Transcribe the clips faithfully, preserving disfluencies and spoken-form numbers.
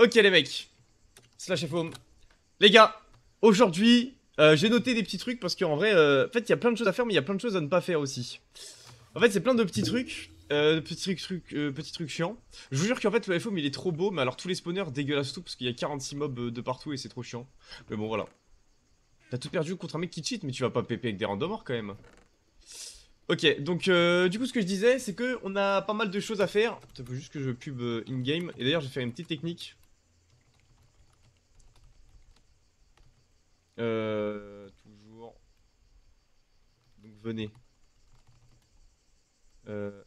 Ok les mecs, slash F O M. Les gars, aujourd'hui, euh, j'ai noté des petits trucs parce qu'en vrai, euh, en fait, il y a plein de choses à faire, mais il y a plein de choses à ne pas faire aussi. En fait, c'est plein de petits trucs, euh, de petits trucs, trucs, euh, petits trucs chiants. Je vous jure qu'en fait, le F O M il est trop beau, mais alors tous les spawners dégueulasses tout parce qu'il y a quarante-six mobs euh, de partout et c'est trop chiant. Mais bon, voilà. T'as tout perdu contre un mec qui cheat, mais tu vas pas P P avec des randomers quand même. Ok, donc euh, du coup, ce que je disais, c'est que on a pas mal de choses à faire. Il faut juste que je pub euh, in-game. Et d'ailleurs, je vais faire une petite technique. Euh, toujours. Donc venez. Euh,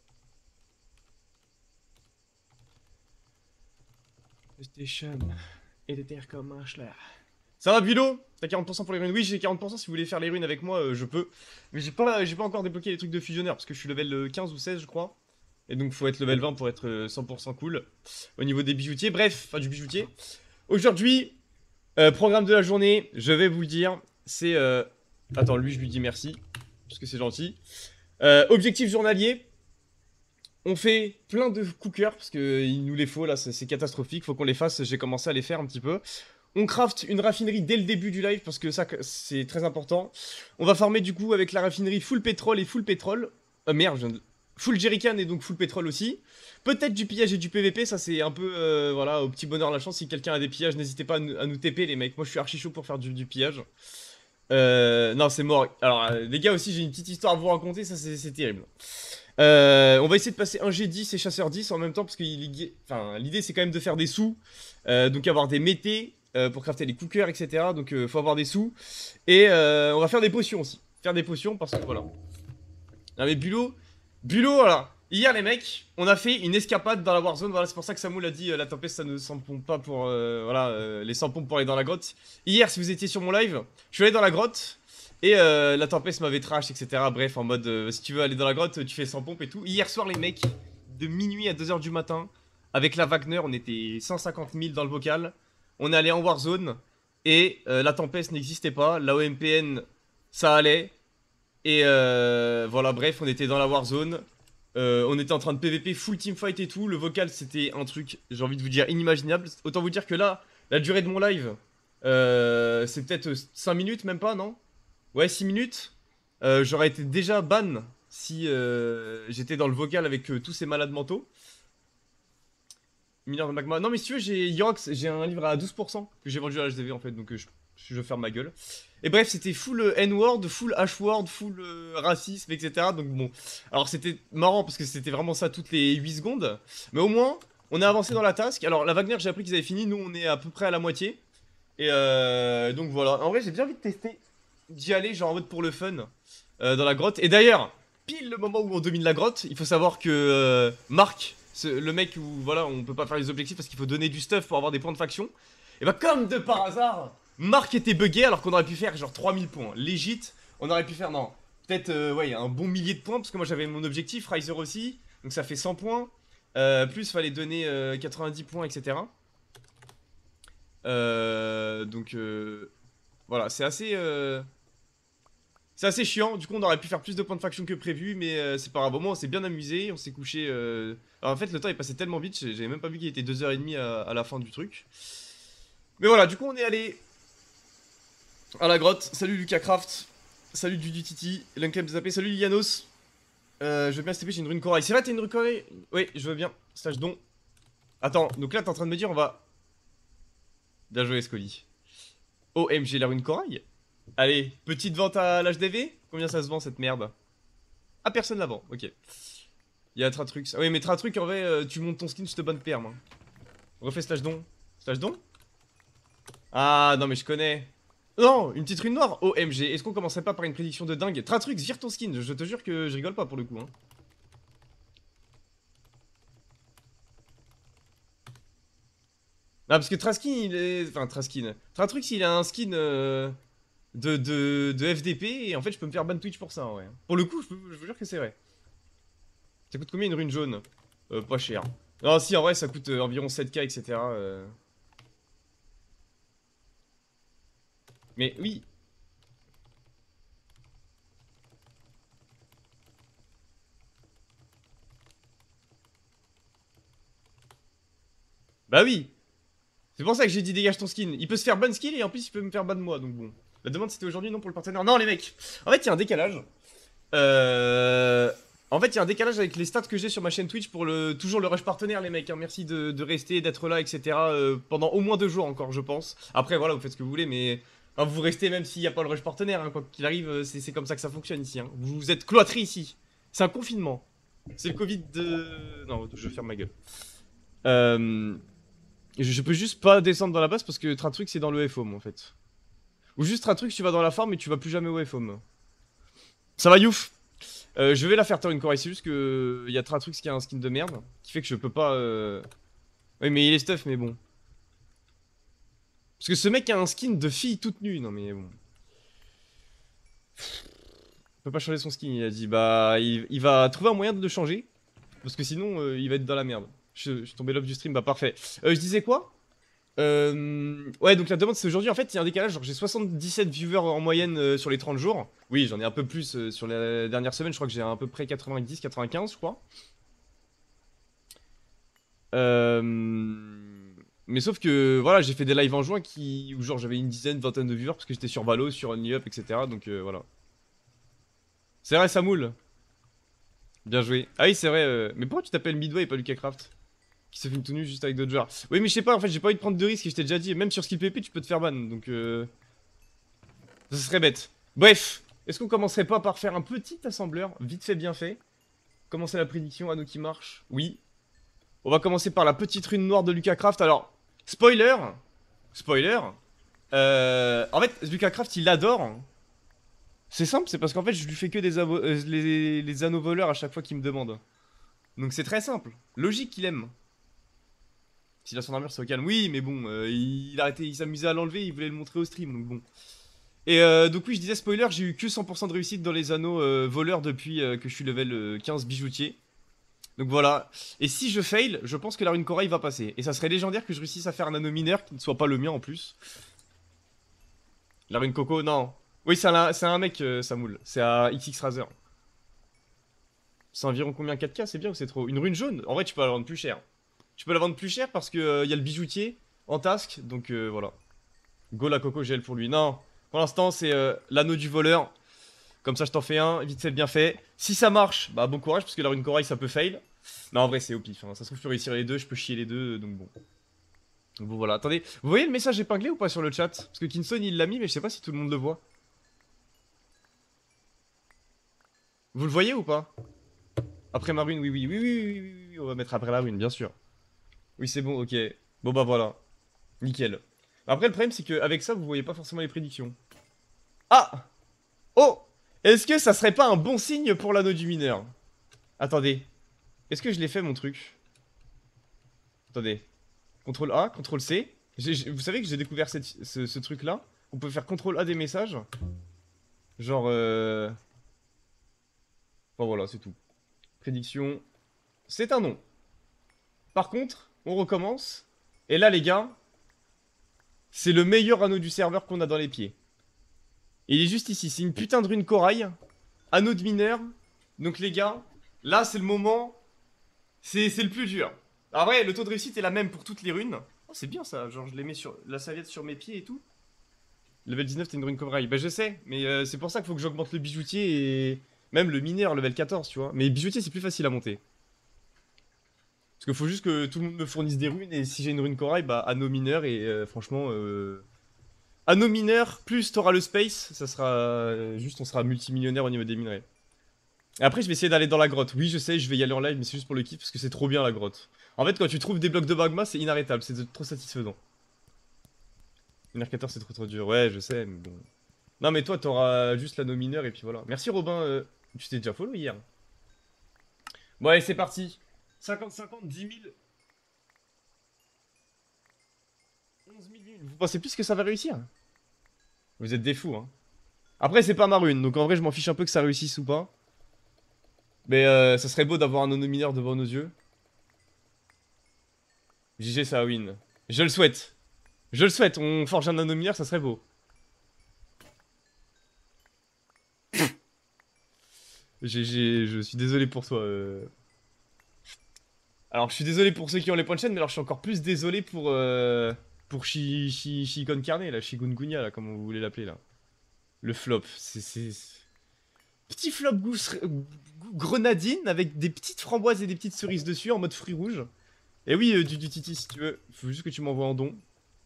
PlayStation. Et des terres comme un schler. Ça va, Bulo? T'as quarante pour cent pour les runes? Oui, j'ai quarante pour cent. Si vous voulez faire les runes avec moi, euh, je peux. Mais j'ai pas, j'ai pas encore débloqué les trucs de fusionneur parce que je suis level euh, quinze ou seize, je crois. Et donc, faut être level vingt pour être euh, cent pour cent cool. Au niveau des bijoutiers. Bref, enfin du bijoutier. Aujourd'hui, euh, programme de la journée, je vais vous le dire. C'est. Euh... Attends, lui, je lui dis merci. Parce que c'est gentil. Euh, objectif journalier. On fait plein de cookers parce qu'il nous les faut là, c'est catastrophique, faut qu'on les fasse, j'ai commencé à les faire un petit peu. On craft une raffinerie dès le début du live parce que ça c'est très important. On va farmer du coup avec la raffinerie full pétrole et full pétrole. Euh, merde, je viens de... Full jerrycan et donc full pétrole aussi. Peut-être du pillage et du P V P, ça c'est un peu, euh, voilà, au petit bonheur la chance. Si quelqu'un a des pillages, n'hésitez pas à nous, à nous T P les mecs, moi je suis archi chaud pour faire du, du pillage. Euh, non c'est mort. Alors euh, les gars aussi j'ai une petite histoire à vous raconter, ça c'est terrible. Euh, on va essayer de passer un G dix et chasseur dix en même temps parce que enfin, l'idée c'est quand même de faire des sous. Euh, donc avoir des métés euh, pour crafter les cookers, et cetera. Donc euh, faut avoir des sous. Et euh, on va faire des potions aussi. Faire des potions parce que voilà. Non mais Bulot, Bulot voilà. Hier les mecs, on a fait une escapade dans la Warzone. Voilà, c'est pour ça que Samoul a dit euh, la tempête ça ne s'empompe pas pour euh, voilà euh, les cent pompes pour aller dans la grotte. Hier si vous étiez sur mon live, je suis allé dans la grotte. Et euh, la tempête m'avait trash, et cetera. Bref, en mode, euh, si tu veux aller dans la grotte, tu fais cent pompes et tout. Hier soir, les mecs, de minuit à deux heures du matin, avec la Wagner, on était cent cinquante mille dans le vocal. On est allé en Warzone. Et euh, la tempête n'existait pas. La O M P N, ça allait. Et euh, voilà, bref, on était dans la Warzone. Euh, on était en train de P V P, full teamfight et tout. Le vocal, c'était un truc, j'ai envie de vous dire, inimaginable. Autant vous dire que là, la durée de mon live, euh, c'est peut-être cinq minutes, même pas, non? Ouais, six minutes. Euh, J'aurais été déjà ban si euh, j'étais dans le vocal avec euh, tous ces malades mentaux. Mineur de magma. Non, mais si tu veux, j'ai Yox, j'ai un livre à douze pour cent que j'ai vendu à l'H D V en fait, donc euh, je, je vais faire ma gueule. Et bref, c'était full euh, N-word, full H-word, full euh, racisme, et cetera. Donc bon. Alors c'était marrant parce que c'était vraiment ça toutes les huit secondes. Mais au moins, on a avancé dans la task. Alors la Wagner, j'ai appris qu'ils avaient fini. Nous, on est à peu près à la moitié. Et euh, donc voilà. En vrai, j'ai bien envie de tester, d'y aller, genre en mode pour le fun, euh, dans la grotte. Et d'ailleurs, pile le moment où on domine la grotte, il faut savoir que euh, Marc, ce- le mec où voilà, on peut pas faire les objectifs parce qu'il faut donner du stuff pour avoir des points de faction. Et bah, comme de par hasard, Marc était bugué alors qu'on aurait pu faire genre trois mille points. Legit, on aurait pu faire, non, peut-être euh, ouais, un bon millier de points parce que moi j'avais mon objectif, Riser aussi, donc ça fait cent points. Euh, plus, fallait donner euh, quatre-vingt-dix points, et cetera. Euh, donc euh, voilà, c'est assez. Euh, C'est assez chiant, du coup on aurait pu faire plus de points de faction que prévu, mais euh, c'est pas grave. Au moins on s'est bien amusé, on s'est couché. Euh... Alors en fait le temps est passé tellement vite, j'avais même pas vu qu'il était deux heures trente à, à la fin du truc. Mais voilà, du coup on est allé à la grotte. Salut Lucas Craft, salut Dudu Titi, l'Unclem Zappé, salut Lianos. Euh, je veux bien S T P, j'ai une rune corail. C'est vrai, t'as une rune corail? Oui, je veux bien. Stage don. Attends, donc là t'es en train de me dire on va. Bien joué Scully. O M G, la rune corail. Allez, petite vente à l'H D V. Combien ça se vend cette merde? Ah, personne la vend, ok. Il y a Tratrux. Ah oui, mais Tratrux, en vrai, euh, tu montes ton skin, je te bonne perme. Hein. Refais stage don. Stage don? Ah, non, mais je connais. Non, une petite rune noire? O M G, est-ce qu'on commencerait pas par une prédiction de dingue? Tratrux, vire ton skin, je te jure que je rigole pas pour le coup. Hein. Ah, parce que Traskin, il est. Enfin, Traskin. Tratrux, il a un skin euh, de, de, de F D P, et en fait, je peux me faire ban Twitch pour ça, ouais. Pour le coup, je, peux- je vous jure que c'est vrai. Ça coûte combien une rune jaune? Euh, pas cher. Non, si, en vrai, ça coûte euh, environ sept K, et cetera. euh. Mais oui. Bah oui. C'est pour ça que j'ai dit dégage ton skin. Il peut se faire ban skill et en plus il peut me faire ban moi, donc bon. La demande c'était aujourd'hui, non pour le partenaire. Non les mecs, en fait il y a un décalage. Euh... En fait il y a un décalage avec les stats que j'ai sur ma chaîne Twitch pour le toujours le rush partenaire les mecs. Hein. Merci de, de rester, d'être là, et cetera. Euh, pendant au moins deux jours encore je pense. Après voilà, vous faites ce que vous voulez, mais hein, vous restez même s'il n'y a pas le rush partenaire. Hein. Quoi qu'il arrive, c'est comme ça que ça fonctionne ici. Hein. Vous, vous êtes cloîtrés ici. C'est un confinement. C'est le Covid de... Non, je ferme ma gueule. Euh... Je, je peux juste pas descendre dans la base parce que Tratruc c'est dans le F-Home en fait. Ou juste Tratruc tu vas dans la farm et tu vas plus jamais au F-Home. Ça va Youf. euh, Je vais la faire taire une Corail, c'est juste que il y a Tratruc qui a un skin de merde qui fait que je peux pas... Euh... Oui mais il est stuff mais bon. Parce que ce mec a un skin de fille toute nue, non mais bon. Il peut pas changer son skin, il a dit bah il, il va trouver un moyen de le changer. Parce que sinon euh, il va être dans la merde. Je, je suis tombé l'off du stream, bah parfait. Euh, je disais quoi euh, Ouais, donc la demande c'est aujourd'hui, en fait, il y a un décalage. Genre, j'ai soixante-dix-sept viewers en moyenne euh, sur les trente jours. Oui, j'en ai un peu plus euh, sur la dernière semaine. Je crois que j'ai à peu près quatre-vingt-dix quatre-vingt-quinze, je crois. Euh, mais sauf que voilà, j'ai fait des lives en juin qui, où genre j'avais une dizaine, vingtaine de viewers parce que j'étais sur Valo, sur OnlyUp, et cetera. Donc euh, voilà. C'est vrai, ça moule. Bien joué. Ah oui, c'est vrai. Euh... Mais pourquoi tu t'appelles Midway et pas Lucas Craft qui se filme tout nu juste avec d'autres joueurs? Oui, mais je sais pas, en fait, j'ai pas envie de prendre de risques et je t'ai déjà dit, même sur Skill P P, tu peux te faire ban, donc euh... ça serait bête. Bref, est-ce qu'on commencerait pas par faire un petit assembleur, vite fait, bien fait? Commencer la prédiction, anneau qui marche? Oui. On va commencer par la petite rune noire de Lucas Craft. Alors, spoiler, spoiler, euh... en fait, Lucas Craft, il adore. C'est simple, c'est parce qu'en fait, je lui fais que des euh, les, les anneaux voleurs à chaque fois qu'il me demande. Donc c'est très simple. Logique qu'il aime. S'il a son armure, c'est au calme. Oui, mais bon, euh, il, arrêtait, il s'amusait à l'enlever, il voulait le montrer au stream, donc bon. Et euh, donc oui, je disais spoiler, j'ai eu que cent pour cent de réussite dans les anneaux euh, voleurs depuis euh, que je suis level euh, quinze bijoutier. Donc voilà. Et si je fail, je pense que la rune corail va passer. Et ça serait légendaire que je réussisse à faire un anneau mineur qui ne soit pas le mien en plus. La rune coco, non. Oui, c'est un, un mec, euh, ça moule. C'est à X X Razer. C'est environ combien? Quatre K, c'est bien ou c'est trop? Une rune jaune? En vrai, tu peux la vendre plus cher. Tu peux la vendre plus cher parce que euh, y a le bijoutier en task, donc euh, voilà. Go la coco gel pour lui. Non, pour l'instant c'est euh, l'anneau du voleur. Comme ça je t'en fais un, vite fait bien fait. Si ça marche, bah bon courage parce que la rune corail ça peut fail. Non en vrai c'est au pif, hein. Ça se trouve je peux réussir les deux, je peux chier les deux, donc bon. Donc bon voilà, attendez, vous voyez le message épinglé ou pas sur le chat? Parce que Kinson il l'a mis mais je sais pas si tout le monde le voit. Vous le voyez ou pas? Après ma rune, oui oui oui oui oui oui, oui, on va mettre après la rune bien sûr. Oui c'est bon, ok. Bon bah voilà. Nickel. Après, le problème, c'est qu'avec ça, vous voyez pas forcément les prédictions. Ah! Oh! Est-ce que ça serait pas un bon signe pour l'anneau du mineur? Attendez. Est-ce que je l'ai fait, mon truc? Attendez. contrôle A, contrôle C. Vous savez que j'ai découvert cette, ce, ce truc-là? On peut faire contrôle A des messages. Genre, euh... Bon, voilà, c'est tout. Prédiction. C'est un non. Par contre, on recommence. Et là, les gars... C'est le meilleur anneau du serveur qu'on a dans les pieds. Il est juste ici, c'est une putain de rune corail. Anneau de mineur. Donc les gars, là c'est le moment. C'est le plus dur. En vrai, le taux de réussite est la même pour toutes les runes. Oh, c'est bien ça, genre je les mets sur la serviette sur mes pieds et tout. Level dix-neuf, t'as une rune corail. Bah je sais, mais euh, c'est pour ça qu'il faut que j'augmente le bijoutier et même le mineur, level quatorze, tu vois. Mais bijoutier, c'est plus facile à monter. Parce qu'il faut juste que tout le monde me fournisse des runes, et si j'ai une rune corail, bah anneau mineur, et euh, franchement... Euh... Anneau mineur, plus t'auras le space, ça sera... Euh, juste on sera multimillionnaire au niveau des minerais. Et après je vais essayer d'aller dans la grotte. Oui je sais, je vais y aller en live, mais c'est juste pour le kiff, parce que c'est trop bien la grotte. En fait quand tu trouves des blocs de magma, c'est inarrêtable, c'est trop satisfaisant. Une R quatorze c'est trop trop dur, ouais je sais, mais bon... Non mais toi t'auras juste l'anneau mineur, et puis voilà. Merci Robin, euh... tu t'es déjà follow hier. Bon allez c'est parti. cinquante cinquante, dix mille... onze mille... Vous pensez plus que ça va réussir? Vous êtes des fous, hein. Après, c'est pas ma rune, donc en vrai, je m'en fiche un peu que ça réussisse ou pas. Mais euh, ça serait beau d'avoir un anneau mineur devant nos yeux. J G, ça win. Je le souhaite. Je le souhaite, on forge un anneau mineur, ça serait beau. G G, je suis désolé pour toi. Euh... Alors, je suis désolé pour ceux qui ont les points de chaîne, mais alors je suis encore plus désolé pour... Euh... Pour Chi, Chi, Chi Con Carne, là, Chikungunya, là, comme vous voulez l'appeler, là. Le flop, c'est... Petit flop gousse, grenadine avec des petites framboises et des petites cerises dessus en mode fruits rouges. Et oui, euh, du, du titi si tu veux. Faut juste que tu m'envoies en don.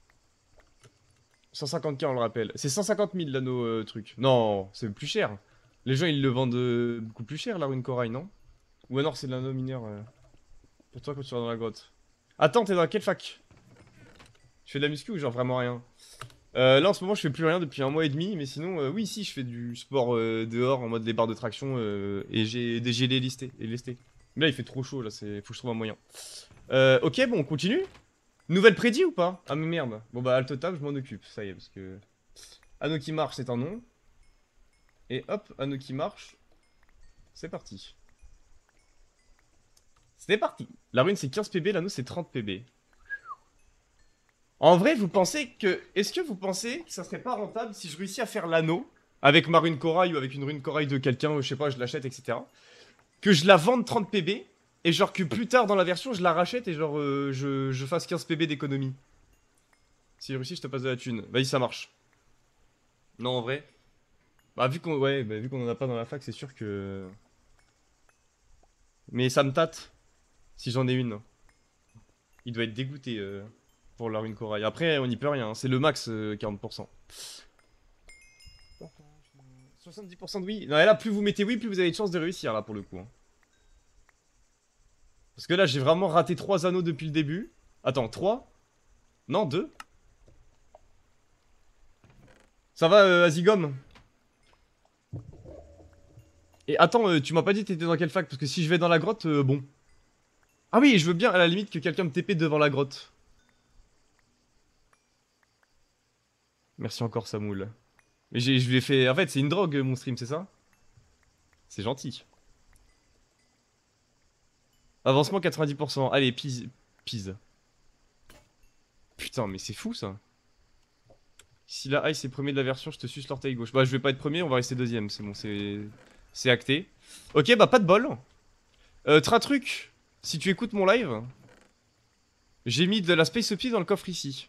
cent cinquante K, on le rappelle. C'est cent cinquante mille l'anneau euh, truc. Non, c'est plus cher. Les gens ils le vendent euh, beaucoup plus cher la rune corail, non? Ou alors c'est de l'anneau mineur euh, pour toi quand tu vas dans la grotte. Attends, t'es dans quelle fac? Tu fais de la muscu ou genre vraiment rien? Euh, là en ce moment je fais plus rien depuis un mois et demi, mais sinon euh, oui si je fais du sport euh, dehors en mode les barres de traction euh, et j'ai des gelés listés et lestés. Mais là il fait trop chaud là, c'est faut que je trouve un moyen. Euh, ok bon on continue. Nouvelle prédit ou pas? Ah mais merde. Bon bah alt tab je m'en occupe, ça y est parce que... Anneau qui marche c'est un nom. Et hop, anneau qui marche. C'est parti. C'est parti. La rune c'est quinze P B, l'anneau c'est trente P B. En vrai, vous pensez que... Est-ce que vous pensez que ça serait pas rentable si je réussis à faire l'anneau avec ma rune corail ou avec une rune corail de quelqu'un, je sais pas, je l'achète, et cetera. Que je la vende trente P B et genre que plus tard dans la version, je la rachète et genre euh, je, je fasse quinze P B d'économie. Si j'ai réussi, je te passe de la thune. Vas-y, ça marche. Non, en vrai. Bah, vu qu'on ouais, bah, vu qu'on en a pas dans la fac, c'est sûr que... Mais ça me tâte. Si j'en ai une. Il doit être dégoûté euh, pour la rune corail. Après, on n'y peut rien. Hein. C'est le max, euh, quarante pour cent. soixante-dix pour cent de oui. Non, et là, plus vous mettez oui, plus vous avez de chances de réussir, là, pour le coup. Hein. Parce que là, j'ai vraiment raté trois anneaux depuis le début. Attends, trois? Non, deux? Ça va, euh, Azigom? Et attends, euh, tu m'as pas dit t'étais dans quelle fac? Parce que si je vais dans la grotte, euh, bon. Ah oui, je veux bien, à la limite, que quelqu'un me T P devant la grotte. Merci encore, Samoul. Mais je lui ai fait... En fait, c'est une drogue, mon stream, c'est ça? C'est gentil. Avancement quatre-vingt-dix pour cent. Allez, pise. Pise. Putain, mais c'est fou, ça. Si la Ice est premier de la version, je te suce l'orteil gauche. Bah, je vais pas être premier, on va rester deuxième. C'est bon, c'est... C'est acté. Ok, bah, pas de bol. Euh, Tratruc, si tu écoutes mon live, j'ai mis de la Space Opie dans le coffre ici.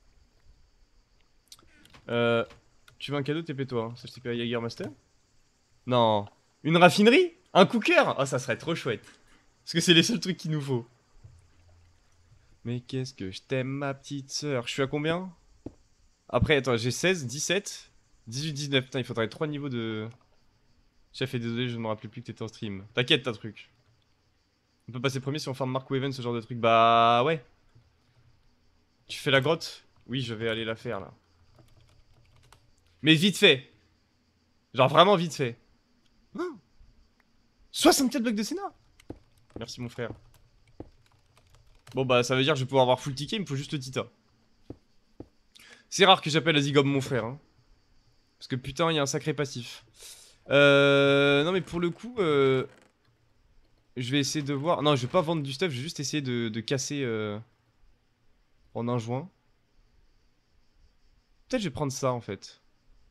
Euh... Tu veux un cadeau, T P-toi. Ça, je t'ai payé à Jägermaster? Non. Une raffinerie? Un cooker? Ah, ça serait trop chouette. Parce que c'est les seuls trucs qu'il nous faut. Mais qu'est-ce que je t'aime, ma petite sœur. Je suis à combien? Après, attends, j'ai seize, dix-sept, dix-huit, dix-neuf. Putain, il faudrait trois niveaux de... Chef, et désolé, je ne me rappelais plus que t'étais en stream. T'inquiète, t'as truc. On peut passer premier si on farm Mark ou Even, ce genre de truc. Bah ouais. Tu fais la grotte? Oui, je vais aller la faire, là. Mais vite fait. Genre vraiment vite fait. Oh, soixante-quatre blocs de Sénat. Merci, mon frère. Bon, bah, ça veut dire que je vais pouvoir avoir full ticket, il me faut juste le Tita. C'est rare que j'appelle Azigom mon frère, hein. Parce que putain, il y a un sacré passif. Euh... Non, mais pour le coup, euh... je vais essayer de voir... Non, je vais pas vendre du stuff, je vais juste essayer de, de casser euh... en un joint. Peut-être je vais prendre ça, en fait.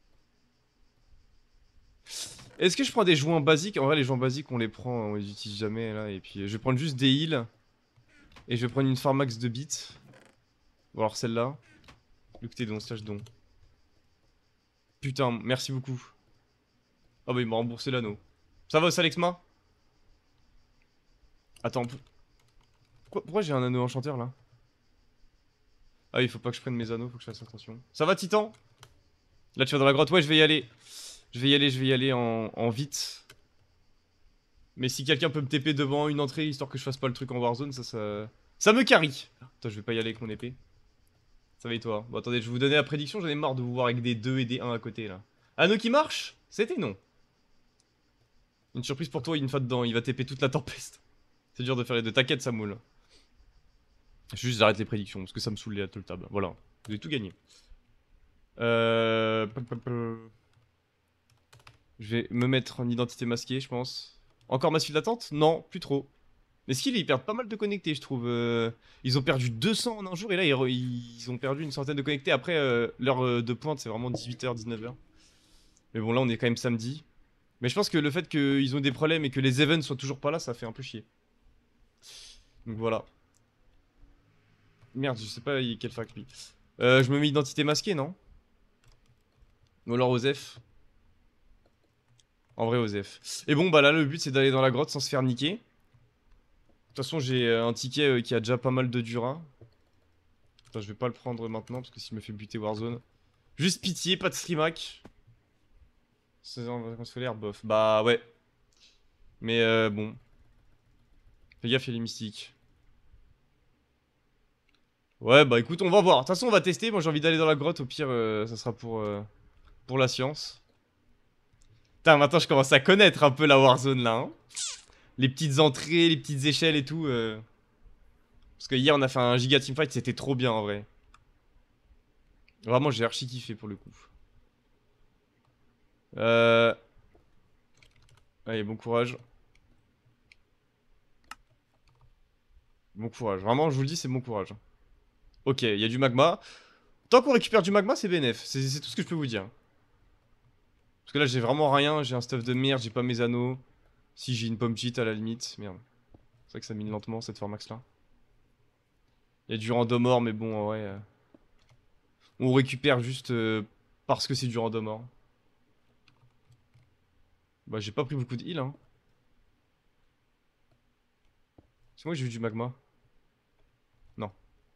Est-ce que je prends des joints basiques? En vrai, les joints basiques, on les prend, on les utilise jamais, là. Et puis, je vais prendre juste des heals. Et je vais prendre une Pharmax de bits. Ou alors celle-là. Luc t'es don, slash don. Putain, merci beaucoup. Ah bah il m'a remboursé l'anneau. Ça va, Salexma? Attends, pourquoi, pourquoi j'ai un anneau enchanteur là? Ah, il faut pas que je prenne mes anneaux, faut que je fasse attention. Ça va, Titan? Là, tu vas dans la grotte? Ouais, je vais y aller. Je vais y aller, je vais y aller en, en vite. Mais si quelqu'un peut me T P devant une entrée, histoire que je fasse pas le truc en Warzone, ça, ça... Ça me carry. Attends, je vais pas y aller avec mon épée. Ça va et toi? Bon, attendez, je vais vous donner la prédiction, j'en ai marre de vous voir avec des deux et des un à côté, là. Anneau qui marche? C'était non. Une surprise pour toi, une fois dedans, il va T P toute la tempeste. C'est dur de faire les deux. T'inquiète, ça moule. Juste j'arrête les prédictions, parce que ça me saoule les battle tab. Voilà, vous avez tout gagné. Euh... Je vais me mettre en identité masquée, je pense. Encore masse file d'attente? Non, plus trop. Mais Skill, ils perdent pas mal de connectés, je trouve. Euh... Ils ont perdu deux cents en un jour, et là, ils, ils ont perdu une centaine de connectés. Après, euh, l'heure euh, de pointe, c'est vraiment dix-huit heures, dix-neuf heures. Mais bon, là, on est quand même samedi. Mais je pense que le fait qu'ils ont des problèmes et que les events soient toujours pas là, ça fait un peu chier. Donc voilà. Merde, je sais pas quelle fac lui. Euh, je me mets identité masquée, non? Ou alors Osef. En vrai, Osef. Et bon, bah là, le but, c'est d'aller dans la grotte sans se faire niquer. De toute façon, j'ai euh, un ticket euh, qui a déjà pas mal de Dura. Attends, je vais pas le prendre maintenant, parce que s'il me fait buter Warzone. Juste pitié, pas de streamac. seize ans en vacances scolaires, bof. Bah ouais. Mais euh, bon. Fais gaffe, il y a les mystiques. Ouais, bah écoute, on va voir. De toute façon, on va tester. Moi, j'ai envie d'aller dans la grotte. Au pire, euh, ça sera pour, euh, pour la science. Putain, maintenant, je commence à connaître un peu la Warzone, là. Hein. Les petites entrées, les petites échelles et tout. Euh... Parce que hier, on a fait un giga teamfight. C'était trop bien, en vrai. Vraiment, j'ai archi kiffé, pour le coup. Euh... Allez, bon courage. Bon courage. Vraiment, je vous le dis, c'est bon courage. Ok, il y a du magma. Tant qu'on récupère du magma, c'est bénef. C'est tout ce que je peux vous dire. Parce que là, j'ai vraiment rien. J'ai un stuff de merde, j'ai pas mes anneaux. Si, j'ai une pomme cheat à la limite. Merde. C'est vrai que ça mine lentement cette formax là. Il y a du random or, mais bon, ouais. Euh... On récupère juste euh, parce que c'est du random or. Bah, j'ai pas pris beaucoup de heal, hein. C'est moi que j'ai vu du magma. Non.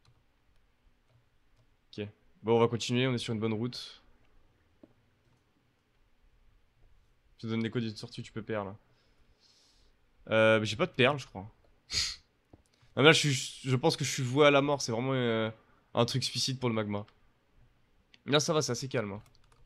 Ok. Bon, on va continuer, on est sur une bonne route. Je te donne les codes de sortie, tu peux perdre là. Euh, j'ai pas de perles, je crois. Ah, là, je, suis, je pense que je suis voué à la mort, c'est vraiment euh, un truc suicide pour le magma. Là, ça va, c'est assez calme. Hein.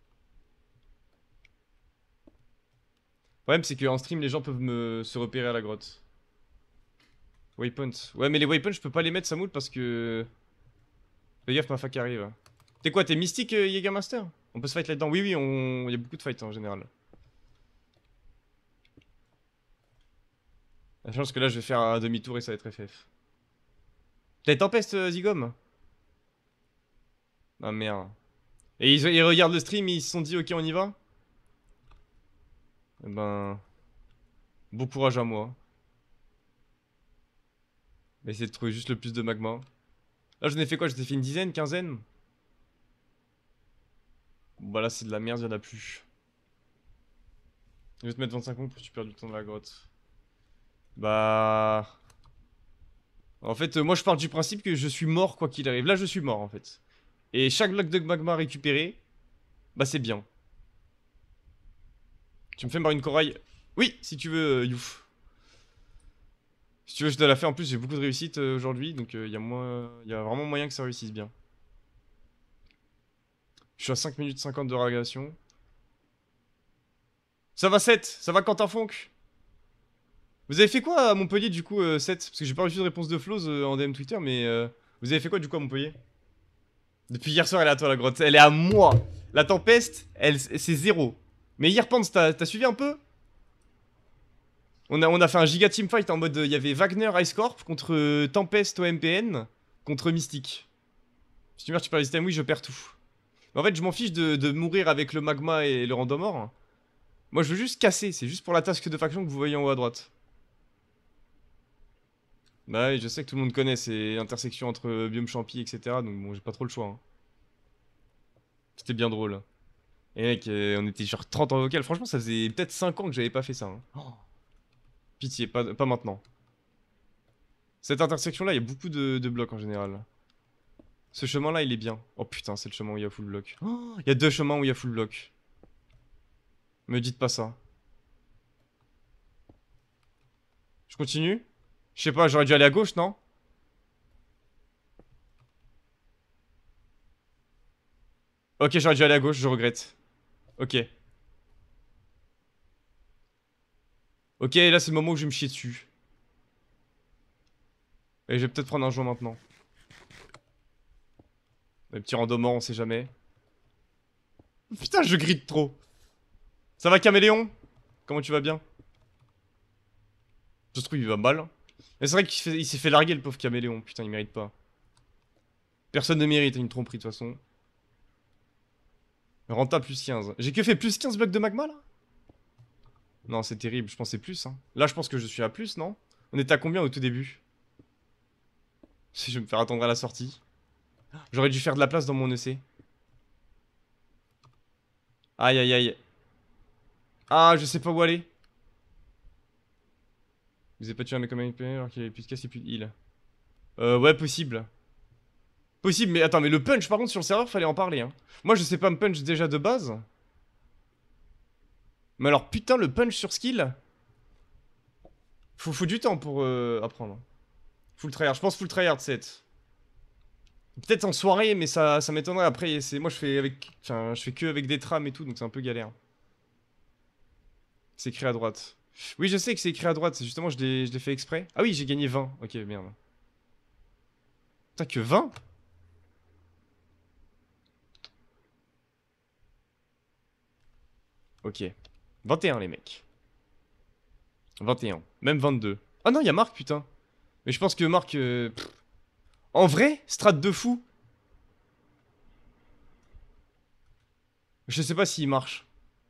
Le problème, c'est qu'en stream, les gens peuvent me se repérer à la grotte. Waypoint. Ouais, mais les waypoints, je peux pas les mettre, Samoul, parce que. Fais gaffe, ma fac arrive. T'es quoi, t'es mystique, euh, Jägermaster? On peut se fight là-dedans? Oui, oui, on... il y a beaucoup de fights en général. La chance que là, je vais faire un demi-tour et ça va être F F. T'as les tempestes, euh, Zigom? Ah merde. Et ils, ils regardent le stream, ils se sont dit, ok, on y va? Eh ben. Bon courage à moi. On va essayer de trouver juste le plus de magma. Là, j'en ai fait quoi? J'en ai fait une dizaine, quinzaine? Bon, bah là, c'est de la merde, y'en a plus. Je vais te mettre vingt-cinq secondes pour que tu perds du temps dans la grotte. Bah. En fait, euh, moi, je pars du principe que je suis mort quoi qu'il arrive. Là, je suis mort en fait. Et chaque bloc de magma récupéré, bah, c'est bien. Tu me fais marrer une corail? Oui, si tu veux, euh, Youf. Si tu veux, je te la fais. En plus, j'ai beaucoup de réussite euh, aujourd'hui, donc il euh, y, a moins... y a vraiment moyen que ça réussisse bien. Je suis à cinq minutes cinquante de régulation. Ça va sept, ça va Quentin Fonck. Vous avez fait quoi à Montpellier du coup euh, sept? Parce que j'ai pas reçu de réponse de Floz euh, en D M Twitter, mais euh, vous avez fait quoi du coup à Montpellier? Depuis hier soir, elle est à toi la grotte. Elle est à moi. La tempeste, elle, c'est zéro. Mais hier, Pans, t'as suivi un peu? On a, on a fait un giga teamfight en mode. Il y avait Wagner Ice Corp contre euh, Tempest O M P N contre Mystique. Si tu meurs, tu perds les items. Oui, je perds tout. Mais en fait, je m'en fiche de, de mourir avec le magma et le random mort. Moi, je veux juste casser. C'est juste pour la task de faction que vous voyez en haut à droite. Bah oui, je sais que tout le monde connaît ces intersections entre biome champi, et cetera. Donc bon, j'ai pas trop le choix. Hein. C'était bien drôle. Et mec, euh, on était genre trente en vocal. Franchement, ça faisait peut-être cinq ans que j'avais pas fait ça. Hein. Oh. Pitié, pas, pas maintenant. Cette intersection-là, il y a beaucoup de, de blocs en général. Ce chemin-là, il est bien. Oh putain, c'est le chemin où il y a full bloc. Oh, il y a deux chemins où il y a full bloc. Me dites pas ça. Je continue? Je sais pas, j'aurais dû aller à gauche, non? Ok, j'aurais dû aller à gauche, je regrette. Ok. Ok, là c'est le moment où je vais me chier dessus. Et je vais peut-être prendre un joint maintenant. Les petits randomors, on sait jamais. Putain, je grille trop. Ça va, Caméléon? Comment tu vas bien? Je trouve il va mal. Mais c'est vrai qu'il s'est fait larguer le pauvre Caméléon. Putain, il mérite pas. Personne ne mérite une tromperie de toute façon. Renta plus quinze. J'ai que fait plus quinze blocs de magma là? Non, c'est terrible, je pensais plus. Hein. Là, je pense que je suis à plus, non? On était à combien au tout début? Si je vais me faire attendre à la sortie. J'aurais dû faire de la place dans mon E C. Aïe aïe aïe. Ah, je sais pas où aller. Vous avez pas tué un mec comme un I P alors qu'il avait plus de casse et plus de heal. Euh, ouais, possible. Possible, mais attends, mais le punch, par contre, sur le serveur, fallait en parler, hein. Moi, je sais pas me punch déjà de base. Mais alors, putain, le punch sur skill. Faut, faut du temps pour euh, apprendre. Full tryhard, je pense full tryhard set. Peut-être en soirée, mais ça, ça m'étonnerait. Après, c'est moi, je fais avec, enfin, je fais que avec des trams et tout, donc c'est un peu galère. C'est écrit à droite. Oui, je sais que c'est écrit à droite. C'est justement, je l'ai, je l'ai fait exprès. Ah oui, j'ai gagné vingt. Ok, merde. Putain, que vingt? Ok. vingt et un, les mecs. vingt et un. Même vingt-deux. Ah non, il y a Marc, putain. Mais je pense que Marc... euh, pff. En vrai, strat de fou. Je sais pas s'il marche.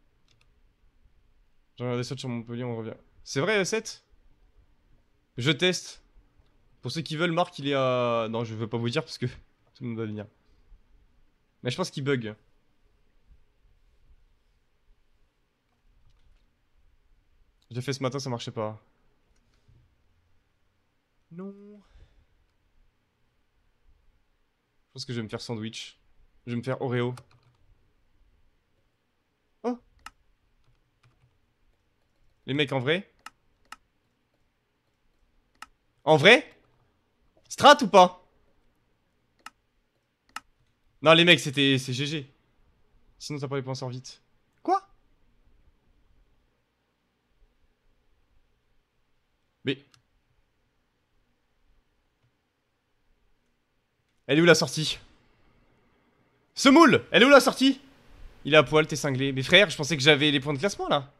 J'ai regardé ça sur Montpellier, on revient. C'est vrai, sept? Je teste. Pour ceux qui veulent, Marc, il est à... Non, je veux pas vous dire parce que tout le monde va venir. Mais je pense qu'il bug. Je l'ai fait ce matin, ça marchait pas. Non. Je pense que je vais me faire sandwich. Je vais me faire Oreo. Oh. Les mecs, en vrai? En vrai? Strat ou pas? Non, les mecs, c'était... c'est G G. Sinon, t'as pas les points sort vite. Quoi? Mais... Elle est où la sortie? Semoule! Elle est où la sortie? Il est à poil, t'es cinglé. Mais frère, je pensais que j'avais les points de classement, là.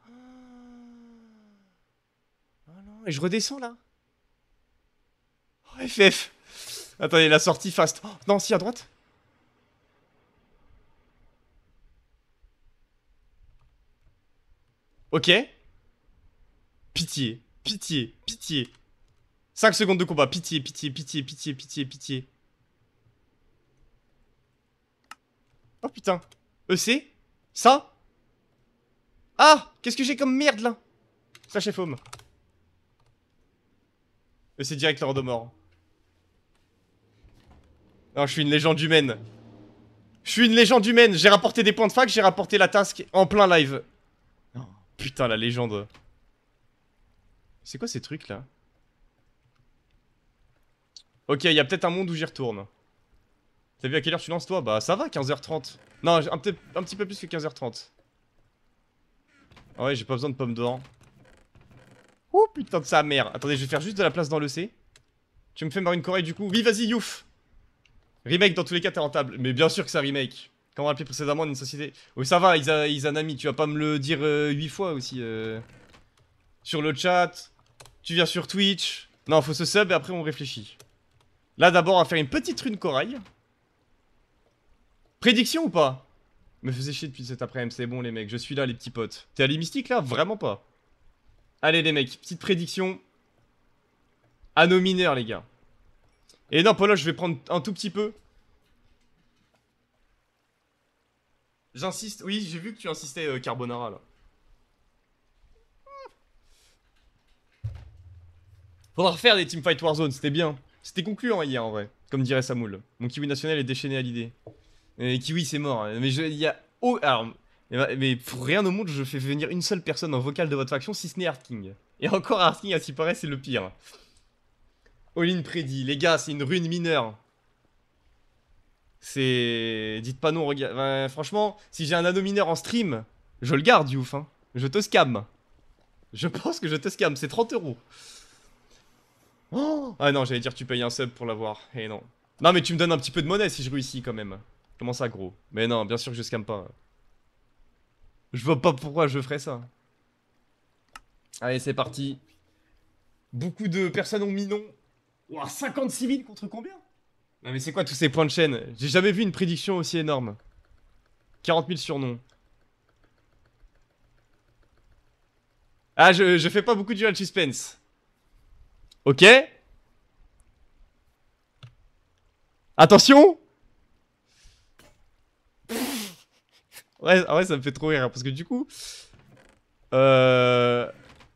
Oh non, et je redescends, là. Oh, F F. Attendez, la sortie fast. Oh, non, si, à droite. Ok. Pitié, pitié, pitié. cinq secondes de combat, pitié, pitié, pitié, pitié, pitié, pitié. Oh putain. E C? Ça? Ah! Qu'est-ce que j'ai comme merde là? Flash F home. E C direct l'ordre de mort. Non, je suis une légende humaine. Je suis une légende humaine. J'ai rapporté des points de fac, j'ai rapporté la task en plein live. Oh, putain, la légende. C'est quoi ces trucs là? Ok, il y a peut-être un monde où j'y retourne. T'as vu à quelle heure tu lances toi? Bah ça va, quinze heures trente. Non, un, petit, un petit peu plus que quinze heures trente. Ah ouais, j'ai pas besoin de pommes d'or. Oh putain de sa mère. Attendez, je vais faire juste de la place dans le C. Tu me fais Marine Corée du coup? Oui, vas-y, Youf. Remake dans tous les cas, t'es rentable. Mais bien sûr que ça remake. Comme on l'a appelé précédemment, une société. Oui, ça va, Isa, Izanami. Tu vas pas me le dire euh, huit fois aussi. Euh... Sur le chat. Tu viens sur Twitch. Non, faut se sub et après on réfléchit. Là, d'abord, on va faire une petite rune corail. Prédiction ou pas? Me faisait chier depuis cet après-midi, c'est bon les mecs, je suis là les petits potes. T'es allé mystique là? Vraiment pas. Allez les mecs, petite prédiction. Anneau mineur les gars. Et non Polo, je vais prendre un tout petit peu. J'insiste, oui j'ai vu que tu insistais euh, Carbonara là. Faudra refaire des teamfight Warzone, c'était bien. C'était concluant hier en vrai, comme dirait Samoul. Mon kiwi national est déchaîné à l'idée. Et kiwi c'est mort, mais il y a... Oh, alors... Mais pour rien au monde, je fais venir une seule personne en vocal de votre faction, si ce n'est Hard King. Et encore Hard King, à ce qui paraît, c'est le pire. All-in prédit. Les gars, c'est une rune mineure. C'est... Dites pas non, regarde. Enfin, franchement, si j'ai un anneau mineur en stream, je le garde, Youf. Hein. Je te scam. Je pense que je te scam, c'est trente euros. Oh ah non, j'allais dire tu payes un sub pour l'avoir. Et non. Non, mais tu me donnes un petit peu de monnaie si je réussis quand même. Comment ça, gros? Mais non, bien sûr que je scam pas. Je vois pas pourquoi je ferais ça. Allez, c'est parti. Beaucoup de personnes ont mis non. Ouah, cinquante-six mille contre combien? Non mais c'est quoi tous ces points de chaîne? J'ai jamais vu une prédiction aussi énorme. quarante mille sur non. Ah, je, je fais pas beaucoup de dual suspense. Ok. Attention. Ouais, ah ouais, ça me fait trop rire, parce que du coup... Euh...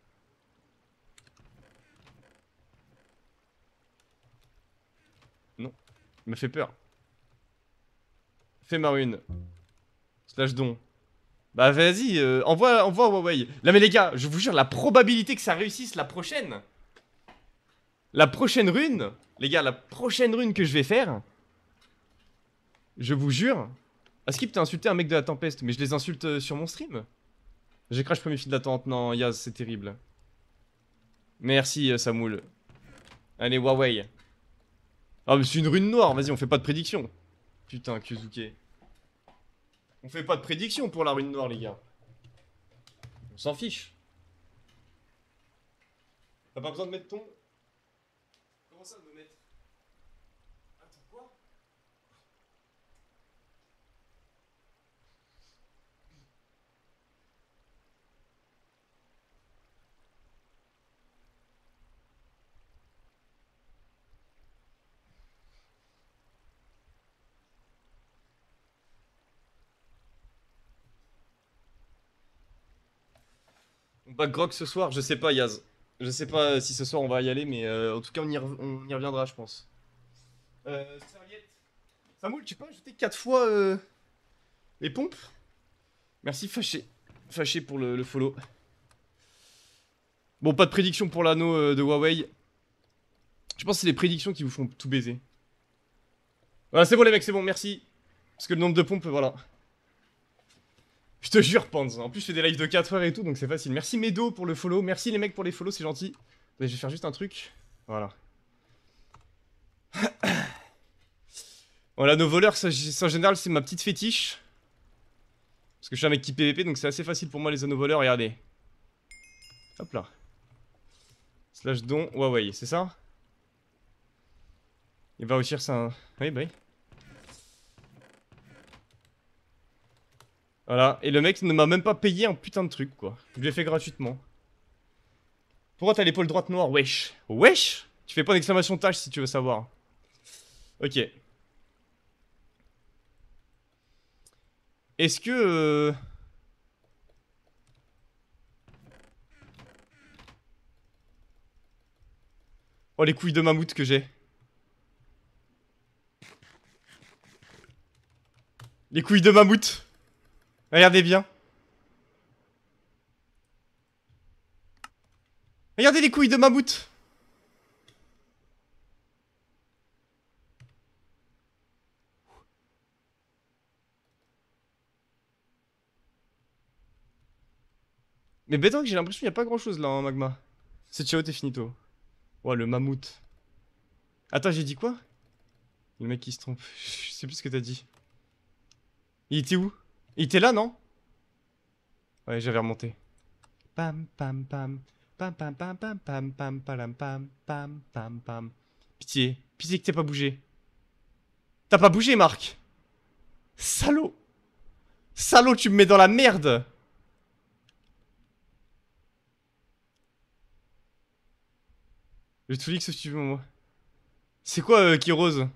Non, il me fait peur. Fais ma rune. Slash don. Bah vas-y, euh, envoie, envoie Huawei. Là mais les gars, je vous jure, la probabilité que ça réussisse la prochaine... La prochaine rune... Les gars, la prochaine rune que je vais faire... Je vous jure... Askip, t'as insulté un mec de la tempeste, mais je les insulte euh, sur mon stream. J'ai crash premier fil d'attente, non, Yaz, c'est terrible. Merci, euh, Samoul. Allez, Huawei. Ah, mais c'est une rune noire, vas-y, on fait pas de prédiction. Putain, Kyuzuke. On fait pas de prédiction pour la rune noire, les gars. On s'en fiche. T'as pas besoin de mettre ton... Comment ça, de me mettre... Attends, quoi? On bat Grog ce soir, je sais pas, Yaz. Je sais pas si ce soir on va y aller, mais euh, en tout cas on y, on y reviendra, je pense. Euh, serviette. Samoul, tu peux ajouter quatre fois euh, les pompes? Merci, fâché. Fâché pour le, le follow. Bon, pas de prédiction pour l'anneau euh, de Huawei. Je pense que c'est les prédictions qui vous font tout baiser. Voilà, c'est bon les mecs, c'est bon, merci. Parce que le nombre de pompes, voilà. Je te jure, Panz. En plus, je fais des lives de quatre heures et tout, donc c'est facile. Merci Medo pour le follow. Merci les mecs pour les follow, c'est gentil. Mais je vais faire juste un truc. Voilà. Voilà, nos voleurs, ça, ça, en général, c'est ma petite fétiche. Parce que je suis un mec qui P V P, donc c'est assez facile pour moi les anneaux voleurs. Regardez. Hop là. Slash don Huawei, c'est ça? Il va réussir ça. Oui, bah oui. Voilà, et le mec ne m'a même pas payé un putain de truc, quoi. Je lui ai fait gratuitement. Pourquoi t'as l'épaule droite noire? Wesh. Wesh. Tu fais pas d'exclamation tâche si tu veux savoir. Ok. Est-ce que... Euh... Oh, les couilles de mammouth que j'ai. Les couilles de mammouth. Regardez bien. Regardez les couilles de mammouth. Mais Bedrock, j'ai l'impression qu'il n'y a pas grand chose là en magma. C'est ciao, t'es finito. Oh, le mammouth. Attends, j'ai dit quoi? Le mec qui se trompe. Je sais plus ce que t'as dit. Il était où? Il était là, non? Ouais, j'avais remonté. Pam pam pam. Pam pam pam pam pam pam pam pam pam pam pam. Pitié. Pitié que t'aies pas bougé. T'as pas bougé, Marc. Salaud. Salaud, tu me mets dans la merde. Je vais te flic si tu veux, moi. C'est quoi, euh, qui rose?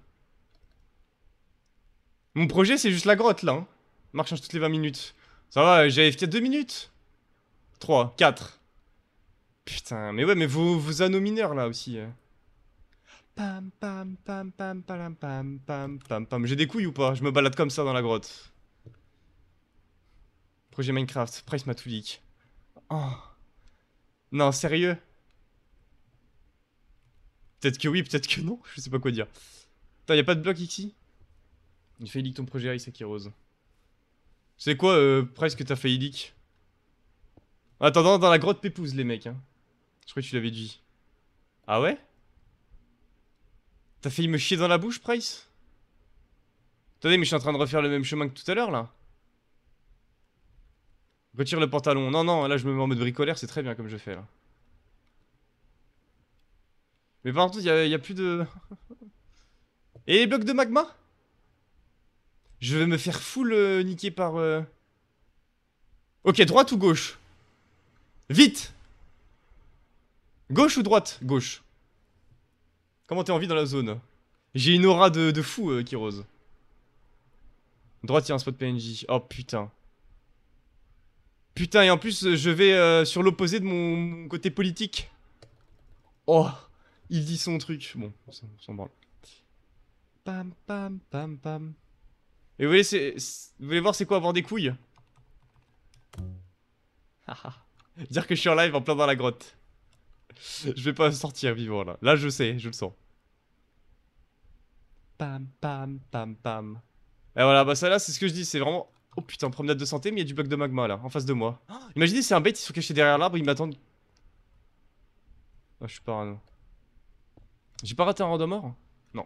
Mon projet, c'est juste la grotte, là. Hein. Marche change toutes les vingt minutes. Ça va, j'ai A F K deux minutes. trois, quatre. Putain, mais ouais, mais vos, vos anneaux mineurs, là, aussi. euh. Pam, pam, pam, pam, pam, pam, pam, pam, pam. J'ai des couilles ou pas? Je me balade comme ça dans la grotte. Projet Minecraft. Price m'a tout leak. Oh. Non, sérieux? Peut-être que oui, peut-être que non. Je sais pas quoi dire. Putain, y'a pas de bloc ici? Il fait leak ton projet Isaki Rose. C'est quoi, euh, Price, que t'as failli leak? Attends, dans la grotte Pépouze, les mecs. Hein. Je crois que tu l'avais dit. Ah ouais? T'as failli me chier dans la bouche, Price? Attendez, mais je suis en train de refaire le même chemin que tout à l'heure, là. Retire le pantalon. Non, non, là, je me mets en mode bricolaire, c'est très bien comme je fais, là. Mais par contre, il y, y a plus de... Et les blocs de magma? Je vais me faire full euh, niquer par... Euh... Ok, droite ou gauche? Vite! Gauche ou droite? Gauche. Comment t'es en vie dans la zone? J'ai une aura de, de fou, euh, Kirose. Droite, il y a un spot P N J. Oh putain. Putain, et en plus, je vais euh, sur l'opposé de mon, mon côté politique. Oh, il dit son truc. Bon, on s'en branle. Pam, pam, pam, pam. Et vous voulez, c'est, vous voulez voir c'est quoi avoir des couilles? Dire que je suis en live en plein dans la grotte. Je vais pas sortir vivant là. Là, je sais, je le sens. Pam, pam, pam, pam. Et voilà, bah ça là, c'est ce que je dis, c'est vraiment... Oh putain, promenade de santé, mais il y a du bloc de magma là, en face de moi. Oh, imaginez, c'est un bait, ils sont cachés derrière l'arbre, ils m'attendent. Ah, je suis parano. J'ai pas raté un random mort? Non.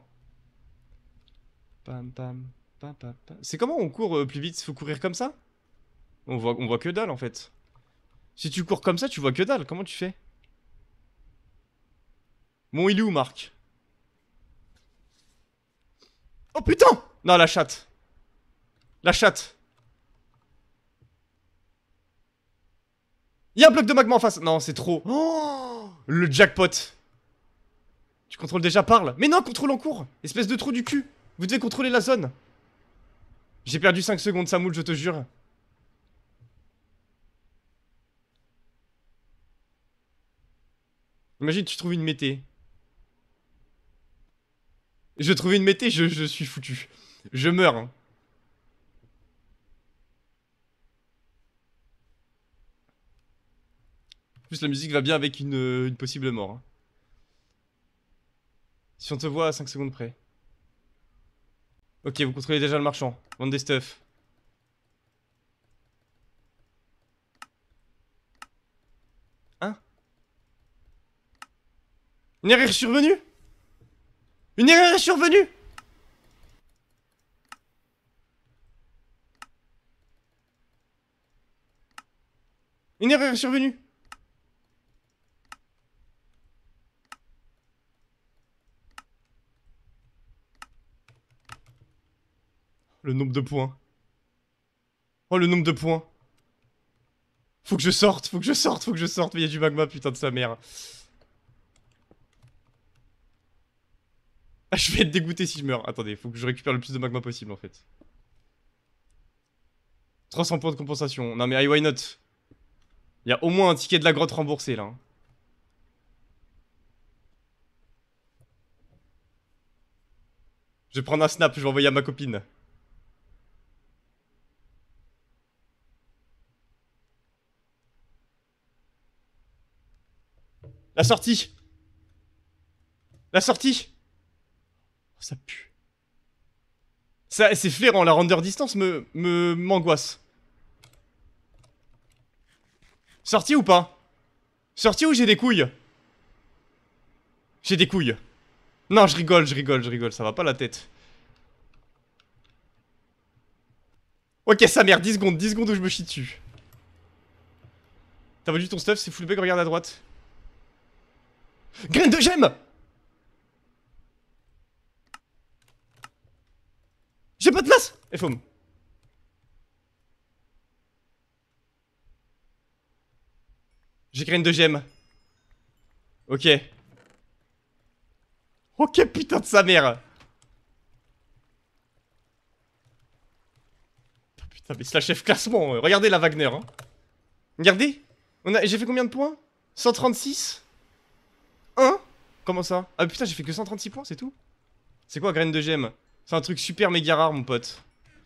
Pam, pam, pam, pam, pam. C'est comment on court euh, plus vite? Faut courir comme ça? On voit, on voit que dalle en fait. Si tu cours comme ça, tu vois que dalle, comment tu fais? Bon, il est où, Marc? Oh putain! Non, la chatte. La chatte. Y'a un bloc de magma en face. Non, c'est trop. Oh, le jackpot. Tu contrôles déjà, parle. Mais non, contrôle en cours. Espèce de trou du cul. Vous devez contrôler la zone. J'ai perdu cinq secondes, Samoul, je te jure. Imagine, tu trouves une mété. Je trouve une mété, je, je suis foutu. Je meurs. Hein. En plus, la musique va bien avec une, une possible mort. Hein. Si on te voit à cinq secondes près. Ok, vous contrôlez déjà le marchand. Vendre des stuff. Hein? Une erreur est survenue? Une erreur est survenue? Une erreur est survenue? Le nombre de points. Oh, le nombre de points. Faut que je sorte, faut que je sorte, faut que je sorte. Mais il y a du magma, putain de sa mère. Ah, je vais être dégoûté si je meurs. Attendez, faut que je récupère le plus de magma possible en fait. trois cents points de compensation. Non mais I why not? Il y a au moins un ticket de la grotte remboursé là. Hein. Je vais prendre un snap, je vais envoyer à ma copine. La sortie! La sortie! Oh, ça pue. Ça, c'est flairant, la render distance me, me, m'angoisse. Sortie ou pas? Sortie ou j'ai des couilles? J'ai des couilles. Non, je rigole, je rigole, je rigole, ça va pas la tête. Ok, sa mère, dix secondes, dix secondes où je me chie dessus. T'as vendu ton stuff, c'est full bug, regarde à droite. Graine de gemme! J'ai pas de place! Et foam. J'ai graine de gemme. Ok. Ok, putain de sa mère! Putain, mais c'est la chef classement. Regardez la Wagner. Hein. Regardez. A... J'ai fait combien de points? cent trente-six? Hein? Comment ça? Ah putain, j'ai fait que cent trente-six points, c'est tout? C'est quoi, graine de gemme? C'est un truc super méga rare, mon pote.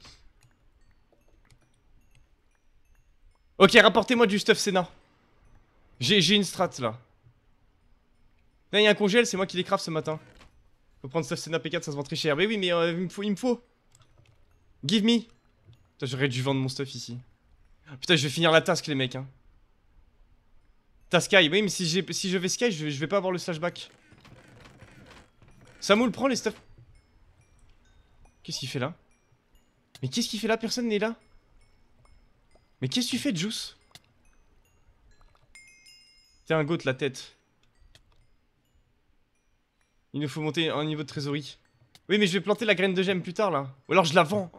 Ok, rapportez-moi du stuff Senna. J'ai une strat, là. Là, il y a un congèle, c'est moi qui les craft ce matin. Faut prendre stuff Senna P quatre, ça se vend très cher. Mais oui, mais euh, il me faut, il me faut. Give me. Putain, j'aurais dû vendre mon stuff ici. Putain, je vais finir la task, les mecs, hein. T'as Sky, oui, mais si, si je vais Sky, je vais, je vais pas avoir le slashback. Samoul, prends les stuff. Qu'est-ce qu'il fait là? Mais qu'est-ce qu'il fait là? Personne n'est là. Mais qu'est-ce que tu fais, Juice? T'es un goat, la tête. Il nous faut monter un niveau de trésorerie. Oui, mais je vais planter la graine de gemme plus tard, là. Ou alors je la vends.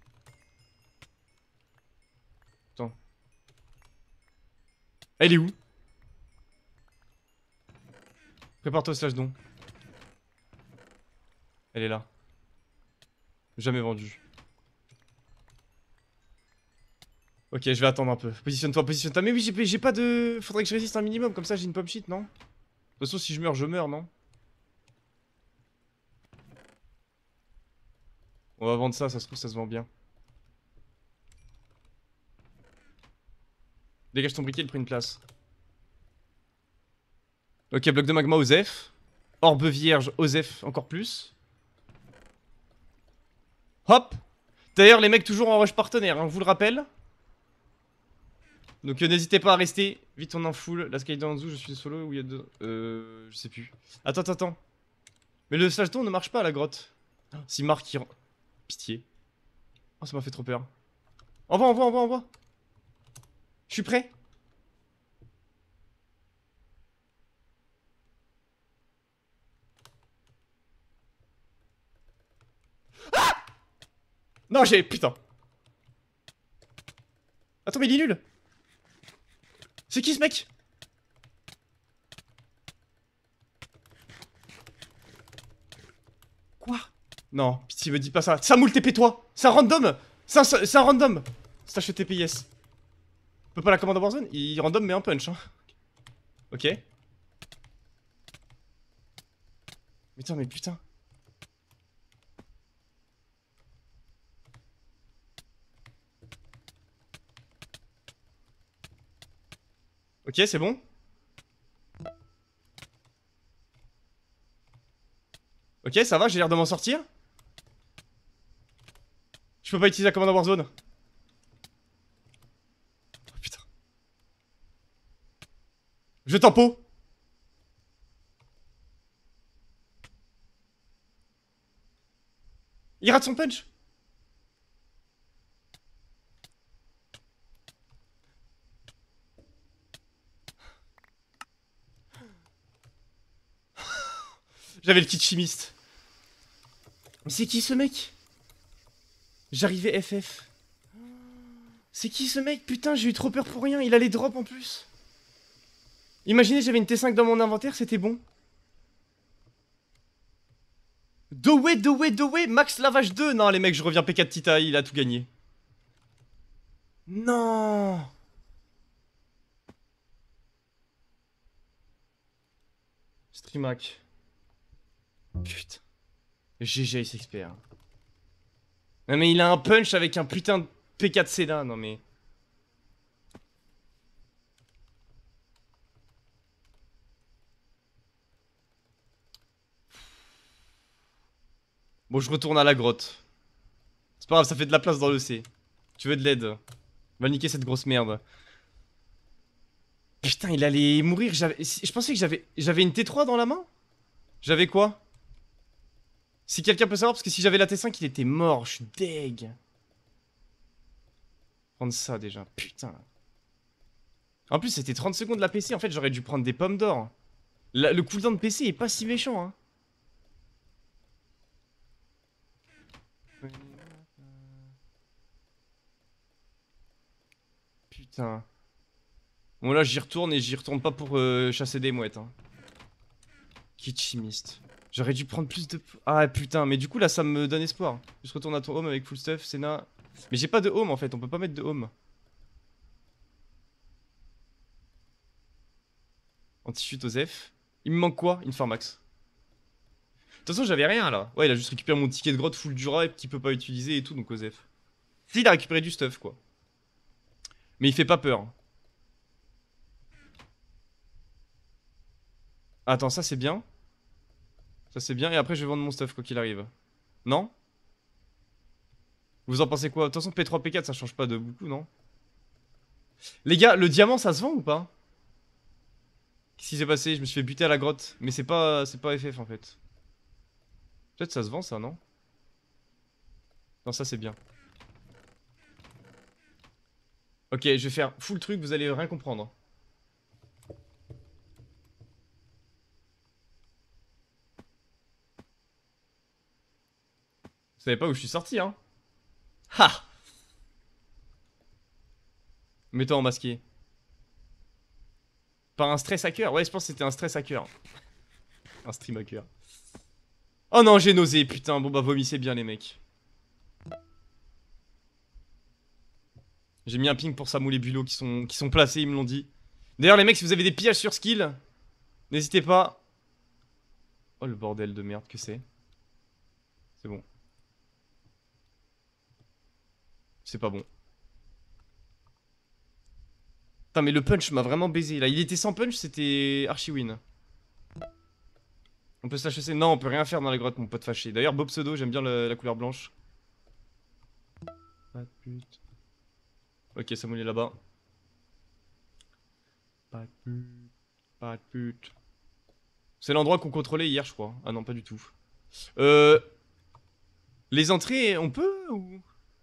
Attends. Elle est où? Prépare-toi au slash don. Elle est là. Jamais vendue. Ok, je vais attendre un peu. Positionne-toi, positionne-toi. Mais oui, j'ai pas de... Faudrait que je résiste un minimum, comme ça j'ai une pop shit, non? De toute façon, si je meurs, je meurs, non? On va vendre ça, ça se trouve, ça se vend bien. Dégage ton briquet, il prend une place. Ok, bloc de magma, Osef. Orbe vierge, Osef, encore plus. Hop! D'ailleurs, les mecs toujours en rush partenaire, hein, je vous le rappelle. Donc euh, n'hésitez pas à rester. Vite, on en full. La Sky Danzu, je suis solo où il y a deux. Euh. Je sais plus. Attends, attends, attends. Mais le slash don ne marche pas à la grotte. Si Marc il. Pitié. Oh, ça m'a fait trop peur. Envoie, envoie, envoie, envoie. Je suis prêt. Ah! Non, j'ai. Putain. Attends, mais il est nul. C'est qui ce mec? Quoi? Non, pitié, me dis pas ça. Samoul T P toi. C'est un random. C'est un, c'est un random. Stash T P I S. Peut pas la commande à Warzone. Il random mais un punch hein. Ok. Mais attends mais putain. Ok, c'est bon. Ok, ça va, j'ai l'air de m'en sortir. Je peux pas utiliser la commande à Warzone. Oh, putain. Je tempo. Il rate son punch. J'avais le kit chimiste. Mais c'est qui ce mec? J'arrivais F F. C'est qui ce mec? Putain, j'ai eu trop peur pour rien. Il a les drops en plus. Imaginez, j'avais une T cinq dans mon inventaire, c'était bon. Doway, Doway, Doway, Max Lavage deux. Non, les mecs, je reviens P quatre Tita, il a tout gagné. Non. Streamac. Putain. G G, il s'expert. Non mais il a un punch avec un putain de P quatre C là, non mais... Bon, je retourne à la grotte. C'est pas grave, ça fait de la place dans le C. Tu veux de l'aide? Va niquer cette grosse merde. Putain, il allait mourir. Je pensais que j'avais j'avais une T trois dans la main. J'avais quoi? Si quelqu'un peut savoir, parce que si j'avais la T cinq, il était mort. Je suis deg. Prendre ça déjà. Putain. En plus, c'était trente secondes la P C. En fait, j'aurais dû prendre des pommes d'or. Le cooldown de P C est pas si méchant, hein. Putain. Bon, là, j'y retourne et j'y retourne pas pour euh, chasser des mouettes, hein. Kit chimiste. J'aurais dû prendre plus de... Ah putain, mais du coup là ça me donne espoir. Je retourne à ton home avec full stuff, Senna. Mais j'ai pas de home en fait, on peut pas mettre de home. Anti-chute Osef. Il me manque quoi? Une Farmax. De toute façon j'avais rien là. Ouais, il a juste récupéré mon ticket de grotte full Dura et qu'il peut pas utiliser et tout, donc Osef. Si, il a récupéré du stuff quoi. Mais il fait pas peur. Attends, ça c'est bien. Ça c'est bien, et après je vais vendre mon stuff quoi qu'il arrive. Non? Vous en pensez quoi? De toute façon P trois P quatre ça change pas de beaucoup, non? Les gars, le diamant ça se vend ou pas? Qu'est-ce qui s'est passé? Je me suis fait buter à la grotte. Mais c'est pas c'est pas F F en fait. Peut-être ça se vend ça, non? Non, ça c'est bien. Ok, je vais faire full truc, vous allez rien comprendre. Vous savez pas où je suis sorti, hein? Ha! Mets-toi en masqué. Par un stress hacker? Ouais, je pense que c'était un stress hacker. Un stream hacker. Oh non, j'ai nausé, putain. Bon bah vomissez bien les mecs. J'ai mis un ping pour Samu les bulots qui sont, qui sont placés, ils me l'ont dit. D'ailleurs les mecs, si vous avez des pillages sur skill, n'hésitez pas. Oh le bordel de merde que c'est. C'est bon. C'est pas bon. Putain mais le punch m'a vraiment baisé là. Il était sans punch, c'était archi win. On peut se lâcher. Non, on peut rien faire dans la grotte, mon pote fâché. D'ailleurs, Bob Pseudo, j'aime bien le, la couleur blanche. Pas de pute. Ok, Samuel est là-bas. Pas de pute. Pas de pute. C'est l'endroit qu'on contrôlait hier, je crois. Ah non, pas du tout. Euh... Les entrées, on peut ou...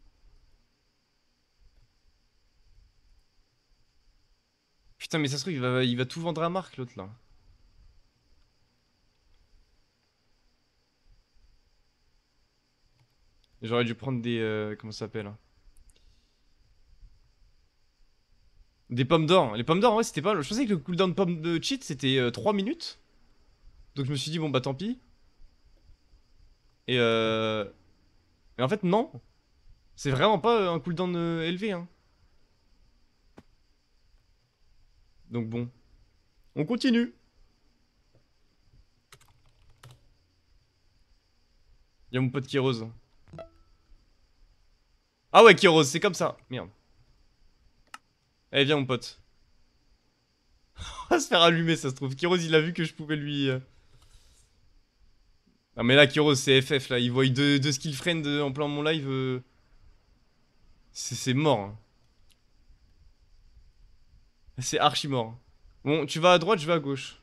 Putain, mais ça se trouve, il va, il va tout vendre à Marc, l'autre, là. J'aurais dû prendre des... Euh, comment ça s'appelle hein. Des pommes d'or. Les pommes d'or, en vrai, c'était pas... Je pensais que le cooldown de pommes de cheat, c'était euh, trois minutes. Donc je me suis dit, bon, bah tant pis. Et euh... Mais en fait, non. C'est vraiment pas un cooldown euh, élevé, hein. Donc bon. On continue. Y'a mon pote qui est rose. Ah ouais, qui est rose, c'est comme ça. Merde. Allez, viens, mon pote. On va se faire allumer, ça se trouve. Kiros, il a vu que je pouvais lui... Euh... Ah, mais là, Kiros, c'est F F, là. Il voit deux, deux skill friend en plein mon live. Euh... C'est mort. Hein. C'est archi mort. Bon, tu vas à droite, je vais à gauche.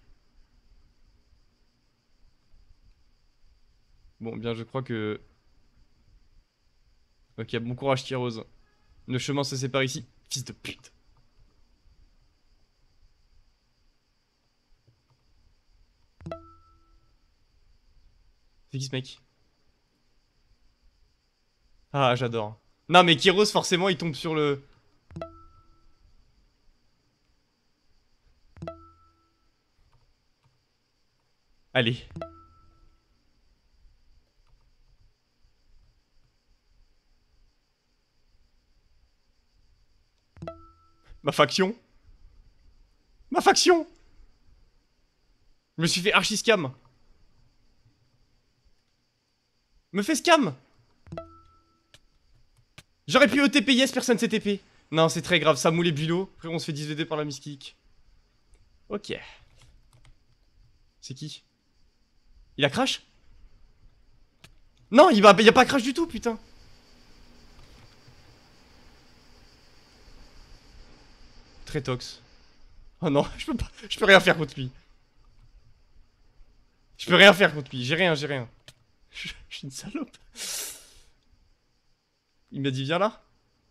Bon, bien, je crois que... Ok, bon courage, Kiros. Le chemin se sépare ici. Fils de pute. C'est qui ce mec? Ah, j'adore. Non, mais Kiros, forcément, il tombe sur le... Allez. Ma faction. Ma faction. Je me suis fait archi scam. Me fait scam. J'aurais pu E T P, yes, personne s'est T P. Non, c'est très grave, ça moule les bulots. Après, on se fait dix V D par la miskick. Ok. C'est qui? Il a crash? Non, il, va, il a pas crash du tout, putain. Très tox. Oh non, je peux pas. Je peux rien faire contre lui. Je peux rien faire contre lui. J'ai rien, j'ai rien. Je, je suis une salope. Il m'a dit viens là.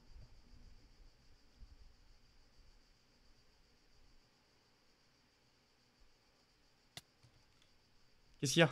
Qu'est-ce qu'il y a?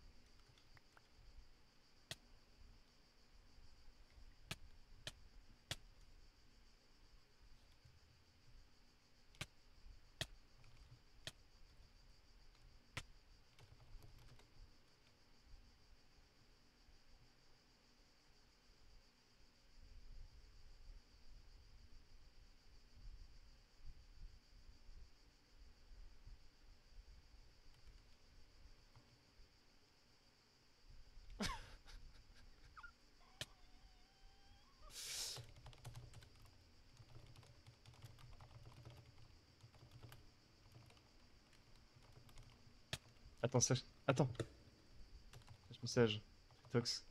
Attends, ça. Attends. Lâche message. Tox.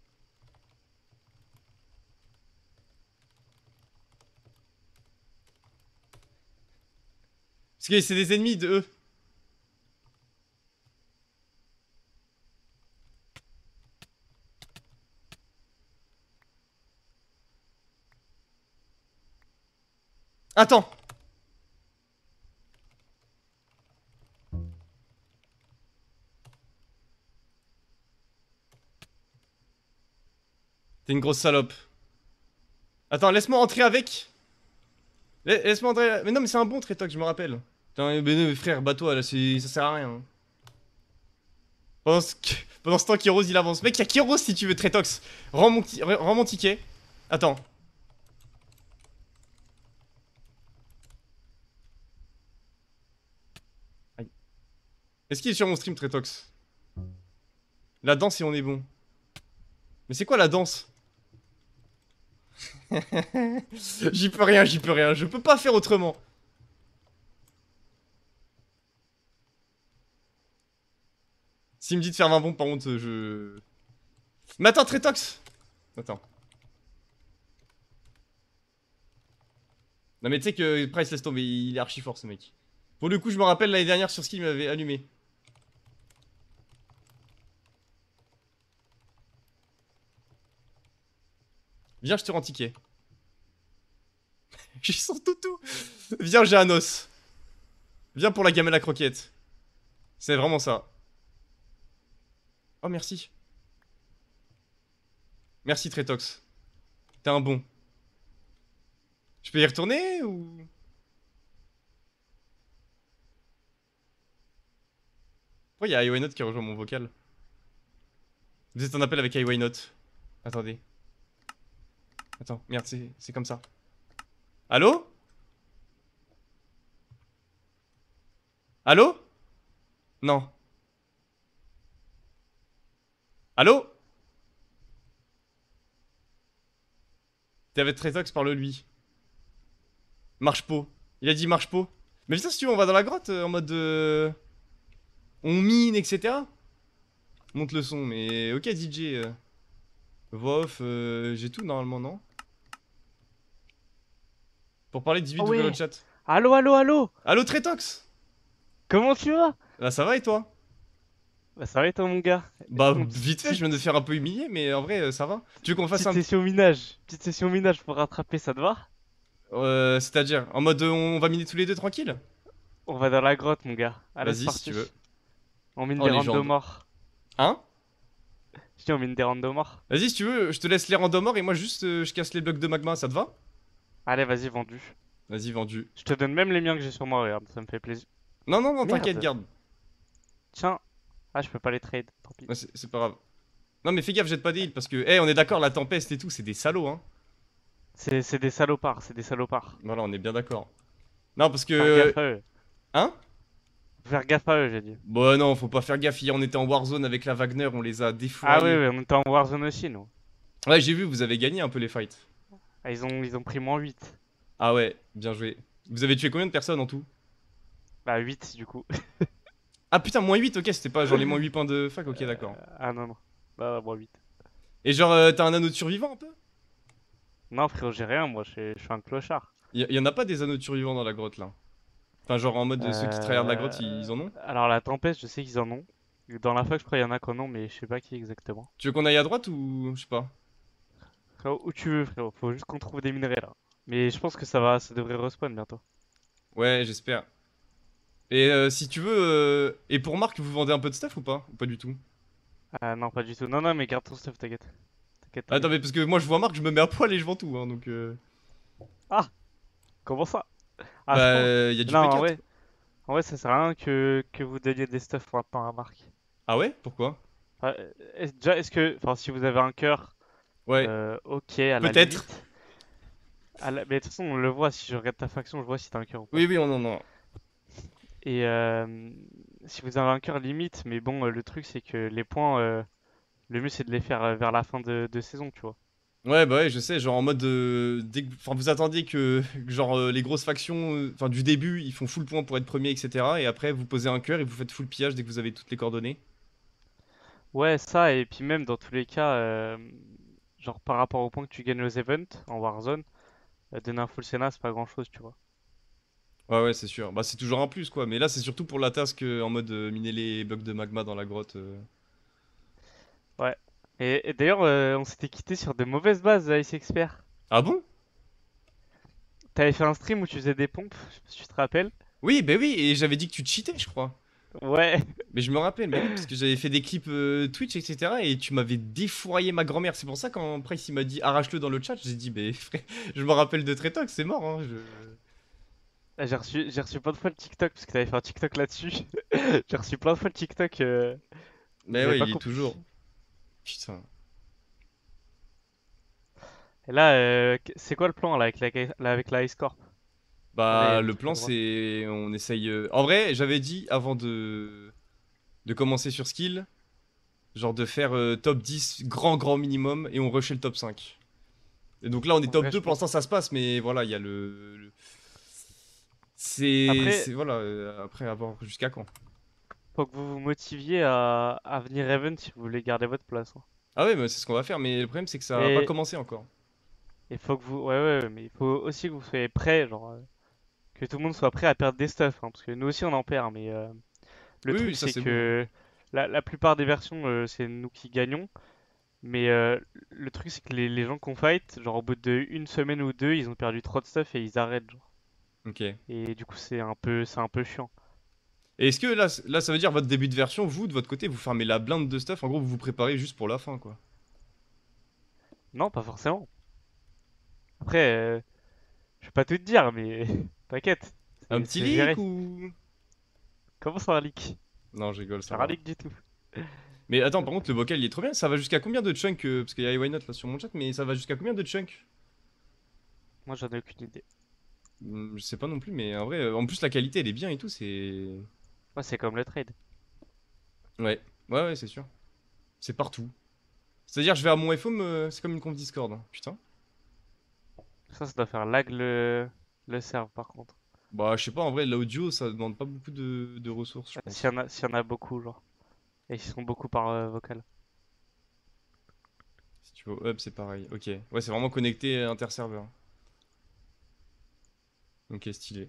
Parce que c'est des ennemis de eux. Attends. T'es une grosse salope. Attends, laisse-moi entrer avec. La- Laisse-moi entrer. Mais non, mais c'est un bon Tretox, je me rappelle. Putain, mais non, mais frère, bats-toi là, ça sert à rien. Pendant ce, que- pendant ce temps, Kyros il avance. Mec, y'a Kyros si tu veux, Tretox. Rends mon, ti- rends mon ticket. Attends. Aïe. Est-ce qu'il est sur mon stream, Tretox? La danse et on est bon. Mais c'est quoi la danse? J'y peux rien, j'y peux rien. Je peux pas faire autrement. S'il me dit de faire vingt bombes, par contre, je... Mais attends, Tretox. Attends. Non mais tu sais que Price laisse tomber, il est archi fort ce mec. Pour le coup, je me rappelle l'année dernière sur ce qu'il m'avait allumé. Viens, je te rends ticket. J'ai son toutou. Viens, j'ai un os. Viens pour la gamelle à croquette. C'est vraiment ça. Oh, merci. Merci, Tretox. T'es un bon. Je peux y retourner ou... Pourquoi il y a iWhyNot qui rejoint mon vocal? Vous êtes en appel avec iWhyNot. Attendez. Attends, merde, c'est comme ça. Allô? Allô? Non. Allô? T'es avec Tretox, parle-lui. Marche pot. Il a dit marche pot. Mais putain, si tu veux, on va dans la grotte euh, en mode... Euh... On mine, et cetera. Monte le son, mais ok, D J. Euh... Voix off, euh... j'ai tout normalement, non? Pour parler, dix-huit Oh ouvrez le ouais. chat. Allô, allô, allô. Allô, Tretox? Comment tu vas? Bah, ça va et toi? Bah ça va et toi mon gars? Bah, Bon, petite, vite fait, je viens de faire un peu humilier, mais en vrai, euh, ça va. Tu veux qu'on fasse petite un... session minage. Petite session minage pour rattraper, ça te va? Euh, c'est-à-dire, en mode euh, on va miner tous les deux tranquille? On va dans la grotte mon gars. Allez c'est Vas-y, si tu parti. veux. On mine En des randoms légende. morts. Hein? Je dis on mine des randoms morts. Vas-y, si tu veux, je te laisse les randoms morts et moi juste, euh, je casse les blocs de magma, ça te va? Allez vas-y vendu. Vas-y, vendu. Je te donne même les miens que j'ai sur moi, regarde, ça me fait plaisir. Non, non, non, t'inquiète, Merde. garde. Tiens. Ah je peux pas les trade, tant pis. Ouais, c'est c'est pas grave. Non, mais fais gaffe, jette pas des heals parce que, eh, on est d'accord, la tempête et tout, c'est des salauds, hein. C'est c'est des salopards, c'est des salopards. Voilà, on est bien d'accord. Non, parce Faire que. gaffe à eux. Hein? Faire gaffe à eux j'ai dit. Bon, non, faut pas faire gaffe. Hier, on était en Warzone avec la Wagner, on les a Ah oui, défouraillés. oui, on était en Warzone aussi nous. Ouais, j'ai vu, vous avez gagné un peu les fights. Ah, ils ont, ils ont pris moins huit. Ah ouais, bien joué. Vous avez tué combien de personnes en tout? Bah huit du coup. Ah putain, moins huit, ok, c'était pas genre les moins huit points de fac, ok, d'accord. Ah non non. Bah moins huit. Et genre, euh, t'as un anneau de survivant un peu? Non frérot j'ai rien moi, je suis je suis un clochard. Y, y en a pas des anneaux de survivants dans la grotte là? Enfin, genre en mode euh, ceux qui travaillent la grotte, ils, Euh... ils en ont? Alors la tempête, je sais qu'ils en ont. Dans la fac, je crois qu'il y en a qui en ont, mais je sais pas qui exactement. Tu veux qu'on aille à droite ou. Je sais pas. Frérot, où tu veux, frérot. Faut juste qu'on trouve des minerais là. Mais je pense que ça va, ça devrait respawn bientôt. Ouais, j'espère. Et euh, si tu veux. euh, Et pour Marc, vous vendez un peu de stuff ou pas? Ou pas du tout? Ah non, pas du tout. Non, non, mais garde ton stuff, t'inquiète. T'inquiète, Attends, t'inquiète. mais parce que moi je vois Marc, je me mets à poil et je vends tout, hein, donc. Euh... Ah, comment ça? Ah, ce point. Bah, y a du Non, P en quatre. vrai, en vrai, ça sert à rien que, que vous donniez des stuff maintenant à Marc. Ah ouais? Pourquoi? Enfin, est- déjà, est-ce que, enfin, si vous avez un cœur, Ouais, euh, ok, à la peut-être. limite. À la- Mais de toute façon, on le voit. Si je regarde ta faction, je vois si t'as un cœur ou pas. Oui, oui, on en a. Et euh, si vous avez un cœur limite, mais bon, euh, le truc c'est que les points, euh, le mieux c'est de les faire euh, vers la fin de, de saison, tu vois. Ouais, bah ouais, je sais, genre en mode. euh, dès que- Enfin, vous attendiez que, que genre euh, les grosses factions, euh, enfin du début, ils font full point pour être premiers, et cetera. Et après, vous posez un cœur et vous faites full pillage dès que vous avez toutes les coordonnées. Ouais, ça, et puis même dans tous les cas, euh, genre par rapport au point que tu gagnes aux events en Warzone, euh, donner un full Senna, c'est pas grand chose, tu vois. Ouais, ouais, c'est sûr. Bah, c'est toujours un plus, quoi. Mais là, c'est surtout pour la task euh, en mode euh, miner les blocs de magma dans la grotte. euh. Ouais. Et, et d'ailleurs, euh, on s'était quitté sur de mauvaises bases, Ice Expert. Ah bon? T'avais fait un stream où tu faisais des pompes, je sais pas si tu te rappelles. Oui, bah oui, et j'avais dit que tu cheatais, je crois. Ouais. Mais je me rappelle, mais oui, parce que j'avais fait des clips euh, Twitch, et cetera. Et tu m'avais défouraillé ma grand-mère. C'est pour ça quand Price il m'a dit arrache-le dans le chat, j'ai dit, mais frère, je me rappelle de Tretox, c'est mort, hein. Je... Ah, J'ai reçu, j'ai reçu plein de fois le TikTok parce que t'avais fait un TikTok là-dessus. J'ai reçu plein de fois le TikTok. euh, Mais Vous avez ouais, pas il y est compris. toujours. Putain. Et là, euh, qu- c'est quoi le plan là avec la, là, avec la Ice Corp? Ah, là, il y Bah, a des le trucs à plan, droite. c'est. On essaye. euh, En vrai, j'avais dit avant de. De commencer sur skill, genre de faire euh, top dix, grand, grand minimum, et on rushait le top cinq. Et donc là, on est En top vrai, deux, je pour pense. l'instant, ça se passe, mais voilà, il y a le. le- C'est. Après, C'est. Voilà, euh, après avoir jusqu'à quand. faut que vous vous motiviez à, à venir Even si vous voulez garder votre place, hein. Ah ouais, mais c'est ce qu'on va faire, mais le problème, c'est que ça a pas Et commencé encore. il faut que vous. Ouais, ouais, ouais, mais il faut aussi que vous soyez prêts, genre. euh, que tout le monde soit prêt à perdre des stuffs, hein, parce que nous aussi on en perd, mais euh, le Oui, truc oui, ça c'est c'est bon, hein. que la, la plupart des versions euh, c'est nous qui gagnons, mais euh, le truc c'est que les, les gens qu'on fight, genre au bout de une semaine ou deux, ils ont perdu trop de stuff et ils arrêtent, genre. Ok. Et Et du coup c'est un peu, c'est un peu chiant. est-ce que là, c- là, ça veut dire votre début de version, vous, de votre côté, vous fermez la blinde de stuff, en gros, vous vous préparez juste pour la fin, quoi. Non, pas forcément. Après, euh, je vais pas tout te dire, mais t'inquiète, Un c'est petit c'est leak géré. ou. Comment ça un leak? Non, je rigole, C'est ça un va. leak du tout. Mais attends, par contre, le vocal il est trop bien. Ça va jusqu'à combien de chunks euh, parce qu'il y a Why Not là sur mon chat, mais ça va jusqu'à combien de chunks? Moi j'en ai aucune idée. Hmm, Je sais pas non plus, mais en vrai, euh, en plus la qualité elle est bien et tout, c'est. Moi c'est comme le trade. Ouais, ouais, ouais, c'est sûr. C'est partout. C'est-à-dire, je vais à mon F O M, euh, c'est comme une conf Discord, hein. Putain. Ça, ça doit faire lag le, le serve par contre. Bah, je sais pas, en vrai, l'audio ça demande pas beaucoup de, de ressources, je Euh, S'il y pense. en a, s'il y en a beaucoup, genre. Et ils sont beaucoup par euh, vocal. Si tu vas au hub, c'est pareil. Ok. Ouais, c'est vraiment connecté euh, inter-serveur. Ok, stylé.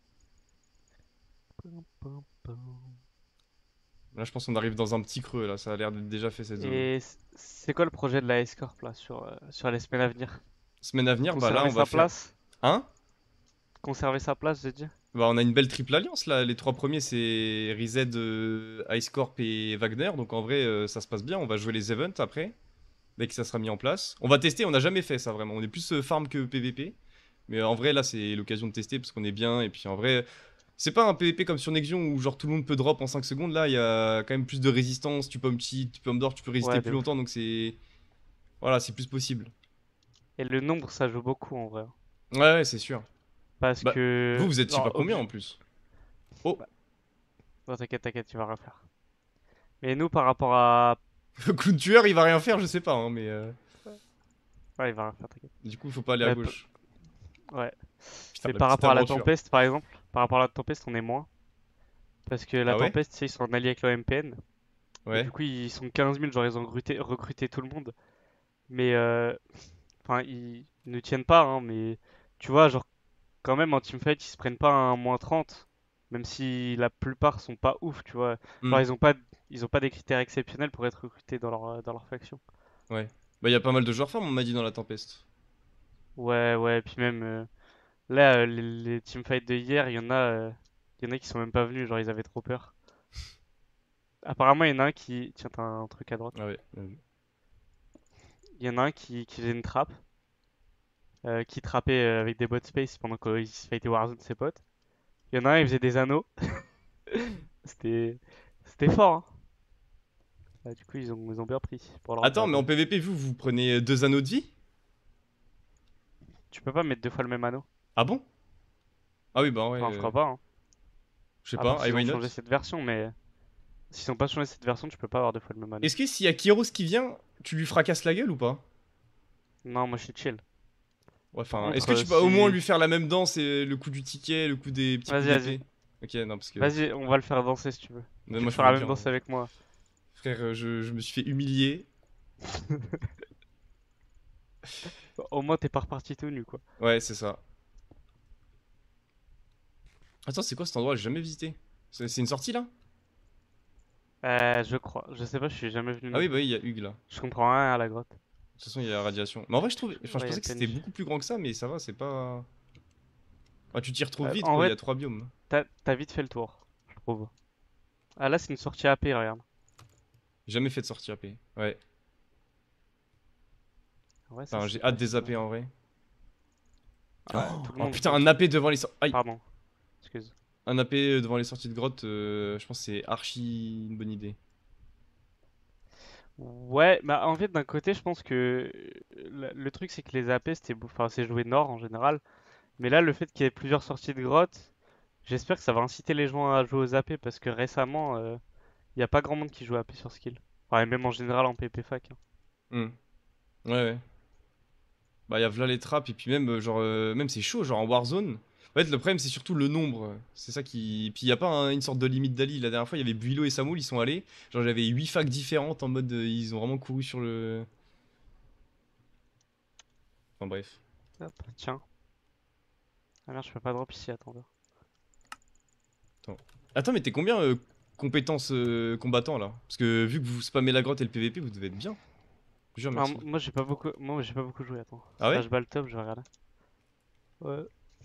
Pum, pum, pum. Là, je pense qu'on arrive dans un petit creux là, ça a l'air d'être déjà fait cette zone. Et c- c'est quoi le projet de la S-Corp là sur, euh, sur les semaines à venir? Semaine à venir, bah là, Conserver on va sa faire. place? Hein? Conserver sa place, j'ai dit? Bah, on a une belle triple alliance là. Les trois premiers, c'est Reset, euh, Ice Corp et Wagner. Donc en vrai, euh, ça se passe bien. On va jouer les events après, dès que ça sera mis en place. On va tester, on n'a jamais fait ça vraiment. On est plus euh, farm que P V P. Mais euh, en vrai, là, c'est l'occasion de tester parce qu'on est bien. Et puis en vrai, c'est pas un P V P comme sur Nexion où genre tout le monde peut drop en cinq secondes. Là, il y a quand même plus de résistance. Tu peux home cheat, tu peux home door, tu peux résister Ouais, de plus ouf. longtemps. Donc c'est. Voilà, c'est plus possible. Et le nombre, ça joue beaucoup en vrai. Ouais, ouais, c'est sûr. Parce Bah, vous, que. vous êtes je sais Genre, pas combien obje- en plus. Oh, bah, non, t'inquiète, t'inquiète, tu vas refaire. Mais nous, par rapport à. le clown tueur, il va rien faire, je sais pas, hein, mais euh, Ouais, il va refaire, t'inquiète. du coup, faut pas aller à Euh, p- gauche. ouais. Putain, Mais la par petite rapport à la aventure. Tempeste, par exemple, par rapport à la Tempeste, on est moins. Parce que la Ah ouais? Tempeste, tu sais, ils sont en allié avec l'O M P N. Et Ouais. du coup, ils sont quinze mille, genre, ils ont recruté, recruté tout le monde. Mais, euh, enfin, ils, ils ne tiennent pas, hein, mais tu vois, genre, quand même, en teamfight, ils se prennent pas un moins trente. Même si la plupart sont pas ouf, tu vois. Hmm, Genre, ils ont pas, ils ont pas des critères exceptionnels pour être recrutés dans leur, euh, dans leur faction. ouais. Bah, y a pas mal de joueurs forts, on m'a dit dans la tempeste. Ouais, ouais, puis même, euh, là, euh, les, les teamfights de hier, il y en a, euh, il y en a qui sont même pas venus, genre, ils avaient trop peur. Apparemment, il y en a un qui, tiens, t'as un truc à droite. Ah ouais. bien vu. Il y en a un qui, qui faisait une trappe. Euh, qui trappait euh, avec des bots space pendant qu'il se fightait Warzone ses potes. Il y en a un, il faisait des anneaux. C'était c'était fort, hein. Bah, du coup, ils ont, ils ont bien pris pour leur Attends, grade. mais en P V P, vous, vous prenez euh, deux anneaux de vie? Tu peux pas mettre deux fois le même anneau. Ah bon? Ah oui, bah ouais. Non, je euh, crois pas, hein. Je sais À part pas, I s'ils ont why not? changé cette version, mais s'ils ont pas changé cette version, tu peux pas avoir deux fois le même anneau. Est-ce que s'il y a Kyros qui vient, tu lui fracasses la gueule ou pas? Non, moi je suis chill. Ouais, Par enfin, est-ce contre, que euh, tu peux au moins si. lui faire la même danse et le coup du ticket, le coup des petits coups Vas-y, vas-y. d'épée? Ok, non, parce que. Vas-y, on va le faire danser si tu veux. Mais Tu moi, peux je faire veux la même bien, danse hein. avec moi. Frère, euh, je, je me suis fait humilier. Au moins, t'es pas reparti tout nu, quoi. Ouais, c'est ça. Attends, c'est quoi cet endroit? J'ai jamais visité. C'est c'est une sortie là? Euh, je crois. Je sais pas, je suis jamais venu Ah non oui, bah plus. oui, il y a Hugues là. Je comprends rien à la grotte. De toute façon, il y a la radiation. Mais en vrai, je trouve. Enfin, je Ouais, il y a pensais le que c'était P N J. beaucoup plus grand que ça, mais ça va, c'est pas. Ah, tu t'y retrouves Euh, vite en quoi, il y vrai, a trois biomes. t'as t'as vite fait le tour, je trouve. Ah là, c'est une sortie A P, regarde. J'ai jamais fait de sortie A P. Ouais. Ouais, ça Enfin, c'est j'ai hâte pas des si mal. A P en vrai. Ouais, tout le Oh monde putain, veut. un A P devant les sorties. Aïe! Pardon, excuse. Un A P devant les sorties de grotte, euh, je pense que c'est archi une bonne idée. Ouais, bah en fait d'un côté je pense que le, le truc c'est que les A P c'était beau- enfin c'est joué Nord en général, mais là le fait qu'il y ait plusieurs sorties de grottes, j'espère que ça va inciter les gens à jouer aux A P parce que récemment il n'y a pas grand monde qui joue A P sur skill. Enfin, et même en général en P P fac, hein. Hmm. Ouais, ouais. Bah, y'a v'là les trappes, et puis même, euh, genre, euh, même c'est chaud, genre en Warzone. En fait, le problème, c'est surtout le nombre. C'est ça qui. Puis y a pas un- une sorte de limite d'Ali. La dernière fois, il y avait Builo et Samoul, ils sont allés. Genre, j'avais huit facs différentes en mode. euh, ils ont vraiment couru sur le. Enfin, bref. Hop, tiens. Ah merde, je peux pas drop ici, attends. Attends, Attends mais t'es combien euh, compétences euh, combattants là? Parce que vu que vous spammez la grotte et le P V P, vous devez être bien. Je jure, Ah, merci. m- moi j'ai pas beaucoup, moi j'ai pas beaucoup joué, attends. Ah ouais? Slash ball top, je vais regarder. Ouais.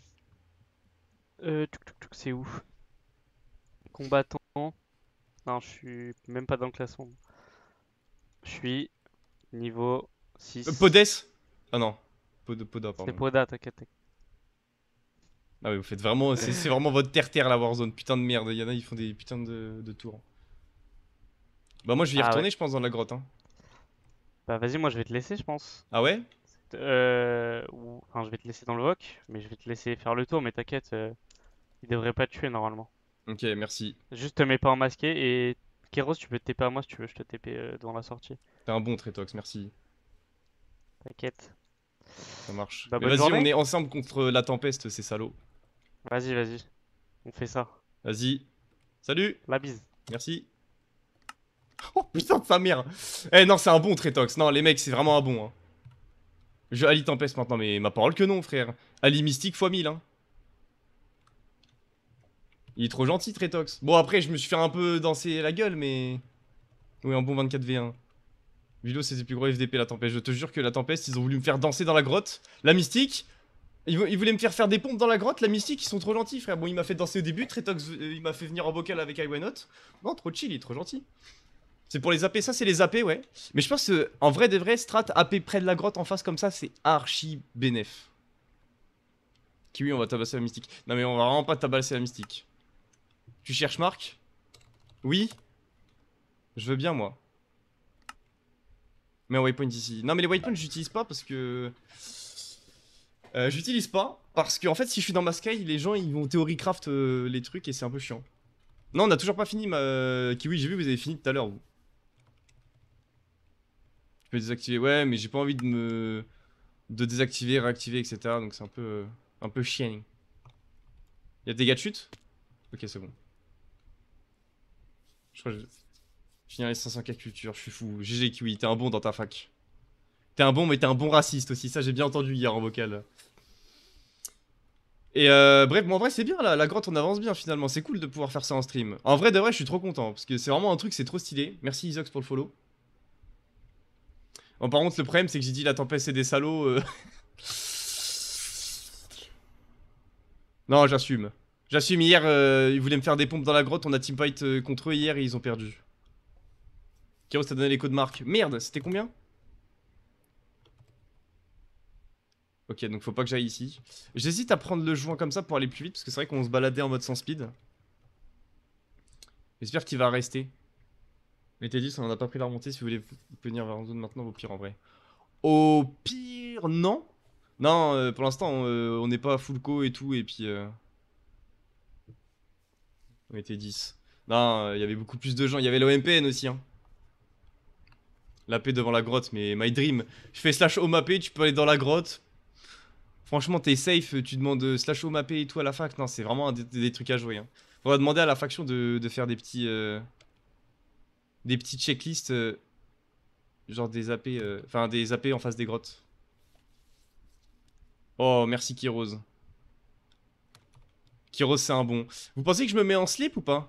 Euh, tuc, tuc, tuc, c'est où? Combattant. Non, je suis même pas dans le classement. Je suis niveau Euh, six. Podes? Ah non. Pod- Poda, C'est pardon. Poda, t'inquiète. t'inquiète. Ah oui, vous faites vraiment. C'est c'est vraiment votre terre-terre la Warzone. Putain de merde. Il y en a, ils font des putains de, de tours. Bah, moi, je vais y Ah ouais. retourner, je pense, dans la grotte. Hein. Bah vas-y, moi je vais te laisser, je pense. Ah ouais? Euh, ou- Enfin, je vais te laisser dans le hoc, mais je vais te laisser faire le tour, mais t'inquiète, euh, il devrait pas te tuer normalement. Ok, merci. Juste te mets pas en masqué et Kéros, tu peux te T P à moi si tu veux, je te T P euh, devant la sortie. T'es un bon Tretox, merci. T'inquiète. Ça marche. Bah Mais bonne vas-y, on journée. est ensemble contre la tempête, ces salauds. Vas-y, vas-y, on fait ça. Vas-y. Salut! La bise. Merci. Oh putain de sa mère! Eh non, c'est un bon Tretox. Non, les mecs, c'est vraiment un bon. Hein. Je Ali Tempest maintenant, mais ma parole que non, frère. Ali Mystique fois mille, hein. Il est trop gentil, Tretox. Bon, après, je me suis fait un peu danser la gueule, mais. Oui, un bon vingt-quatre v un. Vilo, c'est ses plus gros F D P, la Tempête. Je te jure que la Tempête, ils ont voulu me faire danser dans la grotte. La Mystique, ils, vou- ils voulaient me faire faire des pompes dans la grotte. La Mystique, ils sont trop gentils, frère. Bon, il m'a fait danser au début. Tretox, euh, il m'a fait venir en vocal avec I Why Not. Non, trop chill, il est trop gentil. C'est pour les A P, ça c'est les A P, ouais. Mais je pense que, en vrai des vrais, strat A P près de la grotte en face comme ça, c'est archi bénef. Kiwi, on va tabasser la mystique. Non mais on va vraiment pas tabasser la mystique. Tu cherches Marc? Oui? Je veux bien moi. Mais un waypoint ici. Non mais les waypoints j'utilise pas parce que... Euh, j'utilise pas parce que en fait si je suis dans ma sky, les gens ils vont théorie craft euh, les trucs et c'est un peu chiant. Non on a toujours pas fini ma... Kiwi j'ai vu vous avez fini tout à l'heure vous. Je peux désactiver, ouais mais j'ai pas envie de me... De désactiver, réactiver et cetera. Donc c'est un peu... euh, Un peu chiant. Y'a des dégâts de chute? Ok c'est bon. Je crois que je... Je finis les cinq cents K culture, je suis fou. G G Kiwi, t'es un bon dans ta fac. T'es un bon, mais t'es un bon raciste aussi. Ça, j'ai bien entendu hier en vocal. Et euh, bref, bon, en vrai, c'est bien là. La grotte, on avance bien finalement. C'est cool de pouvoir faire ça en stream. En vrai, de vrai, je suis trop content. Parce que c'est vraiment un truc, c'est trop stylé. Merci Isox pour le follow. Bon, par contre, le problème, c'est que j'ai dit la tempête, c'est des salauds. euh. Non, j'assume. J'assume. Hier, euh, ils voulaient me faire des pompes dans la grotte. On a teamfight euh, contre eux hier et ils ont perdu. Chaos t'a donné les codes marque. Merde, c'était combien? Ok, donc faut pas que j'aille ici. J'hésite à prendre le joint comme ça pour aller plus vite, parce que c'est vrai qu'on se baladait en mode sans speed. J'espère qu'il va rester. Mais t'es dit, ça n'en a pas pris la remontée, si vous voulez venir vers une zone maintenant, au pire en vrai. Au pire, non. Non, euh, pour l'instant, euh, on n'est pas full co et tout, et puis... Euh... On était dix. Non, il y avait beaucoup plus de gens, il y avait l'O M P N aussi, hein. La paix devant la grotte, mais my dream. Je fais slash home A P, tu peux aller dans la grotte. Franchement, t'es safe, tu demandes euh, slash home A P et tout à la fac. Non, c'est vraiment un des, des trucs à jouer. Hein. Faudra demander à la faction de, de faire des petits. Euh, des petits checklists. Euh, genre des A P. euh, Enfin, des A P en face des grottes. Oh, merci Kiros. Kiros, c'est un bon. Vous pensez que je me mets en slip ou pas?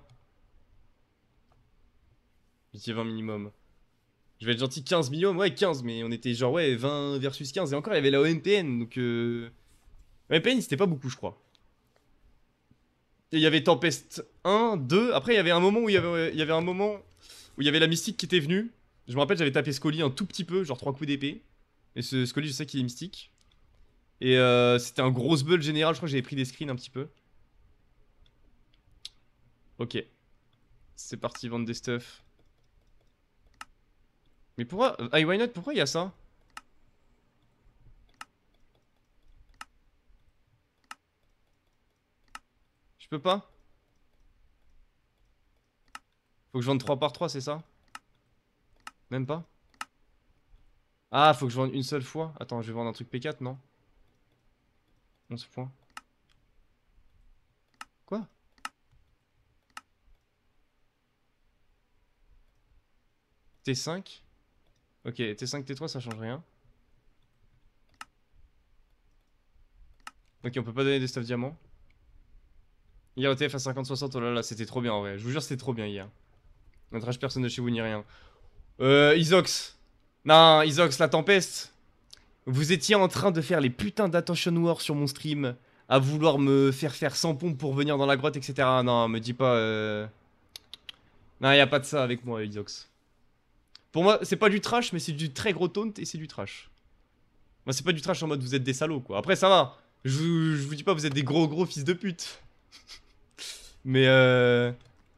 Pitié vingt minimum. Je vais être gentil, quinze millions. Ouais, quinze, mais on était genre, ouais, vingt versus quinze. Et encore, il y avait la O M P N. Donc, euh... O M P N, c'était pas beaucoup, je crois. Et il y avait Tempest un, deux. Après, il y avait un moment où il y avait, il y avait un moment où il y avait la mystique qui était venue. Je me rappelle, j'avais tapé Scully un tout petit peu, genre trois coups d'épée. Et ce Scully, je sais qu'il est mystique. Et euh, c'était un gros build général. Je crois que j'avais pris des screens un petit peu. Ok. C'est parti, vendre des stuff. Mais pourquoi... Ah, why not, pourquoi il y a ça? Je peux pas? Faut que je vende trois par trois, c'est ça? Même pas? Ah, faut que je vende une seule fois. Attends, je vais vendre un truc P quatre, non? onze points. Quoi? T cinq? Ok, T cinq, T trois, ça change rien. Ok, on peut pas donner des stuff diamants. Hier, E T F à cinquante soixante, oh là là, c'était trop bien en vrai. Je vous jure, c'était trop bien hier. Notre âge, personne de chez vous ni rien. Euh, Isox. Non, Isox, la tempeste. Vous étiez en train de faire les putains d'attention war sur mon stream, à vouloir me faire faire cent pompes pour venir dans la grotte, et cetera. Non, me dis pas... Euh... Non, y a pas de ça avec moi, Isox. Pour moi, c'est pas du trash, mais c'est du très gros taunt et c'est du trash. Moi, c'est pas du trash en mode vous êtes des salauds, quoi. Après, ça va. Je vous, je vous dis pas vous êtes des gros gros fils de pute. Mais euh...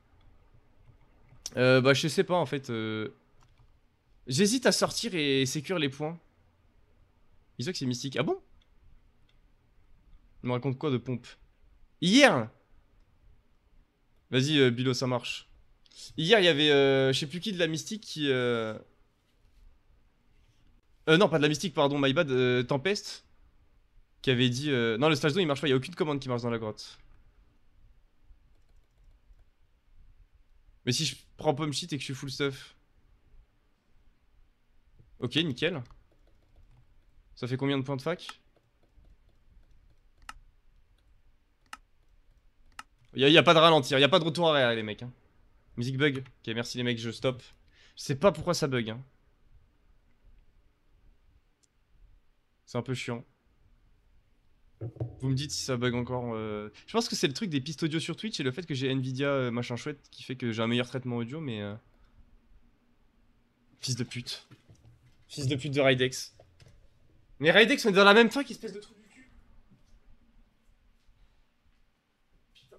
euh... Bah, je sais pas, en fait. Euh... J'hésite à sortir et sécure les points. Isox, c'est mystique. Ah bon? Il me raconte quoi de pompe? Hier? Vas-y, euh, Bilo, ça marche. Hier, il y avait, euh, je sais plus qui de la mystique qui... Euh... euh non, pas de la mystique, pardon, my bad, euh, Tempest. Qui avait dit... Euh... Non, le stage zone, il marche pas, il y a aucune commande qui marche dans la grotte. Mais si je prends pomme shit et que je suis full stuff. Ok, nickel. Ça fait combien de points de fac? Il y, y a pas de ralentir, il y a pas de retour arrière les mecs. Hein. Musique bug. Ok, merci les mecs, je stop. Je sais pas pourquoi ça bug. Hein. C'est un peu chiant. Vous me dites si ça bug encore. Euh... Je pense que c'est le truc des pistes audio sur Twitch et le fait que j'ai Nvidia euh, machin chouette qui fait que j'ai un meilleur traitement audio, mais... Euh... Fils de pute. Fils de pute de Rydex. Mais Rydex, on est dans la même fac, espèce de trou du cul. Putain.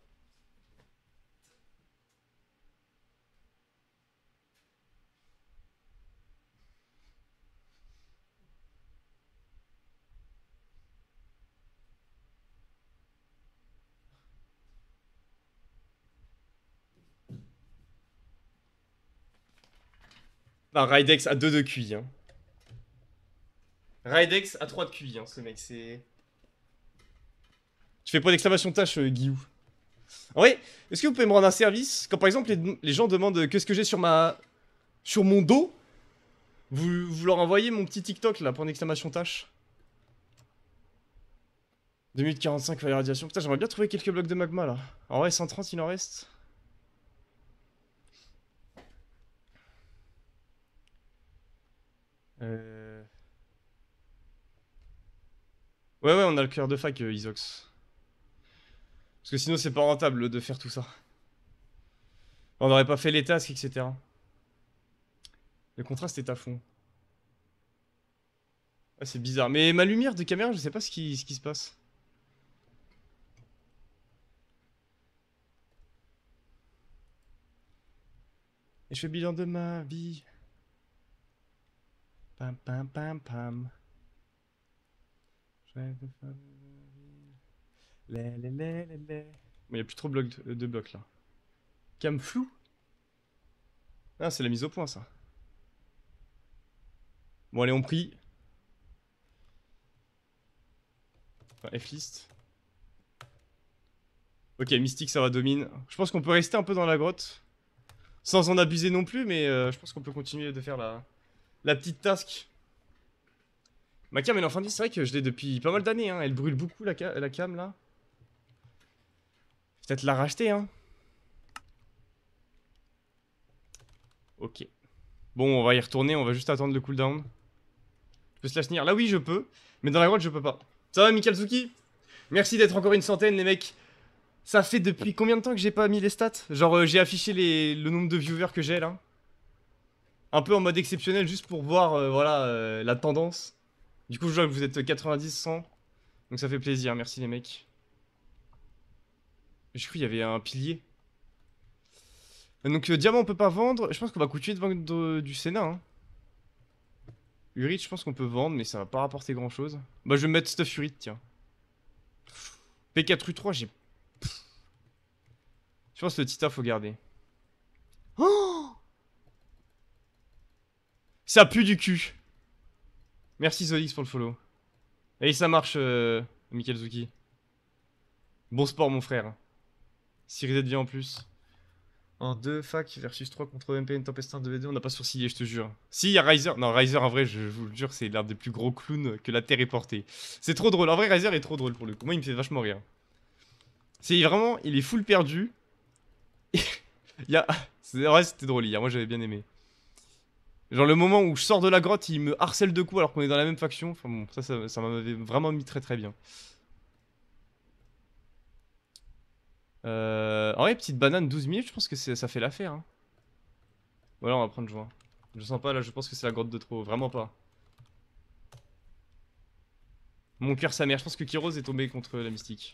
Non, Rydex a deux de Q I. Hein. Rydex a trois de Q I, hein, ce mec, c'est... Tu fais pas d'exclamation tâche, euh, Guillou. En vrai, est-ce que vous pouvez me rendre un service? Quand par exemple les, les gens demandent qu'est-ce que j'ai sur ma... Sur mon dos, vous, vous leur envoyez mon petit TikTok là, pour une exclamation tâche. deux minutes quarante-cinq, fire radiation. Putain, j'aimerais bien trouver quelques blocs de magma là. En vrai, cent trente, il en reste. Euh... Ouais, ouais, on a le cœur de fac, euh, Isox. Parce que sinon, c'est pas rentable de faire tout ça. On n'aurait pas fait les tasks, et cetera. Le contraste est à fond. Ah, c'est bizarre. Mais ma lumière de caméra, je sais pas ce qui, ce qui se passe. Et je fais bilan de ma vie. Pam pam pam pam. Je rêve de faire de ma vie. Lé, lé, lé, lé, lé. Bon, y a plus trop de blocs, de, de blocs là. Cam flou. Ah, c'est la mise au point ça. Bon, allez, on prie. Enfin, F-list. Ok, mystique, ça va domine. Je pense qu'on peut rester un peu dans la grotte. Sans en abuser non plus, mais euh, je pense qu'on peut continuer de faire la, la petite task. Ma cam, elle est en fin de vie, c'est vrai que je l'ai depuis pas mal d'années. Hein. Elle brûle beaucoup la, ca la cam là. Peut-être la racheter, hein. Ok. Bon, on va y retourner, on va juste attendre le cooldown. Je peux slash tenir. Là, oui, je peux. Mais dans la grotte, je peux pas. Ça va, Mikalzuki? Merci d'être encore une centaine, les mecs. Ça fait depuis combien de temps que j'ai pas mis les stats? Genre, euh, j'ai affiché les... le nombre de viewers que j'ai, là. Un peu en mode exceptionnel, juste pour voir, euh, voilà, euh, la tendance. Du coup, je vois que vous êtes quatre-vingt-dix, cent. Donc ça fait plaisir, merci les mecs. J'ai cru qu'il y avait un pilier. Donc, euh, diamant, on peut pas vendre. Je pense qu'on va continuer de vendre de, du Sénat, hein. Urite, je pense qu'on peut vendre, mais ça va pas rapporter grand chose. Bah, je vais mettre stuff Urite, tiens. P quatre U trois, j'ai. Je pense que le Tita, faut garder. Oh, ça pue du cul. Merci Zolix pour le follow. Et ça marche, euh, Mikazuki. Bon sport, mon frère. six reset de vie en plus. En deux, fac versus trois contre M P N Tempestin de V deux, on n'a pas sourcillé, je te jure. Si, il y a Riser. Non, Riser, en vrai, je, je vous le jure, c'est l'un des plus gros clowns que la Terre ait porté. C'est trop drôle. En vrai, Riser est trop drôle pour le coup. Moi, il me fait vachement rire. C'est vraiment, il est full perdu. Il y a. En vrai, c'était drôle hier. Moi, j'avais bien aimé. Genre, le moment où je sors de la grotte, il me harcèle de coups alors qu'on est dans la même faction. Enfin bon, ça, ça, ça m'avait vraiment mis très très bien. Euh... En vrai, petite banane, douze minutes, je pense que ça fait l'affaire. Hein. Voilà, on va prendre juin. Je sens pas là, je pense que c'est la grotte de trop. Vraiment pas. Mon cœur sa mère, je pense que Kyros est tombé contre la mystique.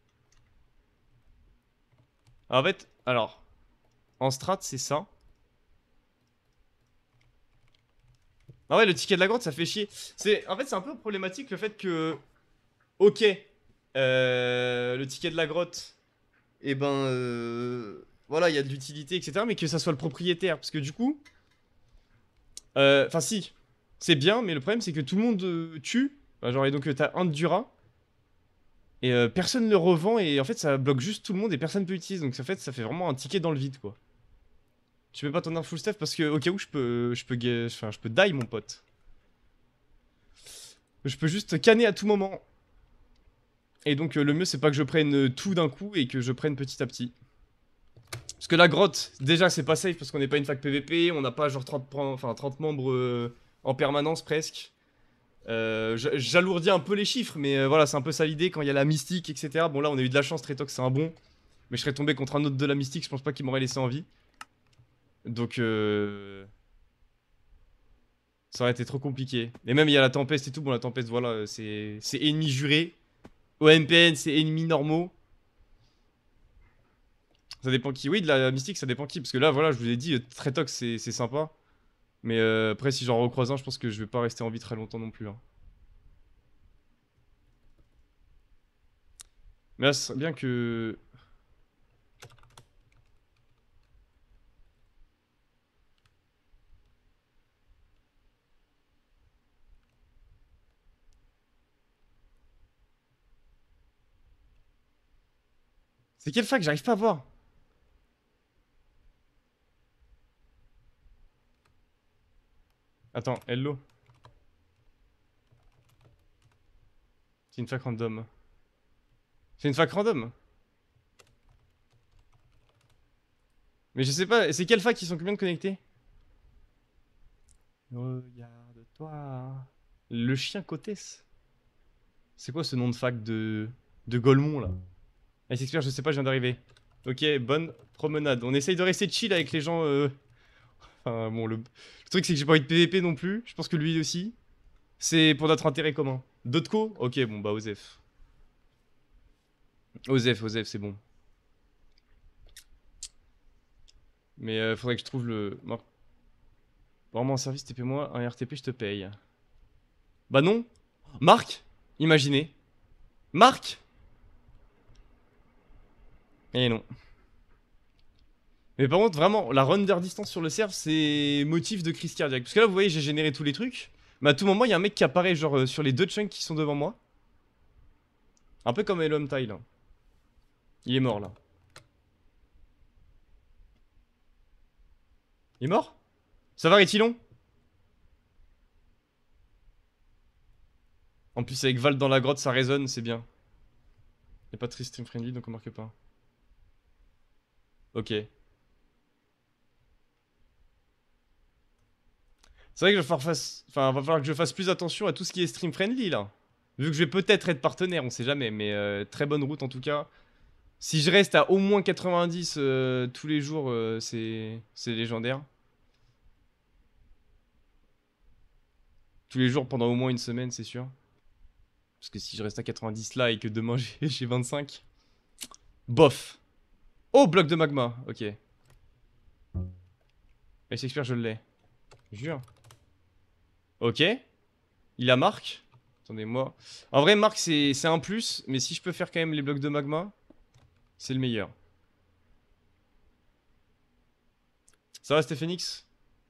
Ah, en fait, alors. En strat, c'est ça. Ah ouais, le ticket de la grotte, ça fait chier. C'est, en fait, c'est un peu problématique le fait que. Ok. Euh, le ticket de la grotte. Et eh ben. Euh, voilà, il y a de l'utilité, et cetera. Mais que ça soit le propriétaire. Parce que du coup. Enfin, euh, si. C'est bien, mais le problème, c'est que tout le monde euh, tue. Enfin, genre, et donc, euh, t'as un de Dura. Et euh, personne ne le revend. Et en fait, ça bloque juste tout le monde et personne peut l'utiliser. Donc, en fait, ça fait vraiment un ticket dans le vide, quoi. Tu mets pas ton arme full stuff parce que, au cas où, je peux. Je peux. Enfin, je peux die, mon pote. Je peux juste canner à tout moment. Et donc, euh, le mieux, c'est pas que je prenne euh, tout d'un coup et que je prenne petit à petit. Parce que la grotte, déjà, c'est pas safe parce qu'on n'est pas une fac P V P. On n'a pas genre trente, enfin, trente membres euh, en permanence presque. Euh, J'alourdis un peu les chiffres, mais euh, voilà, c'est un peu ça l'idée quand il y a la mystique, et cetera. Bon, là, on a eu de la chance, Tretox, c'est un bon. Mais je serais tombé contre un autre de la mystique, je pense pas qu'il m'aurait laissé en vie. Donc, euh... ça aurait été trop compliqué. Et même, il y a la tempeste et tout. Bon, la tempeste, voilà, c'est ennemi juré. Au M P N, c'est ennemis normaux. Ça dépend qui. Oui, de la mystique, ça dépend qui. Parce que là, voilà, je vous ai dit, Tretox, c'est sympa. Mais euh, après, si j'en recroise un, je pense que je vais pas rester en vie très longtemps non plus. Hein. Mais là, ce serait bien que... C'est quelle fac? J'arrive pas à voir. Attends, hello. C'est une fac random. C'est une fac random. Mais je sais pas, c'est quelle fac qui sont combien de connectés? Regarde-toi. Le chien Cotès. C'est quoi ce nom de fac de... de Golemont là? Ice Expert, je sais pas, je viens d'arriver. Ok, bonne promenade. On essaye de rester chill avec les gens. Euh... Enfin, bon, le, le truc c'est que j'ai pas envie de P V P non plus. Je pense que lui aussi. C'est pour notre intérêt commun. D'autres co? Ok, bon, bah, Osef. Osef, Osef, c'est bon. Mais euh, faudrait que je trouve le... Non. Vraiment un service, T P moi, un R T P, je te paye. Bah non. Marc. Imaginez. Marc. Et non. Mais par contre, vraiment, la render distance sur le serve, c'est motif de crise cardiaque. Parce que là, vous voyez, j'ai généré tous les trucs. Mais à tout moment, il y a un mec qui apparaît, genre, euh, sur les deux chunks qui sont devant moi. Un peu comme Elom Tai, là. Il est mort, là. Il est mort? Ça va, Rétilon? En plus, avec Val dans la grotte, ça résonne, c'est bien. Y'a pas de triste stream friendly, donc on marque pas. Ok. C'est vrai que je vais fasse... enfin, va falloir que je fasse plus attention à tout ce qui est stream friendly, là. Vu que je vais peut-être être partenaire, on sait jamais, mais euh, très bonne route en tout cas. Si je reste à au moins quatre-vingt-dix euh, tous les jours, euh, c'est légendaire. Tous les jours pendant au moins une semaine, c'est sûr. Parce que si je reste à quatre-vingt-dix là et que demain j'ai vingt-cinq... Bof. Oh, bloc de magma, ok. Et Shakespeare, je l'ai. Jure. Ok. Il a Marc. Attendez, moi. En vrai, Marc, c'est un plus. Mais si je peux faire quand même les blocs de magma, c'est le meilleur. Ça va, Stéphénix?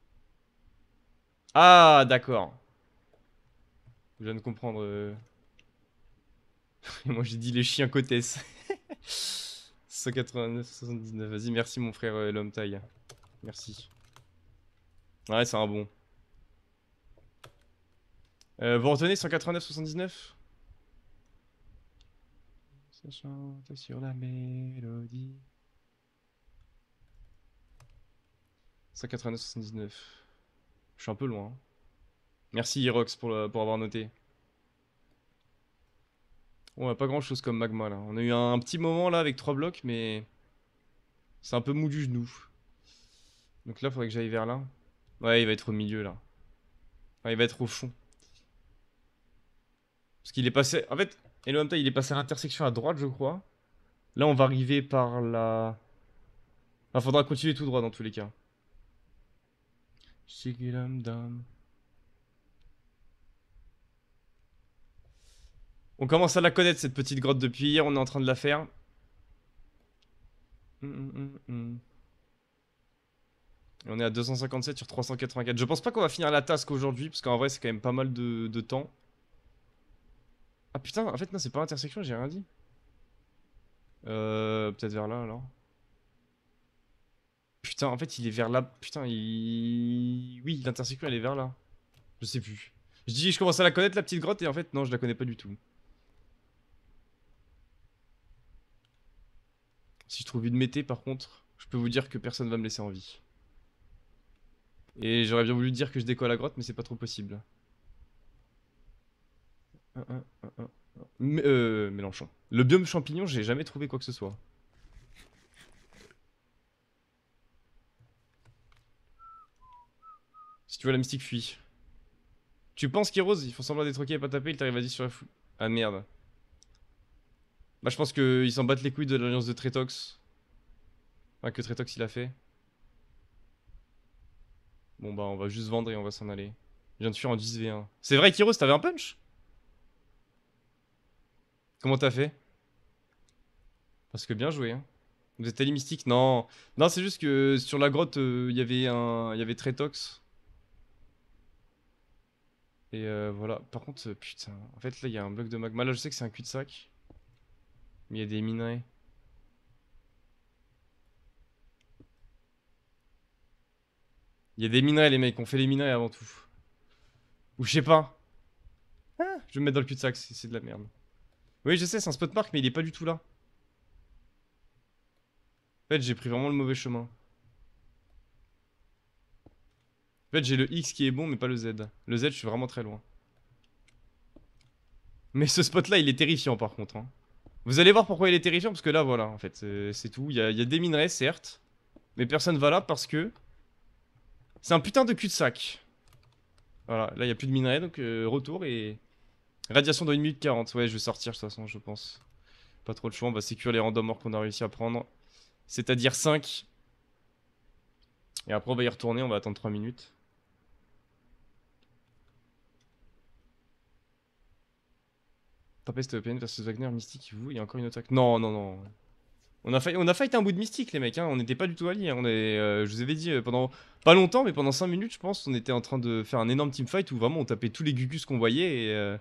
Ah, d'accord. Je viens de comprendre. euh. Moi, j'ai dit les chiens côtesses. cent quatre-vingt-neuf, soixante-dix-neuf. Vas-y, merci, mon frère euh, l'homme taille. Merci. Ouais, c'est un bon. Euh, vous retenez cent quatre-vingt-neuf soixante-dix-neuf? Ça chante sur la mélodie. cent quatre-vingt-neuf soixante-dix-neuf. Je suis un peu loin. Merci Irox pour, le- pour avoir noté. On a pas grand chose comme magma là. On a eu un, un petit moment là avec trois blocs, mais c'est un peu mou du genou. Donc là, faudrait que j'aille vers là. Ouais, il va être au milieu là. Ouais, il va être au fond. Parce qu'il est passé. En fait, Hello Hamta, il est passé à l'intersection à droite, je crois. Là, on va arriver par la. Enfin, faudra continuer tout droit dans tous les cas. Shigilam-dam. On commence à la connaître cette petite grotte depuis hier, on est en train de la faire. Hum, hum, hum, hum. Et on est à deux cent cinquante-sept sur trois cent quatre-vingt-quatre. Je pense pas qu'on va finir la task aujourd'hui, parce qu'en vrai c'est quand même pas mal de, de temps. Ah putain, en fait non, c'est pas l'intersection, j'ai rien dit. Euh, peut-être vers là alors. Putain, en fait il est vers là. Putain, il... Oui, l'intersection elle est vers là. Je sais plus. Je dis je commence à la connaître la petite grotte et en fait non, je la connais pas du tout. Si je trouve une mété par contre, je peux vous dire que personne va me laisser en vie. Et j'aurais bien voulu dire que je décolle la grotte, mais c'est pas trop possible. Un, un, un, un, un. M- euh, Mélenchon. Le biome champignon, j'ai jamais trouvé quoi que ce soit. Si tu vois la mystique, fuis. Tu penses qu'Heroes, ils font semblant d'être ok et pas taper, ils t'arrivent à dire sur la fou. Ah merde. Bah, je pense qu'ils s'en battent les couilles de l'alliance de Tretox. Enfin, que Tretox il a fait. Bon, bah, on va juste vendre et on va s'en aller. Je viens de fuir en dix v un. C'est vrai qu'Heroes, t'avais un punch? Comment t'as fait? Parce que bien joué, hein. Vous êtes allé mystique? Non. Non, c'est juste que sur la grotte, euh, il y avait un. Il y avait Tretox. Et euh, voilà. Par contre, euh, putain. En fait, là, il y a un bloc de magma. Là, je sais que c'est un cul-de-sac. Mais il y a des minerais. Il y a des minerais, les mecs. On fait les minerais avant tout. Ou je sais pas. Ah, je vais me mettre dans le cul-de-sac. C'est c'est de la merde. Oui, je sais, c'est un spot mark, mais il est pas du tout là. En fait, j'ai pris vraiment le mauvais chemin. En fait, j'ai le X qui est bon, mais pas le Z. Le Z, je suis vraiment très loin. Mais ce spot-là, il est terrifiant par contre, hein. Vous allez voir pourquoi il est terrifiant, parce que là, voilà, en fait, c'est tout. Il y, a, il y a des minerais, certes. Mais personne va là parce que... C'est un putain de cul-de-sac. Voilà, là, il n'y a plus de minerais, donc euh, retour et... Radiation dans une minute quarante. Ouais, je vais sortir de toute façon, je pense. Pas trop de choix, on va sécure les random morts qu'on a réussi à prendre. C'est-à-dire cinq. Et après, on va y retourner, on va attendre trois minutes. Tempest Européenne versus Wagner, Mystique, vous, il y a encore une attaque. Non, non, non. On a, failli, on a fight un bout de Mystique, les mecs, hein. On n'était pas du tout alliés, hein. On est, euh, je vous avais dit, euh, pendant pas longtemps, mais pendant cinq minutes, je pense, on était en train de faire un énorme teamfight où vraiment on tapait tous les Gugus qu'on voyait et... Euh...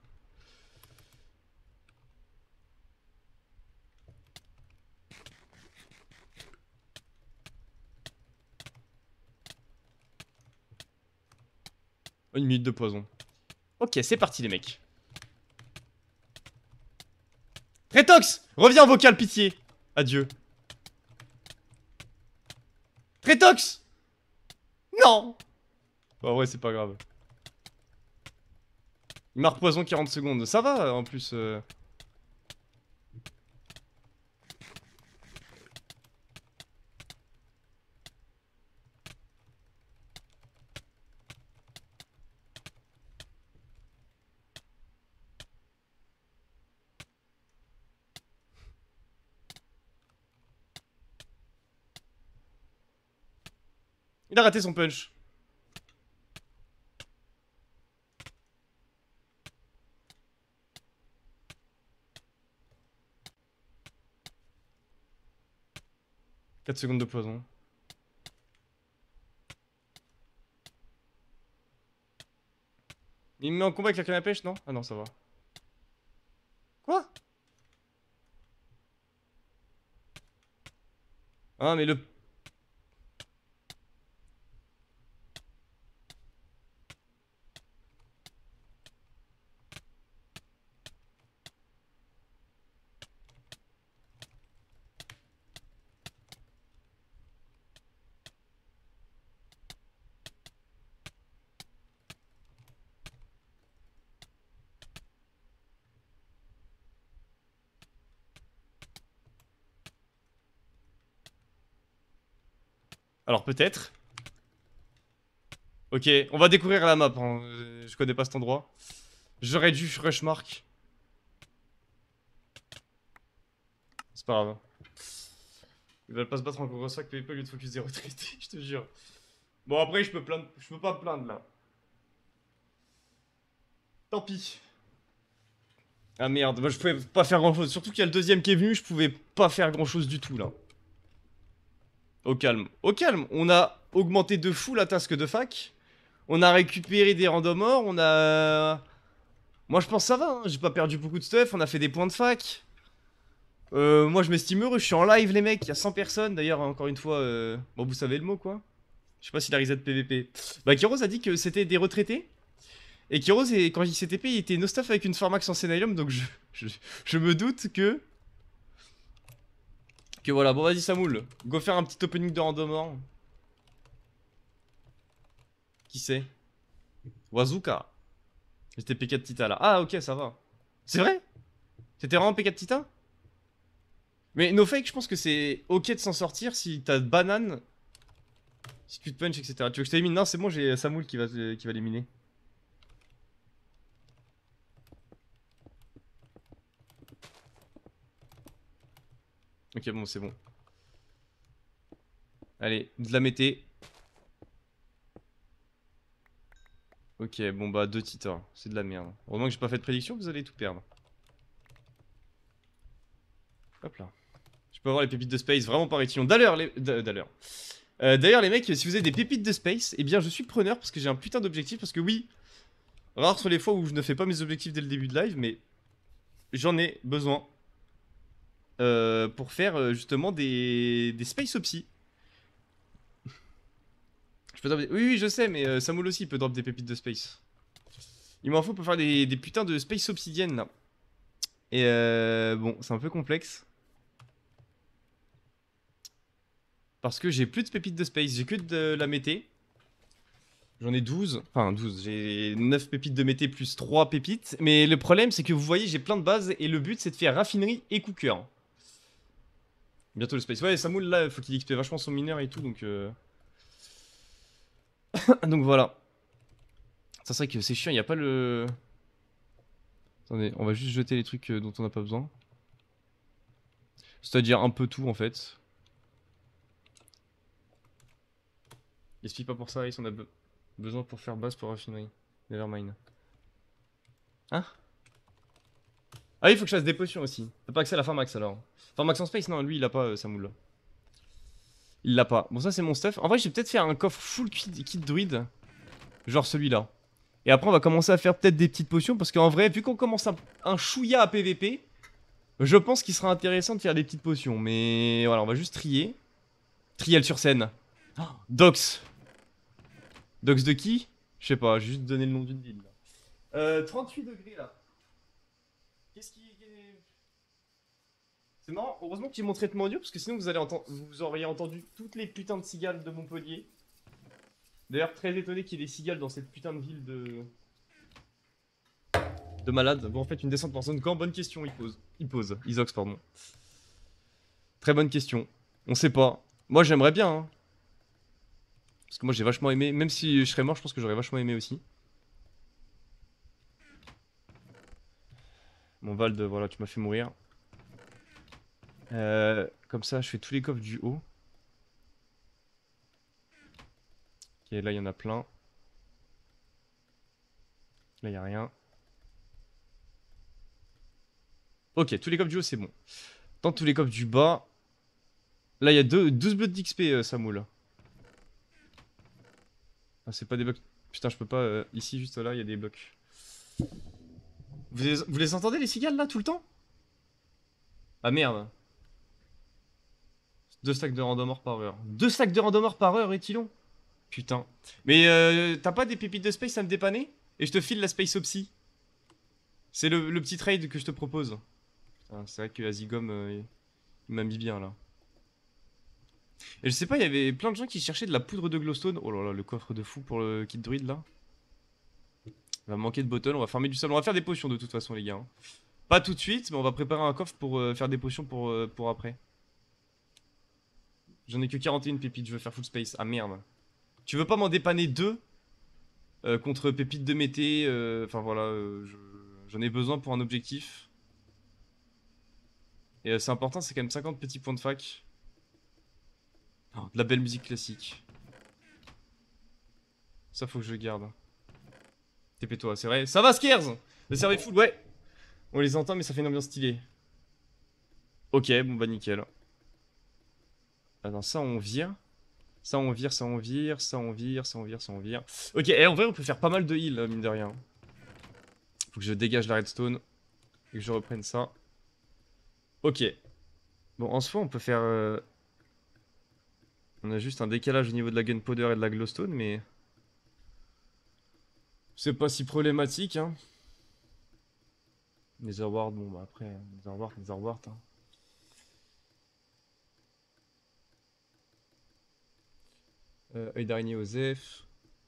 Une minute de poison. Ok, c'est parti, les mecs. Tretox! Reviens en vocal, pitié! Adieu. Tretox! Non! Bon, ouais, c'est pas grave. Il m'a repoison quarante secondes. Ça va, en plus. Euh... Il a raté son punch. quatre secondes de poison. Il me met en combat avec la canne à pêche, non? Ah non, ça va. Quoi? Ah, mais le... Alors peut-être. Ok, on va découvrir la map. Hein. Euh, Je connais pas cet endroit. J'aurais dû rush mark. C'est pas grave. Ils veulent pas se battre en gros sac P V P au lieu de focus des retraités, je te jure. Bon après je peux plaindre, je peux pas me plaindre là. Tant pis. Ah merde, moi je pouvais pas faire grand chose. Surtout qu'il y a le deuxième qui est venu, je pouvais pas faire grand chose du tout là. Au calme. Au calme, on a augmenté de fou la task de fac. On a récupéré des randoms morts, on a... Moi je pense que ça va, hein. J'ai pas perdu beaucoup de stuff, on a fait des points de fac. Euh, moi je m'estime heureux, je suis en live les mecs, il y a cent personnes d'ailleurs, encore une fois, euh... bon vous savez le mot quoi. Je sais pas s'il a reset P V P. Bah Kiros a dit que c'était des retraités. Et Kiros, quand il s'est T P, il était no staff avec une Formax en Senilum, donc je, je, je me doute que... Que voilà, bon vas-y Samoul, go faire un petit opening de random. Qui c'est? Wazuka. C'était P quatre Tita là. Ah ok, ça va. C'est vrai? C'était vraiment P quatre Tita? Mais no fake, je pense que c'est ok de s'en sortir si t'as banane, si tu te punch, et cetera. Tu veux que je t'élimine? Non, c'est bon, j'ai Samoul qui va, qui va l'éliminer. Ok, bon, c'est bon. Allez, de la mété. Ok, bon bah, deux titans. C'est de la merde. Heureusement que j'ai pas fait de prédiction, vous allez tout perdre. Hop là. Je peux avoir les pépites de space, vraiment par étillon. D'ailleurs, les... D'ailleurs. Euh, D'ailleurs, les mecs, si vous avez des pépites de space, eh bien, je suis preneur parce que j'ai un putain d'objectif. Parce que oui, rares sont les fois où je ne fais pas mes objectifs dès le début de live, mais j'en ai besoin. Euh, pour faire euh, justement des, des space opsy. Je peux drop des... Oui, oui, je sais, mais euh, Samoul aussi peut drop des pépites de space. Il m'en faut pour faire des, des putains de space obsidienne là. Et euh, bon, c'est un peu complexe. Parce que j'ai plus de pépites de space, j'ai que de la mété. J'en ai douze, enfin douze, j'ai neuf pépites de mété plus trois pépites. Mais le problème c'est que vous voyez, j'ai plein de bases et le but c'est de faire raffinerie et cooker. Bientôt le space. Ouais, Samoul là, faut qu'il X P vachement son mineur et tout, donc... Euh... donc voilà. Ça c'est vrai que c'est chiant, il n'y a pas le... Attendez, on va juste jeter les trucs dont on n'a pas besoin. C'est-à-dire un peu tout en fait. Gaspille pas pour ça, ils on a be besoin pour faire base pour raffinerie. Nevermind. Hein? Ah oui, il faut que je fasse des potions aussi. T'as pas accès à la Pharmax alors. Pharmax en space? Non, lui il a pas euh, sa moule. Il l'a pas. Bon, ça c'est mon stuff. En vrai, je vais peut-être faire un coffre full kit, kit druide. Genre celui-là. Et après, on va commencer à faire peut-être des petites potions. Parce qu'en vrai, vu qu'on commence un, un chouïa à P V P, je pense qu'il sera intéressant de faire des petites potions. Mais voilà, on va juste trier. Triel sur scène. Oh, Dox. Dox de qui? Je sais pas, j'ai juste donné le nom d'une ville. Là. Euh, trente-huit degrés là. Qu'est-ce qui. C'est marrant, heureusement que j'ai mon traitement audio parce que sinon vous, allez entendre, vous auriez entendu toutes les putains de cigales de Montpellier. D'ailleurs, très étonné qu'il y ait des cigales dans cette putain de ville de. de malade. Bon, en fait, une descente par zone. Quand bonne question, il pose. Il pose. Isox, pardon. Très bonne question. On sait pas. Moi, j'aimerais bien. Hein. Parce que moi, j'ai vachement aimé. Même si je serais mort, je pense que j'aurais vachement aimé aussi. Mon Vald, voilà, tu m'as fait mourir. Euh, comme ça, je fais tous les coffres du haut. Ok, là, il y en a plein. Là, il n'y a rien. Ok, tous les coffres du haut, c'est bon. Dans tous les coffres du bas... Là, il y a deux, douze blocs d'X P, euh, Samoul. Ah, c'est pas des blocs. Putain, je peux pas. Euh, ici, juste là, il y a des blocs. Vous les, vous les entendez, les cigales, là, tout le temps? Ah merde. Deux stacks de randomor par heure. Deux stacks de randomor par heure, Etilon? Putain. Mais euh, t'as pas des pépites de space à me dépanner? Et je te file la space opsy. C'est le, le petit trade que je te propose. C'est vrai que Azigom, euh, il m'a mis bien là. Et je sais pas, il y avait plein de gens qui cherchaient de la poudre de glowstone. Oh là là, le coffre de fou pour le kit druide là. Il va manquer de bottles, on va farmer du sol. On va faire des potions de toute façon, les gars. Hein. Pas tout de suite, mais on va préparer un coffre pour euh, faire des potions pour, euh, pour après. J'en ai que quarante et une pépites, je veux faire full space. Ah merde. Tu veux pas m'en dépanner deux euh, contre pépites de mété. Enfin euh, voilà, euh, j'en ai besoin pour un objectif. Et euh, c'est important, c'est quand même cinquante petits points de fac. Oh, de la belle musique classique. Ça faut que je garde. T P-toi, c'est vrai. Ça va, Scares? Le serveur est full, ouais. On les entend, mais ça fait une ambiance stylée. Ok, bon bah nickel. Attends, ça on vire. Ça on vire, ça on vire, ça on vire, ça on vire, ça on vire. Ok, et en vrai on peut faire pas mal de heal, mine de rien. Faut que je dégage la redstone. Et que je reprenne ça. Ok. Bon, en soi on peut faire... Euh... On a juste un décalage au niveau de la gunpowder et de la glowstone, mais... C'est pas si problématique, hein. Netherward, bon bah après, Netherward, Netherward, hein. Euh, œil d'araignée Osef.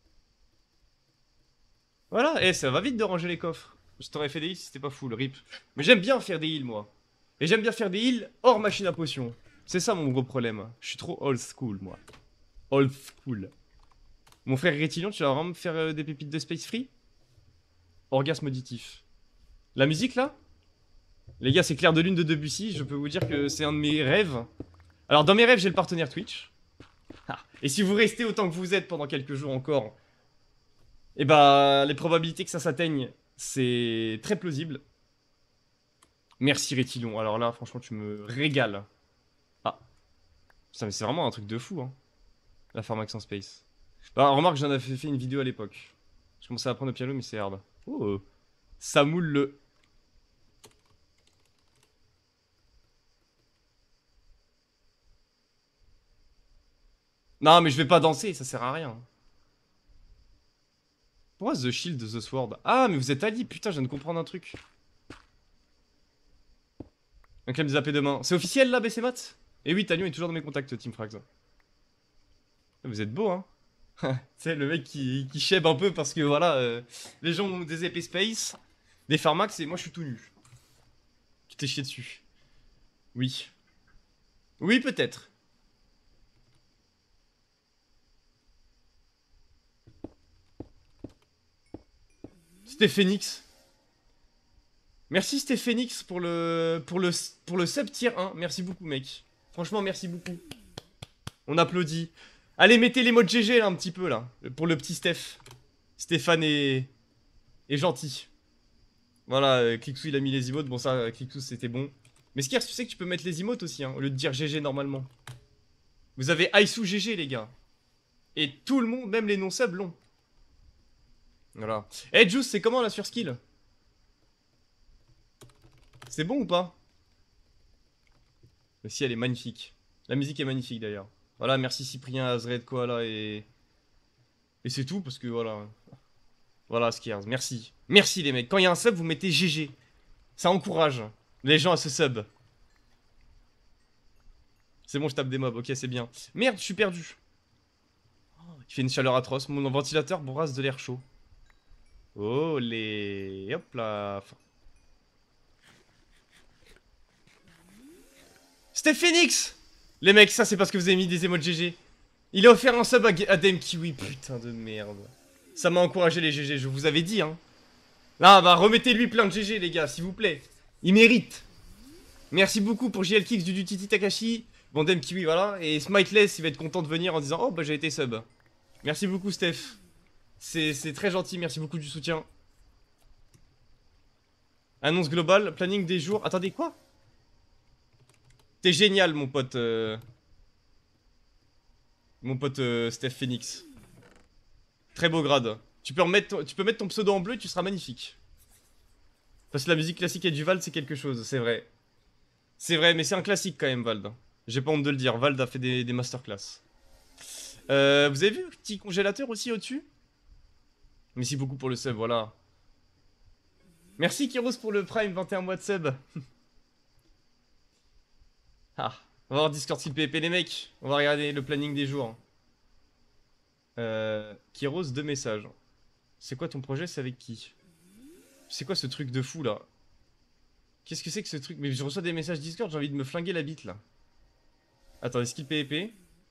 Voilà, et eh, ça va vite de ranger les coffres. Je t'aurais fait des heals si c'était pas full, rip. Mais j'aime bien faire des heals, moi. Et j'aime bien faire des heals hors machine à potions. C'est ça mon gros problème. Je suis trop old school, moi. Old school. Mon frère Rétilion, tu vas vraiment me faire euh, des pépites de space free? Orgasme auditif. La musique, là? Les gars, c'est Clair de Lune de Debussy. Je peux vous dire que c'est un de mes rêves. Alors, dans mes rêves, j'ai le partenaire Twitch. Ah. Et si vous restez autant que vous êtes pendant quelques jours encore, et eh bah, les probabilités que ça s'atteigne, c'est très plausible. Merci Rétilion. Alors là, franchement, tu me régales. Ah. Putain, mais c'est vraiment un truc de fou, hein. La Pharmax en space. Bah, remarque, j'en avais fait une vidéo à l'époque. Je commençais à apprendre le piano, mais c'est hard. Oh. Ça moule le... Non, mais je vais pas danser, ça sert à rien. Pourquoi The Shield, The Sword? Ah, mais vous êtes alliés, putain, je viens de comprendre un truc. Un claim des A P de main. C'est officiel là, B C Mat? Et oui, Talion est toujours dans mes contacts, Team Frags. Vous êtes beau, hein? Tu sais, le mec qui, qui chèbe un peu parce que voilà, euh, les gens ont des épées space, des pharmax et moi je suis tout nu. Tu t'es chié dessus. Oui. Oui, peut-être. C'était Phoenix. Merci Stéphénix pour le pour le pour le sub tier un. Merci beaucoup mec. Franchement merci beaucoup. On applaudit. Allez mettez les mots G G là un petit peu là pour le petit Steph. Stéphane est est gentil. Voilà, euh, Clicksou il a mis les emotes. Bon ça euh, Clicksou c'était bon. Mais Skiers tu sais que tu peux mettre les emotes aussi hein, au lieu de dire G G normalement. Vous avez Aisou G G les gars. Et tout le monde, même les non-subs l'ont. Voilà. Eh hey, Juice c'est comment la sur skill? C'est bon ou pas? Mais si elle est magnifique. La musique est magnifique d'ailleurs. Voilà, merci Cyprien, Azred, Koala et... Et c'est tout parce que voilà. Voilà, Skiers, merci. Merci les mecs. Quand il y a un sub, vous mettez G G. Ça encourage les gens à se sub. C'est bon, je tape des mobs. Ok, c'est bien. Merde, je suis perdu. Il fait une chaleur atroce. Mon ventilateur brasse de l'air chaud. Oh les... Hop là. C'était Phoenix. Les mecs, ça c'est parce que vous avez mis des emotes G G. Il a offert un sub à, à Dame Kiwi. Putain de merde. Ça m'a encouragé les G G, je vous avais dit hein. Là, bah remettez-lui plein de G G les gars, s'il vous plaît. Il mérite. Merci beaucoup pour J L Kicks du Dutiti Takashi. Bon Dame Kiwi, voilà. Et Smiteless, il va être content de venir en disant oh bah j'ai été sub. Merci beaucoup Steph. C'est très gentil, merci beaucoup du soutien. Annonce globale, planning des jours. Attendez, quoi? T'es génial mon pote. Euh... mon pote euh, Steph Phoenix. Très beau grade. Tu peux, remettre, tu peux mettre ton pseudo en bleu et tu seras magnifique. Parce que la musique classique et du Vald, c'est quelque chose, c'est vrai. C'est vrai, mais c'est un classique quand même, Vald. J'ai pas honte de le dire, Vald a fait des, des masterclass. Euh, vous avez vu le petit congélateur aussi au-dessus? Merci beaucoup pour le sub, voilà. Merci Kyros pour le Prime, vingt et un mois de sub. Ah, on va voir Discord skill P V P les mecs. On va regarder le planning des jours. Euh, Kyros, deux messages. C'est quoi ton projet, c'est avec qui? C'est quoi ce truc de fou là? Qu'est-ce que c'est que ce truc? Mais je reçois des messages Discord, j'ai envie de me flinguer la bite là. Attendez, skill P V P.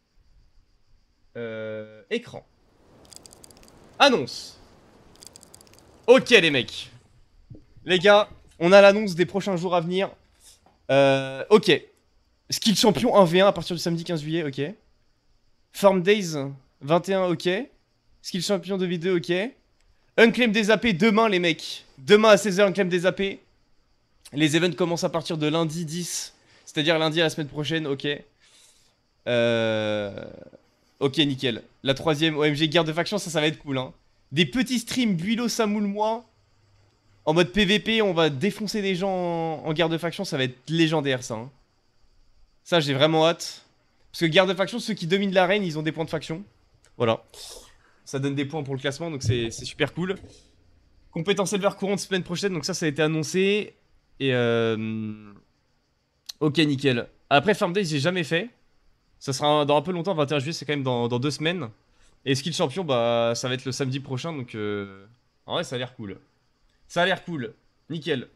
Euh, écran. Annonce. Ok les mecs. Les gars, on a l'annonce des prochains jours à venir. Euh, ok. Skill champion un v un à partir du samedi quinze juillet, ok. Farm Days vingt et un, ok. Skill champion deux v deux, ok. Unclaim des A P demain les mecs. Demain à seize heures, Unclaim des A P. Les events commencent à partir de lundi dix. C'est-à-dire lundi à la semaine prochaine, ok. Euh... Ok, nickel. La troisième, O M G, guerre de faction, ça, ça va être cool, hein. Des petits streams, Builo, Samoul, moi. En mode P V P, on va défoncer des gens en, en guerre de faction, ça va être légendaire, ça. Hein. Ça, j'ai vraiment hâte. Parce que guerre de faction, ceux qui dominent l'arène, ils ont des points de faction. Voilà. Ça donne des points pour le classement, donc c'est super cool. Compétence éleveur courante semaine prochaine, donc ça, ça a été annoncé. Et euh... ok, nickel. Après, Farm Days, j'ai jamais fait. Ça sera dans un peu longtemps, vingt et un juillet, c'est quand même dans, dans deux semaines. Et Skill Champion, bah, ça va être le samedi prochain, donc... Euh... En vrai, ça a l'air cool. Ça a l'air cool. Nickel.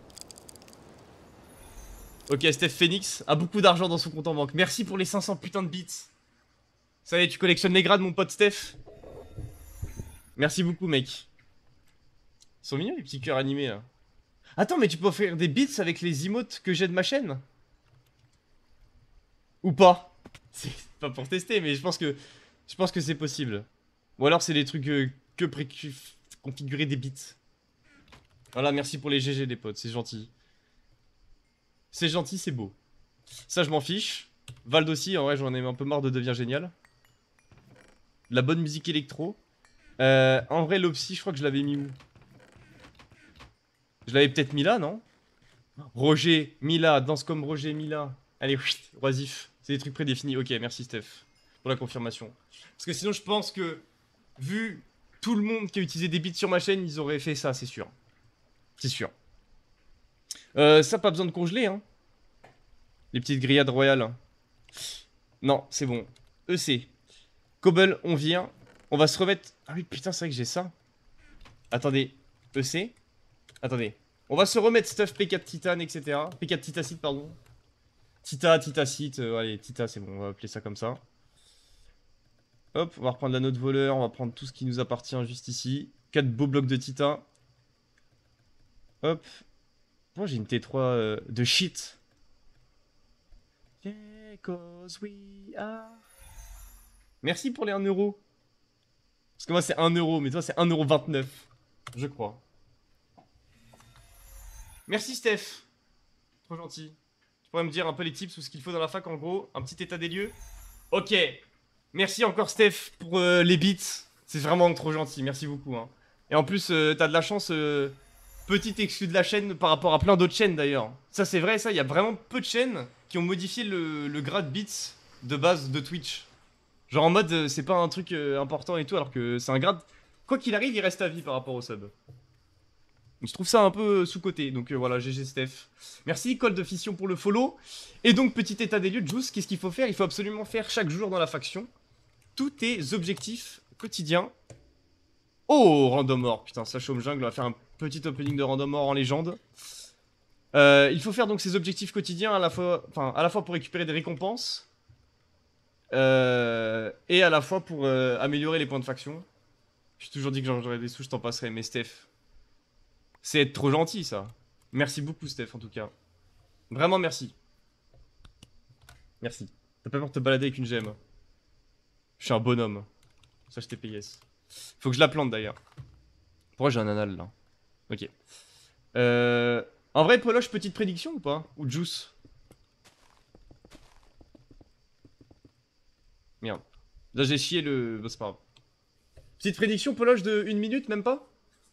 Ok, Steph Phoenix a beaucoup d'argent dans son compte en banque. Merci pour les cinq cents putains de bits. Ça y est, tu collectionnes les grades, mon pote Steph. Merci beaucoup, mec. Ils sont mignons, les petits cœurs animés, là. Attends, mais tu peux offrir des bits avec les emotes que j'ai de ma chaîne? Ou pas? C'est pas pour tester, mais je pense que je pense que c'est possible. Ou alors c'est des trucs euh, que configurer des bits. Voilà, merci pour les G G, les potes, c'est gentil. C'est gentil, c'est beau. Ça, je m'en fiche. Vald aussi, en vrai, j'en ai un peu marre de Devient Génial. De la bonne musique électro. Euh, en vrai, l'Opsy, je crois que je l'avais mis où? Je l'avais peut-être mis là, non? Roger, Mila, danse comme Roger, Mila. Allez, oisif. C'est des trucs prédéfinis. Ok, merci Steph pour la confirmation. Parce que sinon, je pense que, vu tout le monde qui a utilisé des bits sur ma chaîne, ils auraient fait ça, c'est sûr. C'est sûr. Euh, ça, pas besoin de congeler, hein. Les petites grillades royales. Non, c'est bon. E C. Cobble, on vire. On va se remettre... Ah oui, putain, c'est vrai que j'ai ça. Attendez. E C. Attendez. On va se remettre stuff P quatre Titane, et cetera. P quatre Titacite, pardon. Tita, Titacite. Euh, allez, Tita, c'est bon. On va appeler ça comme ça. Hop, on va reprendre la note voleur. On va prendre tout ce qui nous appartient juste ici. quatre beaux blocs de Tita. Hop. Moi, j'ai une T trois euh, de shit. Because we are... Merci pour les un euro. Parce que moi, c'est un euro. Mais toi, c'est un euro vingt-neuf. Je crois. Merci, Steph. Trop gentil. Tu pourrais me dire un peu les tips ou ce qu'il faut dans la fac, en gros. Un petit état des lieux. Ok. Merci encore, Steph, pour euh, les bits. C'est vraiment trop gentil. Merci beaucoup. Hein. Et en plus, euh, t'as de la chance... Euh... Petite exclu de la chaîne par rapport à plein d'autres chaînes d'ailleurs. Ça c'est vrai, ça, il y a vraiment peu de chaînes qui ont modifié le, le grade bits de base de Twitch. Genre en mode, c'est pas un truc euh, important et tout, alors que c'est un grade... Quoi qu'il arrive, il reste à vie par rapport au sub. Je trouve ça un peu sous-côté, donc euh, voilà, G G Steph. Merci, Cole de Fission pour le follow. Et donc, petit état des lieux de Juice, qu'est-ce qu'il faut faire? Il faut absolument faire chaque jour dans la faction tous tes objectifs quotidiens. Oh, Random Or, putain, Slash Home Jungle, on va faire un petit opening de Random Or en légende. Euh, il faut faire donc ces objectifs quotidiens à la fois, enfin, à la fois pour récupérer des récompenses euh, et à la fois pour euh, améliorer les points de faction. J'ai toujours dit que j'aurais des sous, je t'en passerai, mais Steph, c'est être trop gentil ça. Merci beaucoup Steph en tout cas. Vraiment merci. Merci. T'as pas peur de te balader avec une gemme. Je suis un bonhomme. Ça je t'ai payé. Faut que je la plante d'ailleurs. Pourquoi j'ai un anal là? Ok. Euh... En vrai, Poloche, petite prédiction ou pas? Ou Juice? Merde. Là, j'ai chié le... Bon, c'est pas grave. Petite prédiction, Pologe, de une minute, même pas?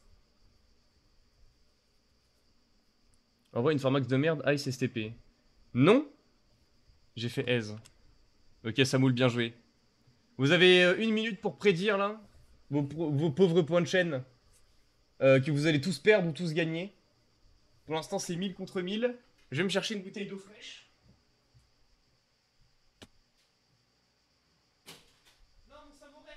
En vrai, une Pharmax de merde, Ice S T P. Non? J'ai fait aise. Ok, Samoul, bien joué. Vous avez euh, une minute pour prédire, là, vos, vos pauvres points de chaîne, euh, que vous allez tous perdre ou tous gagner. Pour l'instant, c'est mille contre mille. Je vais me chercher une bouteille d'eau fraîche. Non, mon savouret.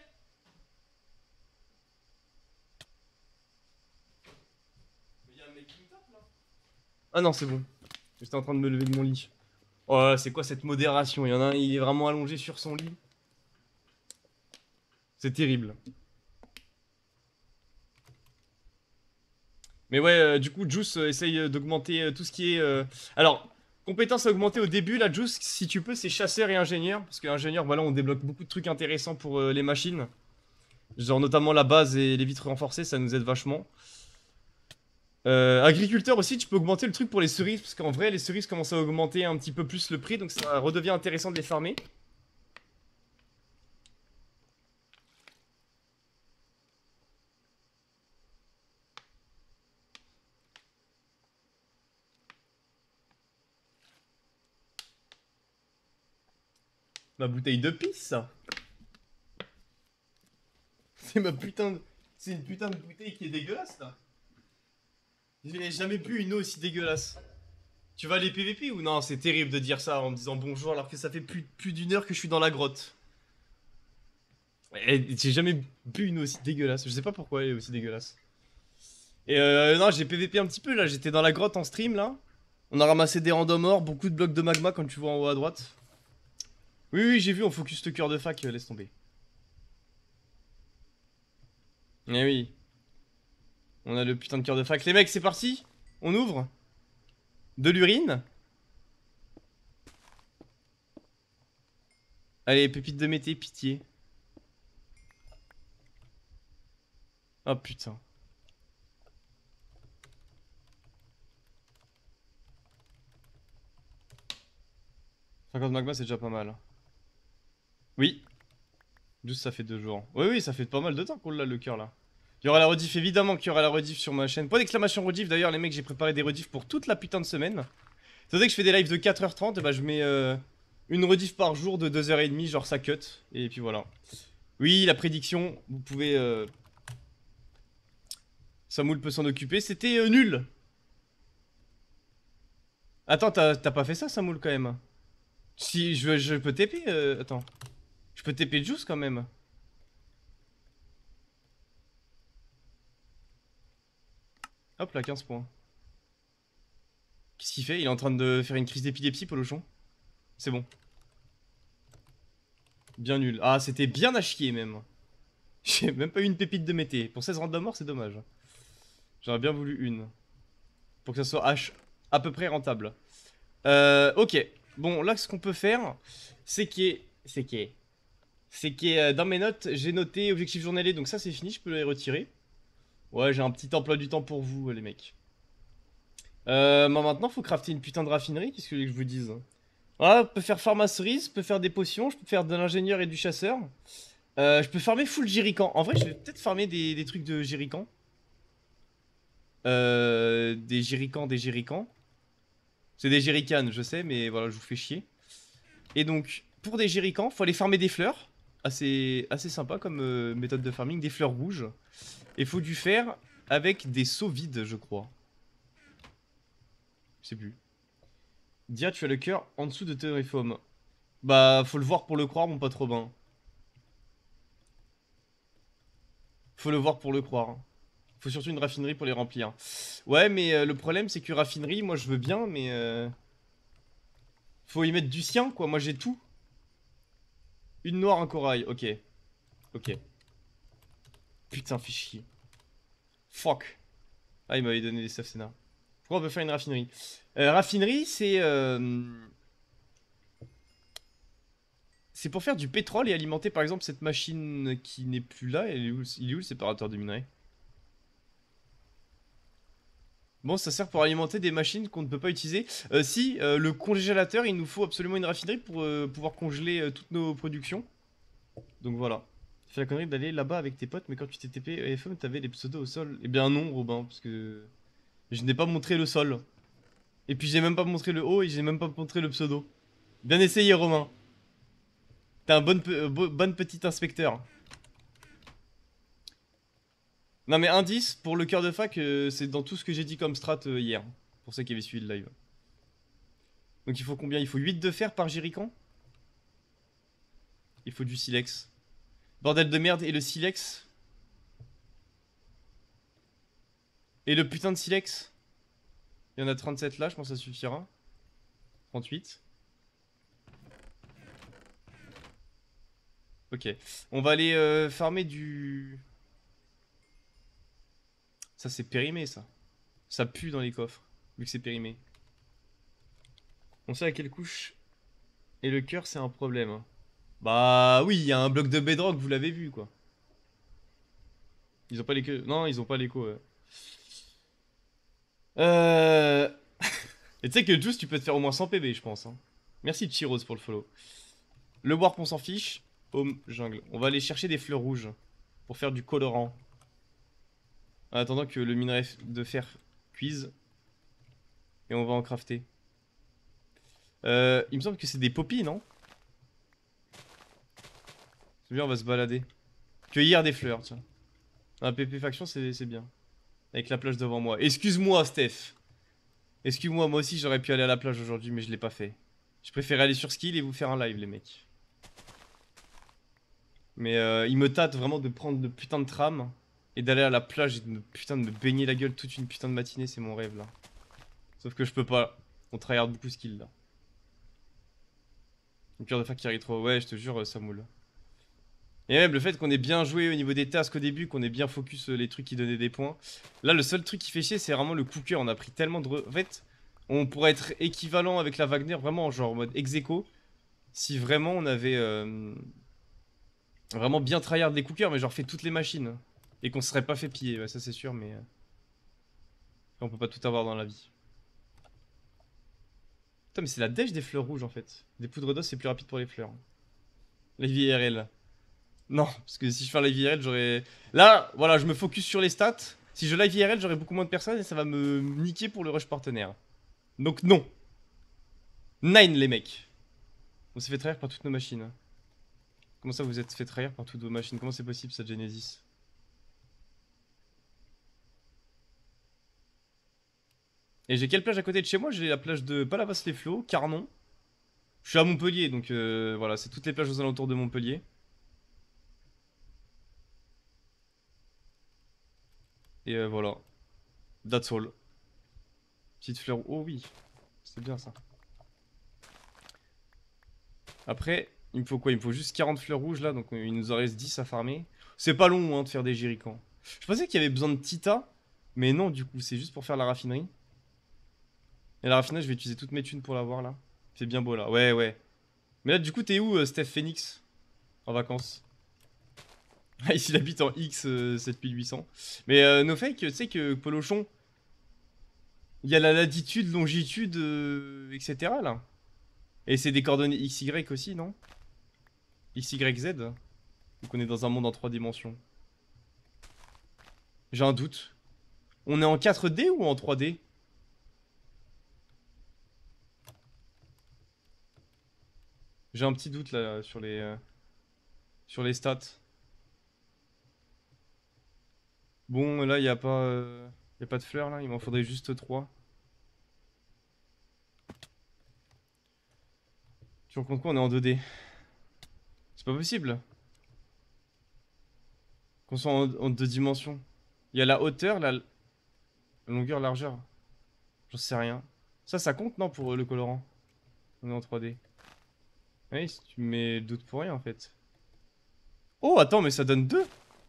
Il y a un mec qui me tape, là. Ah non, c'est bon. J'étais en train de me lever de mon lit. Oh, c'est quoi cette modération? Il y en a un, il est vraiment allongé sur son lit. C'est terrible. Mais ouais, euh, du coup, Juice euh, essaye euh, d'augmenter euh, tout ce qui est... euh, Alors, compétences à augmenter au début, là, Juice, si tu peux, c'est chasseur et ingénieur. Parce que ingénieur, voilà, on débloque beaucoup de trucs intéressants pour euh, les machines. Genre notamment la base et les vitres renforcées, ça nous aide vachement. Euh, agriculteur aussi, tu peux augmenter le truc pour les cerises. Parce qu'en vrai, les cerises commencent à augmenter un petit peu plus le prix. Donc ça redevient intéressant de les farmer. Ma bouteille de pisse, ça. C'est ma putain de... C'est une putain de bouteille qui est dégueulasse, là. J'ai jamais bu une eau aussi dégueulasse. Tu vas aller P V P ou non? C'est terrible de dire ça en me disant bonjour alors que ça fait plus, plus d'une heure que je suis dans la grotte. Et j'ai jamais bu une eau aussi dégueulasse. Je sais pas pourquoi elle est aussi dégueulasse. Et euh, non, j'ai P V P un petit peu là. J'étais dans la grotte en stream là. On a ramassé des randoms morts, beaucoup de blocs de magma comme tu vois en haut à droite. Oui, oui, j'ai vu, on focus le cœur de fac, euh, laisse tomber. Eh oui. On a le putain de cœur de fac. Les mecs, c'est parti. On ouvre. De l'urine. Allez, pépite de mété, pitié. Oh putain. cinquante magma, c'est déjà pas mal. Oui. Juste ça fait deux jours. Oui, oui, ça fait pas mal de temps qu'on l'a le cœur là. Il y aura la rediff, évidemment qu'il y aura la rediff sur ma chaîne. Point d'exclamation rediff, d'ailleurs, les mecs, j'ai préparé des rediffs pour toute la putain de semaine. C'est vrai que je fais des lives de quatre heures trente, et bah je mets euh, une rediff par jour de deux heures trente, genre ça cut. Et puis voilà. Oui, la prédiction, vous pouvez... Euh... Samoul peut s'en occuper, c'était euh, nul. Attends, t'as pas fait ça, Samoul, quand même? Si, je, je peux T P, euh, attends. Je peux T P Juice, quand même. Hop là, quinze points. Qu'est-ce qu'il fait? Il est en train de faire une crise d'épilepsie, Polochon. C'est bon. Bien nul. Ah, c'était bien à chier, même. J'ai même pas eu une pépite de mété. Pour seize rangs de mort, c'est dommage. J'aurais bien voulu une. Pour que ça soit H à peu près rentable. Euh, ok. Bon, là, ce qu'on peut faire, c'est qu'il C'est qu'il C'est que euh, dans mes notes, j'ai noté objectif journalier, donc ça, c'est fini, je peux les retirer. Ouais, j'ai un petit emploi du temps pour vous, les mecs. Euh, bah maintenant, faut crafter une putain de raffinerie, qu'est-ce que vous voulez que je vous dise? Voilà, je peux faire pharmacerie, je peux faire des potions, je peux faire de l'ingénieur et du chasseur. Euh, je peux farmer full jerrycan. En vrai, je vais peut-être farmer des, des trucs de jerrycan. Euh, des jerrycans, des jerrycans. C'est des jerrycans, je sais, mais voilà, je vous fais chier. Et donc, pour des jerrycans, faut aller farmer des fleurs. Assez, assez sympa comme euh, méthode de farming, des fleurs rouges. Et faut du faire avec des seaux vides, je crois. Je sais plus. Dia, tu as le cœur en dessous de Terraform. Bah, faut le voir pour le croire, mon pote Robin. Faut le voir pour le croire. Faut surtout une raffinerie pour les remplir. Ouais, mais euh, le problème, c'est que raffinerie, moi je veux bien, mais... Euh... Faut y mettre du sien, quoi. Moi j'ai tout. Une noire, un corail. Ok. Ok. Putain, fais chier. Fuck. Ah, il m'avait donné des stuff scénar. Pourquoi on peut faire une raffinerie? euh, Raffinerie, c'est... Euh... C'est pour faire du pétrole et alimenter par exemple cette machine qui n'est plus là. Il est où, il est où le séparateur de minerais? Bon, ça sert pour alimenter des machines qu'on ne peut pas utiliser. Euh, si, euh, le congélateur, il nous faut absolument une raffinerie pour euh, pouvoir congeler euh, toutes nos productions. Donc voilà. Tu fais la connerie d'aller là-bas avec tes potes, mais quand tu t'es T P F M, t'avais les pseudos au sol. Eh bien non, Robin, parce que je n'ai pas montré le sol. Et puis j'ai même pas montré le haut et j'ai même pas montré le pseudo. Bien essayé, Romain. T'es un bon, pe euh, bo bon petit inspecteur. Non mais indice, pour le cœur de fac, euh, c'est dans tout ce que j'ai dit comme strat euh, hier. Pour ceux qui avaient suivi le live. Donc il faut combien? Il faut huit de fer par jerrycan. Il faut du silex. Bordel de merde, et le silex? Et le putain de silex? Il y en a trente-sept là, je pense que ça suffira. trente-huit. Ok. On va aller euh, farmer du... Ça c'est périmé ça. Ça pue dans les coffres, vu que c'est périmé. On sait à quelle couche. Et le cœur c'est un problème. Hein. Bah oui, il y a un bloc de bedrock, vous l'avez vu quoi. Ils ont pas l'écho. Non, ils ont pas l'écho. Ouais. Euh... Et tu sais que Juice, tu peux te faire au moins cent P B, je pense. Hein. Merci Chiros pour le follow. Le warp, on s'en fiche. Home, jungle. On va aller chercher des fleurs rouges pour faire du colorant. En attendant que le minerai de fer cuise. Et on va en crafter. Euh, il me semble que c'est des poppies, non? C'est bien, on va se balader. Cueillir des fleurs, tiens. Un P P faction, c'est bien. Avec la plage devant moi. Excuse-moi, Steph. Excuse-moi, moi aussi j'aurais pu aller à la plage aujourd'hui, mais je l'ai pas fait. Je préfère aller sur Skill et vous faire un live, les mecs. Mais euh, il me tâte vraiment de prendre le putain de tram et d'aller à la plage et de me, putain de me baigner la gueule toute une putain de matinée, c'est mon rêve là. Sauf que je peux pas. On tryhard beaucoup Skill là. Une cœur de fac qui arrive trop. Ouais, je te jure, ça moule. Et même le fait qu'on ait bien joué au niveau des tasks au début, qu'on ait bien focus les trucs qui donnaient des points. Là, le seul truc qui fait chier, c'est vraiment le cooker. On a pris tellement de... Re... En fait, on pourrait être équivalent avec la Wagner, vraiment genre en mode ex-aequo, si vraiment on avait euh, vraiment bien tryhard les cookers, mais genre fait toutes les machines. Et qu'on se serait pas fait piller, ouais, ça c'est sûr, mais... Euh... On peut pas tout avoir dans la vie. Putain, mais c'est la dèche des fleurs rouges en fait. Des poudres d'os, c'est plus rapide pour les fleurs. Les V I R L. Non, parce que si je fais live I R L, j'aurais... Là, voilà, je me focus sur les stats. Si je live I R L, j'aurai beaucoup moins de personnes et ça va me niquer pour le rush partenaire. Donc non. Nine, les mecs. On s'est fait trahir par toutes nos machines. Comment ça, vous êtes fait trahir par toutes vos machines? Comment c'est possible, cette Genesis? Et j'ai quelle plage à côté de chez moi? J'ai la plage de Palavas-les-Flots, Carnon. Je suis à Montpellier, donc euh, voilà, c'est toutes les plages aux alentours de Montpellier. Et euh, voilà. That's all. Petite fleur. Oh oui. C'est bien ça. Après, il me faut quoi? Il me faut juste quarante fleurs rouges là, donc il nous en reste dix à farmer. C'est pas long hein, de faire des jerrycans. Je pensais qu'il y avait besoin de Tita, mais non, du coup, c'est juste pour faire la raffinerie. Et la raffinerie, je vais utiliser toutes mes thunes pour l'avoir là. C'est bien beau là. Ouais, ouais. Mais là, du coup, t'es où, euh, Steph Phoenix? En vacances? Ah, il habite en X euh, sept mille huit cents. Mais euh, no fake, tu sais que Polochon, il y a la latitude, longitude, euh, et cetera là. Et c'est des coordonnées X Y aussi, non? X Y Z. Donc on est dans un monde en trois dimensions. J'ai un doute. On est en quatre D ou en trois D? J'ai un petit doute là sur les euh, sur les stats. Bon, là il y a pas euh, y a pas de fleurs là, il m'en faudrait juste trois. Tu racontes quoi? On est en deux D. C'est pas possible qu'on soit en, en deux dimensions. Il y a la hauteur, la, la longueur, largeur. J'en sais rien. Ça, ça compte non pour euh, le colorant? On est en trois D. Oui, si tu mets le doute pour rien en fait. Oh, attends, mais ça donne deux.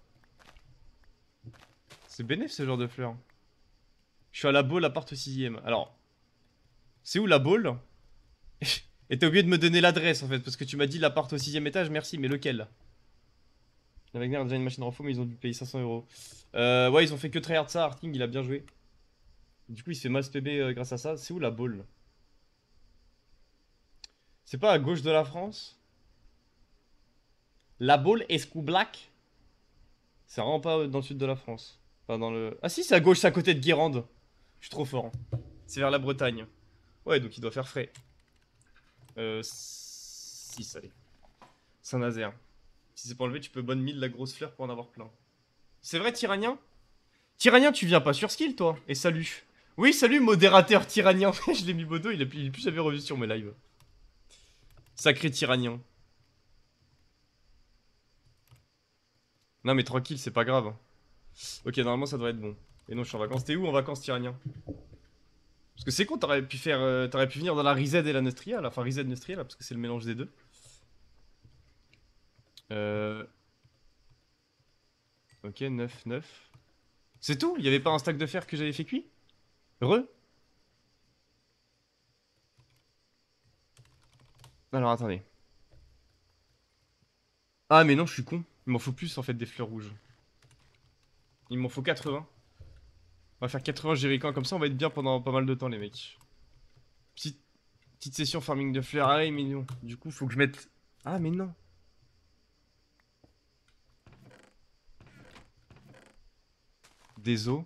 C'est bénéf ce genre de fleurs. Je suis à la bowl, appart au sixième. Alors, c'est où la bowl? Et t'as oublié de me donner l'adresse en fait, parce que tu m'as dit l'appart au sixième étage, merci, mais lequel? La Wagner a déjà une machine renfo, mais ils ont dû payer cinq cents euros. Euh, ouais, ils ont fait que tryhard ça, Arting, il a bien joué. Du coup, il se fait masse P B euh, grâce à ça. C'est où la bowl? C'est pas à gauche de la France? La Baule, Escou Black. C'est vraiment pas dans le sud de la France. Enfin, dans le... Ah si, c'est à gauche, c'est à côté de Guérande. Je suis trop fort. Hein. C'est vers la Bretagne. Ouais, donc il doit faire frais. Euh... six, allez. Saint-Nazaire. Si c'est pas enlevé, tu peux bonne mille la grosse fleur pour en avoir plein. C'est vrai, Tyrannien? Tyrannien, tu viens pas sur Skill, toi? Et salut. Oui, salut, modérateur Tyrannien. Je l'ai mis modo, il est plus, plus jamais revu sur mes lives. Sacré Tyrannien. Non, mais tranquille, c'est pas grave. Ok, normalement, ça devrait être bon. Et non, je suis en vacances. T'es où en vacances, Tyrannien? Parce que c'est con, t'aurais pu faire, euh, t'aurais pu venir dans la Rized et la Nostria, là. Enfin, Rized Nostria, là, parce que c'est le mélange des deux. Euh... Ok, neuf, neuf. C'est tout? Il y avait pas un stack de fer que j'avais fait cuit? Re? Alors, attendez. Ah, mais non, je suis con. Il m'en faut plus, en fait, des fleurs rouges. Il m'en faut quatre-vingts. On va faire quatre-vingts jerrycans, comme ça, on va être bien pendant pas mal de temps, les mecs. Petite, petite session farming de fleurs. Ah, oui, mais non. Du coup, faut que je mette... Ah, mais non. Des os.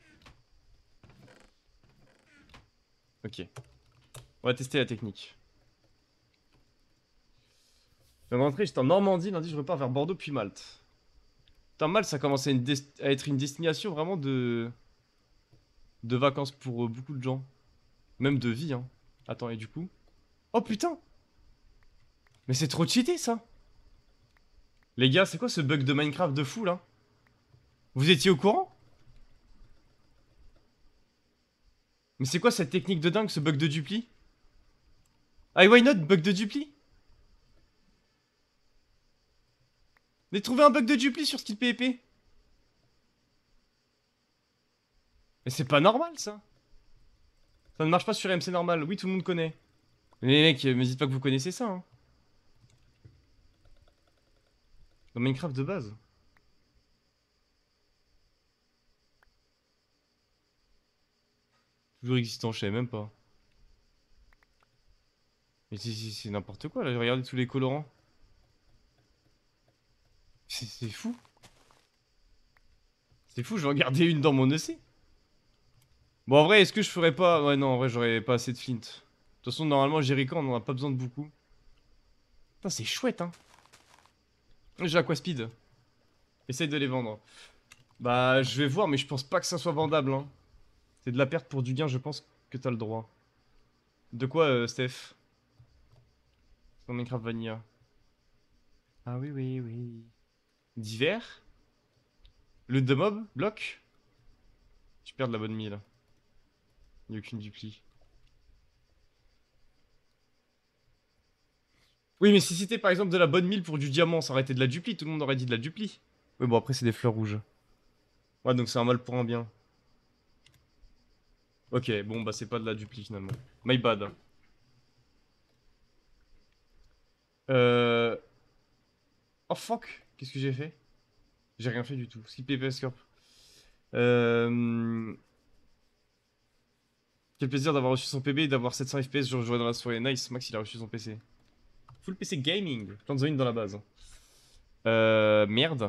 Ok. On va tester la technique. Je viens de rentrer, j'étais en Normandie, lundi je repars vers Bordeaux puis Malte. Putain, Malte ça commence à, une à être une destination vraiment de... de vacances pour euh, beaucoup de gens. Même de vie, hein. Attends, et du coup... Oh putain! Mais c'est trop cheaté ça! Les gars, c'est quoi ce bug de Minecraft de fou là? Vous étiez au courant? Mais c'est quoi cette technique de dingue, ce bug de dupli? Ah, why not, bug de dupli? J'ai trouvé un bug de dupli sur skill P V P. Mais c'est pas normal ça. Ça ne marche pas sur M C normal. Oui, tout le monde connaît. Mais les mecs, me dites pas que vous connaissez ça. Hein. Dans Minecraft de base. Toujours existant, je savais même pas. Mais c'est n'importe quoi là, regardez tous les colorants. C'est fou. C'est fou, je vais en garder une dans mon E C. Bon, en vrai, est-ce que je ferais pas... Ouais, non, en vrai, j'aurais pas assez de flint. De toute façon, normalement, Jericho, on en a pas besoin de beaucoup. Putain, c'est chouette, hein. J'ai Aquaspeed. Essaye de les vendre. Bah, je vais voir, mais je pense pas que ça soit vendable, hein. C'est de la perte pour du gain, je pense que t'as le droit. De quoi, euh, Steph? Dans Minecraft Vanilla. Ah oui, oui, oui. D'hiver? Loot de mob? Bloc? Tu perds de la bonne mille. Y'a aucune dupli. Oui, mais si c'était par exemple de la bonne mille pour du diamant, ça aurait été de la dupli, tout le monde aurait dit de la dupli. Oui, bon, après, c'est des fleurs rouges. Ouais, donc c'est un mal pour un bien. Ok, bon, bah, c'est pas de la dupli finalement. My bad. Euh. Oh fuck! Qu'est-ce que j'ai fait? J'ai rien fait du tout. Skip P P S Corp. Euh... Quel plaisir d'avoir reçu son P B et d'avoir sept cents F P S. Je jouais dans la soirée. Nice, Max il a reçu son P C. Full P C gaming. Plein de zones dans la base. Euh. Merde.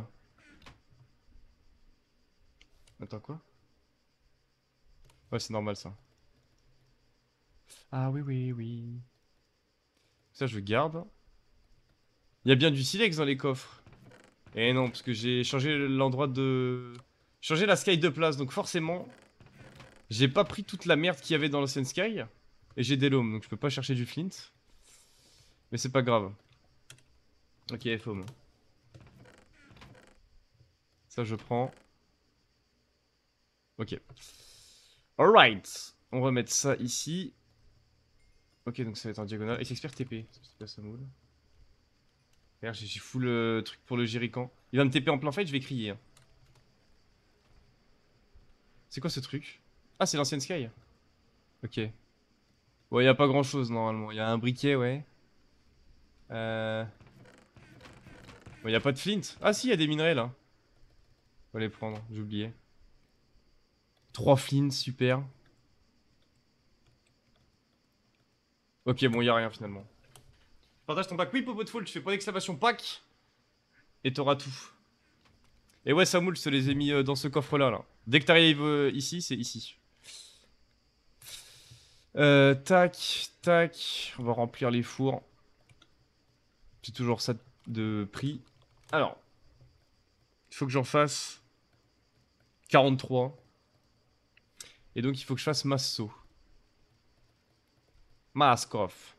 Attends, quoi? Ouais, c'est normal ça. Ah oui, oui, oui. Ça, je garde. Il y a bien du silex dans les coffres. Eh non, parce que j'ai changé l'endroit de... Changé la sky de place, donc forcément... J'ai pas pris toute la merde qu'il y avait dans l'ancienne sky. Et j'ai des loams, donc je peux pas chercher du flint. Mais c'est pas grave. Ok, foam. Ça, je prends. Ok. Alright. On va mettre ça ici. Ok, donc ça va être en diagonale. Et c'est expert T P. C'est pas ça moule. Regarde, j'ai full le truc pour le Jerican. Il va me T P en plein fight, je vais crier. Hein. C'est quoi ce truc? Ah, c'est l'ancienne sky. Ok. Bon, y a pas grand chose normalement. Y a un briquet, ouais. Euh... Bon, y a pas de flint. Ah si, y a des minerais là. On va les prendre, j'ai oublié. trois flints, super. Ok, bon, y a rien finalement. Partage ton pack. Oui, Popo de Fall, tu fais pas d'exclamation pack. et t'auras tout. Et ouais, Samoul, je te les ai mis euh, dans ce coffre-là, là. Dès que t'arrives euh, ici, c'est ici. Euh, tac, tac. On va remplir les fours. C'est toujours ça de prix. Alors, il faut que j'en fasse quarante-trois. Et donc, il faut que je fasse Masso. Maskov.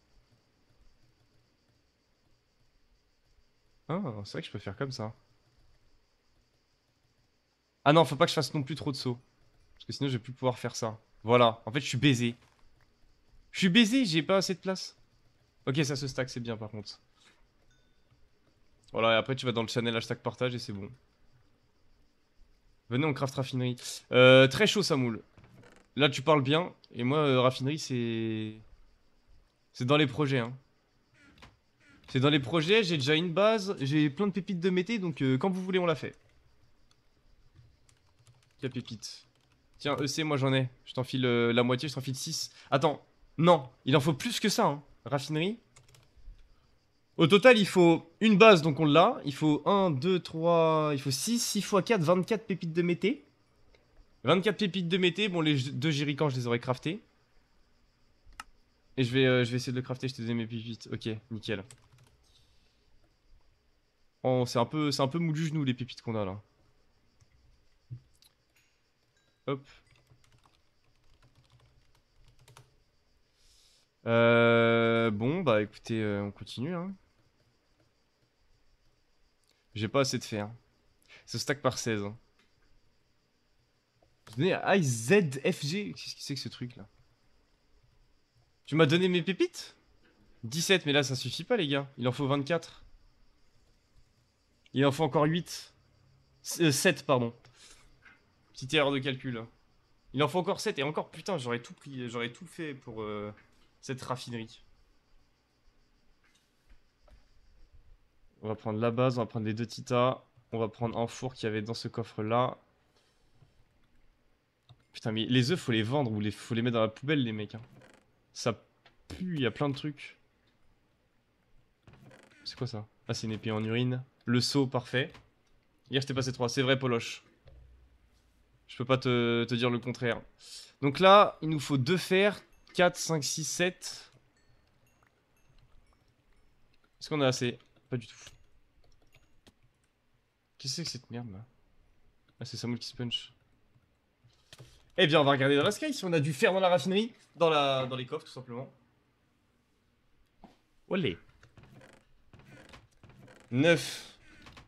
Ah, c'est vrai que je peux faire comme ça. Ah non, faut pas que je fasse non plus trop de sauts. Parce que sinon, je vais plus pouvoir faire ça. Voilà, en fait, je suis baisé. Je suis baisé, j'ai pas assez de place. Ok, ça se stack, c'est bien par contre. Voilà, et après, tu vas dans le channel hashtag partage et c'est bon. Venez, on craft raffinerie. Euh, très chaud, Samoul. Là, tu parles bien. Et moi, euh, raffinerie, c'est... C'est dans les projets, hein. C'est dans les projets, j'ai déjà une base, j'ai plein de pépites de mété, donc euh, quand vous voulez, on la fait. Quelle pépite. Tiens, E C, moi j'en ai. Je t'en file euh, la moitié, je t'en file six. Attends, non, il en faut plus que ça, hein. Raffinerie. Au total, il faut une base, donc on l'a. Il faut un, deux, trois... Il faut six, six fois quatre, vingt-quatre pépites de mété. vingt-quatre pépites de mété, bon, les deux jerrycans, je les aurais craftés. Et je vais, euh, je vais essayer de le crafter, je te donne mes pépites. Ok, nickel. Oh, c'est un peu, c'est un peu mou du genou, les pépites qu'on a, là. Hop. Euh, bon, bah écoutez, euh, on continue, hein. J'ai pas assez de fer. Ça stack par seize. Hein. J'ai donné à I Z F G. Qu'est-ce que c'est que ce truc là? Tu m'as donné mes pépites? dix-sept, mais là ça suffit pas, les gars. Il en faut vingt-quatre. Il en faut encore huit. Euh, sept, pardon. Petite erreur de calcul. Il en faut encore sept. Et encore, putain, j'aurais tout pris. J'aurais tout fait pour euh, cette raffinerie. On va prendre la base, on va prendre les deux titas. On va prendre un four qu'il y avait dans ce coffre là. Putain, mais les œufs, faut les vendre ou les, faut les mettre dans la poubelle, les mecs. Hein. Ça pue, il y a plein de trucs. C'est quoi ça? Ah, c'est une épée en urine. Le seau, parfait. Hier, je t'ai passé trois. C'est vrai, Poloche. Je peux pas te, te dire le contraire. Donc là, il nous faut deux fers. quatre, cinq, six, sept. Est-ce qu'on a assez? Pas du tout. Qu'est-ce que c'est que cette merde là? Ah, c'est Samuel qui se punch. Eh bien, on va regarder dans la sky si on a du fer dans la raffinerie. Dans, la, dans les coffres, tout simplement. Olé. neuf.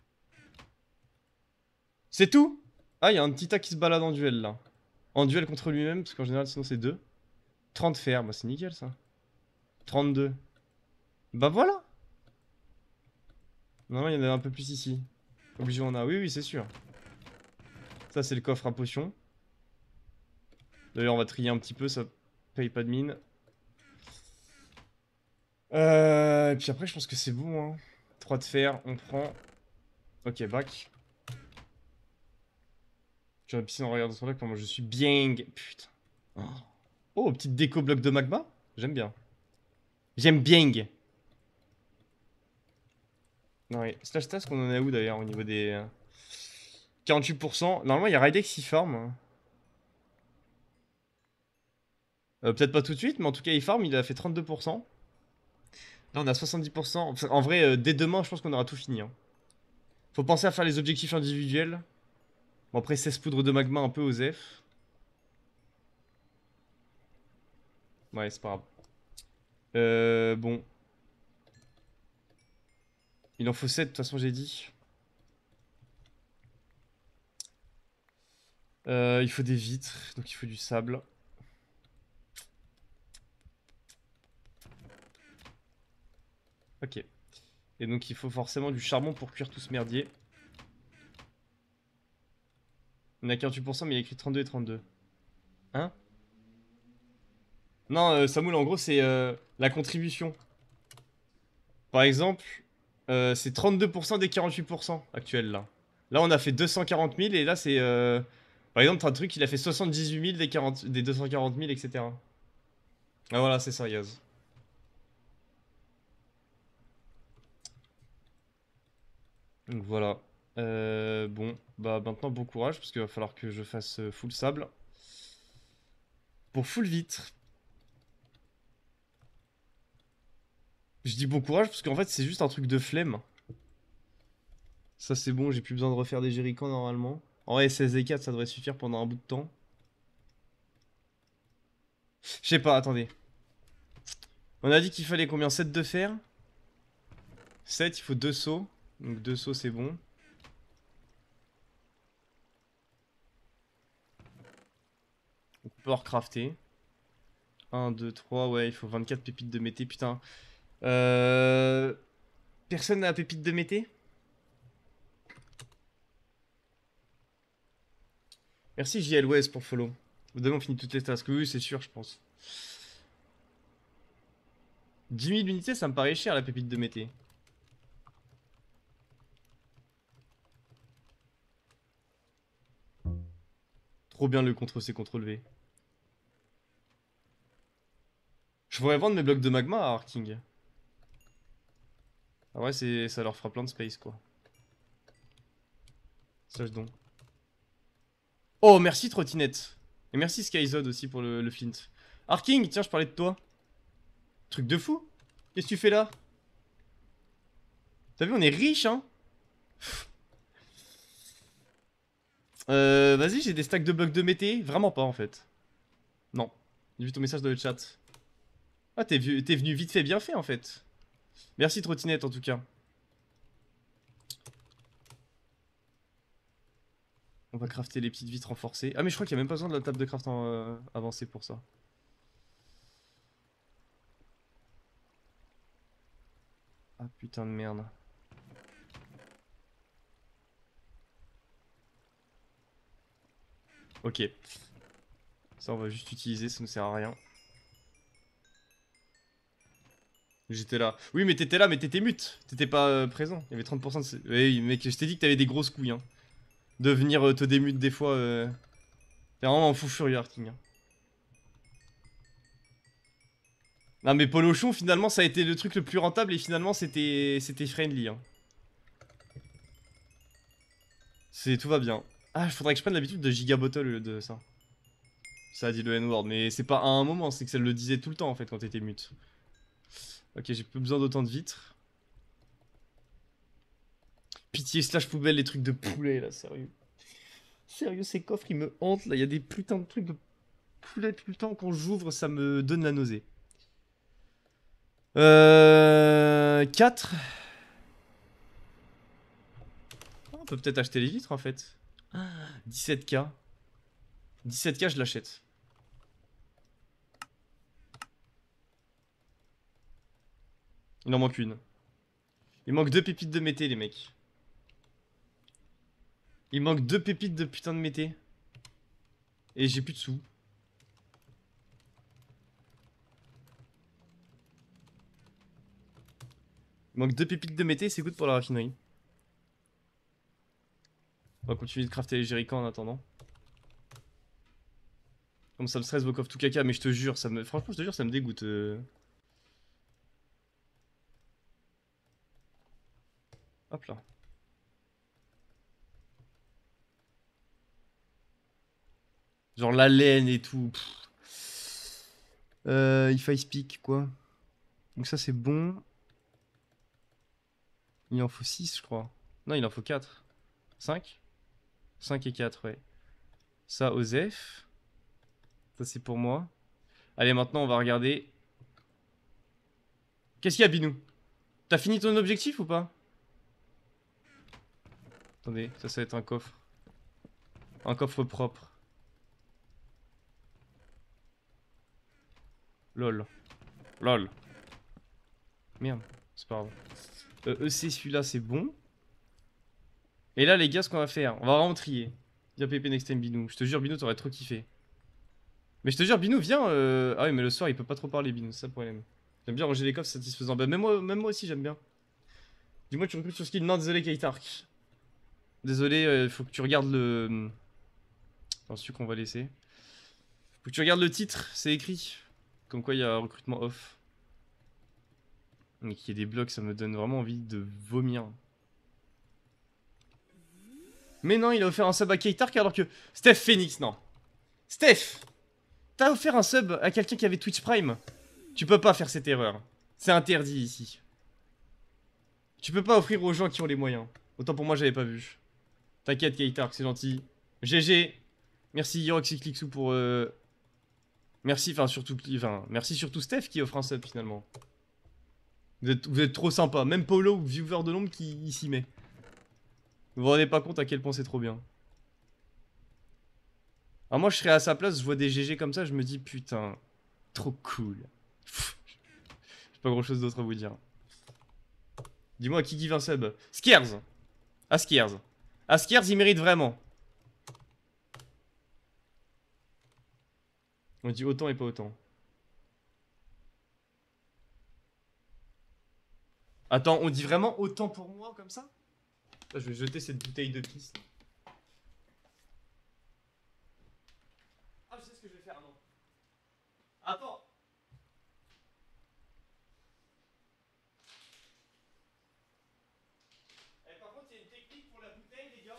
C'est tout? Ah, il y a un petit tas qui se balade en duel là. En duel contre lui-même, parce qu'en général, sinon c'est deux. trente fer, bah c'est nickel ça. trente-deux. Bah voilà. Non, il y en a un peu plus ici. Obligé, on a. Oui, oui, c'est sûr. Ça, c'est le coffre à potions. D'ailleurs, on va trier un petit peu, ça paye pas de mine. Euh, et puis après, je pense que c'est bon. Hein. trois de fer, on prend. Ok, back. J'aurais piscine en regardant son lac, moi je suis bien. Putain. Oh, petite déco bloc de magma. J'aime bien. J'aime bien. Non, ouais. Slash task, on en est où d'ailleurs au niveau des. euh, quarante-huit pour cent. Normalement, il y a Rydex qui farm. Hein. Euh, Peut-être pas tout de suite, mais en tout cas, il farm. Il a fait trente-deux pour cent. Là, on a soixante-dix pour cent. Enfin, en vrai, euh, dès demain, je pense qu'on aura tout fini. Hein. Faut penser à faire les objectifs individuels. Bon, après, seize poudres de magma un peu aux F. Ouais, c'est pas grave. Euh, bon. Il en faut sept, de toute façon, j'ai dit. Euh, il faut des vitres, donc il faut du sable. Ok. Et donc il faut forcément du charbon pour cuire tout ce merdier. On a quarante-huit pour cent, mais il y a écrit trente-deux et trente-deux. Hein? Non, euh, Samoul, en gros, c'est euh, la contribution. Par exemple, euh, c'est trente-deux pour cent des quarante-huit pour cent actuels, là. Là, on a fait deux cent quarante mille, et là, c'est... Euh... Par exemple, t'as un truc, il a fait soixante-dix-huit mille des, quarante... des deux cent quarante mille, et cetera. Ah voilà, c'est ça, Yaz. Donc voilà. Euh, bon, bah maintenant bon courage parce qu'il va falloir que je fasse euh, full sable. Pour full vitre. Je dis bon courage parce qu'en fait c'est juste un truc de flemme. Ça c'est bon, j'ai plus besoin de refaire des jerrycans normalement. En vrai seize et quatre ça devrait suffire pendant un bout de temps. Je sais pas, attendez. On a dit qu'il fallait combien? sept de fer? sept, il faut deux seaux. Donc deux seaux c'est bon. On peut en recrafter. un, deux, trois, ouais, il faut vingt-quatre pépites de mété, putain. Euh... Personne n'a la pépite de mété? Merci J L West pour follow. Demain on finit toutes les tasks. Oui, c'est sûr, je pense. dix mille unités, ça me paraît cher la pépite de mété. Trop bien le contrôle C, contrôle V. Je pourrais vendre mes blocs de magma à Arking. Ah ouais, c'est, ça leur fera plein de space quoi. Sache donc. Oh, merci Trottinette. Et merci Skyzod aussi pour le, le flint. Arking, tiens, je parlais de toi. Truc de fou. Qu'est-ce que tu fais là? T'as vu, on est riche, hein? Euh, vas-y, j'ai des stacks de blocs de mété. Vraiment pas, en fait. Non. J'ai vu ton message dans le chat. Ah, t'es venu vite fait, bien fait, en fait. Merci Trottinette, en tout cas. On va crafter les petites vitres renforcées. Ah, mais je crois qu'il n'y a même pas besoin de la table de craft en, euh, avancée pour ça. Ah, putain de merde. Ok. Ça, on va juste utiliser, ça ne sert à rien. J'étais là. Oui, mais t'étais là, mais t'étais mute. T'étais pas euh, présent. Il y avait trente pour cent de... Oui, mec, je t'ai dit que t'avais des grosses couilles, hein. De venir euh, te démute des fois. Euh... T'es vraiment un fou furieux, Arking. Hein. Non, mais Polochon, finalement, ça a été le truc le plus rentable et finalement, c'était c'était friendly. Hein. C'est tout va bien. Ah, il faudrait que je prenne l'habitude de gigabottle de ça. Ça a dit le N-word, mais c'est pas à un moment, c'est que ça le disait tout le temps en fait quand t'étais mute. Ok, j'ai plus besoin d'autant de vitres. Pitié slash poubelle, les trucs de poulet là, sérieux. Sérieux, ces coffres ils me hantent là, il y a des putains de trucs de poulet tout le temps, quand j'ouvre ça me donne la nausée. Euh... quatre. On peut peut-être acheter les vitres en fait. dix-sept K. dix-sept K je l'achète. Il en manque une. Il manque deux pépites de mété les mecs. Il manque deux pépites de putain de mété. Et j'ai plus de sous. Il manque deux pépites de mété, c'est good pour la raffinerie. On va continuer de crafter les jerrycans en attendant. Comme ça me stresse vos coffres tout caca, mais je te jure, ça me... franchement je te jure, ça me dégoûte. Euh... Hop là. Genre la laine et tout. Pff. Euh, if I speak, quoi. Donc ça c'est bon. Il en faut six, je crois. Non, il en faut quatre. cinq cinq et quatre, ouais. Ça, Osef. Ça c'est pour moi. Allez, maintenant on va regarder. Qu'est-ce qu'il y a, Binou? T'as fini ton objectif ou pas? Attendez, ça, ça va être un coffre. Un coffre propre. Lol. Lol. Merde, c'est pas grave. Euh, E C, celui-là, c'est bon. Et là, les gars, ce qu'on va faire, on va vraiment trier. Viens, P P Next Time, Binou. Je te jure, Binou, t'aurais trop kiffé. Mais je te jure, Binou, viens. Euh... Ah oui, mais le soir, il peut pas trop parler, Binou, c'est ça le problème. J'aime bien ranger les coffres, c'est satisfaisant. Bah, même moi, même moi aussi, j'aime bien. Dis-moi, tu recrutes sur skill. Non, désolé, Kaitark. Désolé, il euh, faut que tu regardes le. Enfin, celui qu'on va laisser. Faut que tu regardes le titre, c'est écrit. Comme quoi, il y a un recrutement off. Mais qu'il y ait des blocs, ça me donne vraiment envie de vomir. Mais non, il a offert un sub à Keitark alors que... Steph Phoenix, non. Steph, t'as offert un sub à quelqu'un qui avait Twitch Prime. Tu peux pas faire cette erreur. C'est interdit ici. Tu peux pas offrir aux gens qui ont les moyens. Autant pour moi, j'avais pas vu. T'inquiète, Keitark, c'est gentil. G G. Merci Yorox et Clicksou pour... Euh... Merci, enfin surtout... Enfin, merci surtout Steph qui offre un sub finalement. Vous êtes, vous êtes trop sympa. Même Polo, viewer de l'ombre, qui s'y met. Vous vous rendez pas compte à quel point c'est trop bien. Alors moi, je serais à sa place, je vois des G G comme ça, je me dis putain, trop cool. J'ai pas grand chose d'autre à vous dire. Dis-moi qui give un sub. Skiers. Ah, Skiers. Ah, Skiers, il mérite vraiment. On dit autant et pas autant. Attends, on dit vraiment autant pour moi comme ça? Je vais jeter cette bouteille de pisse. Ah, je sais ce que je vais faire, non. Attends. Eh, par contre, il y a une technique pour la bouteille, les gars.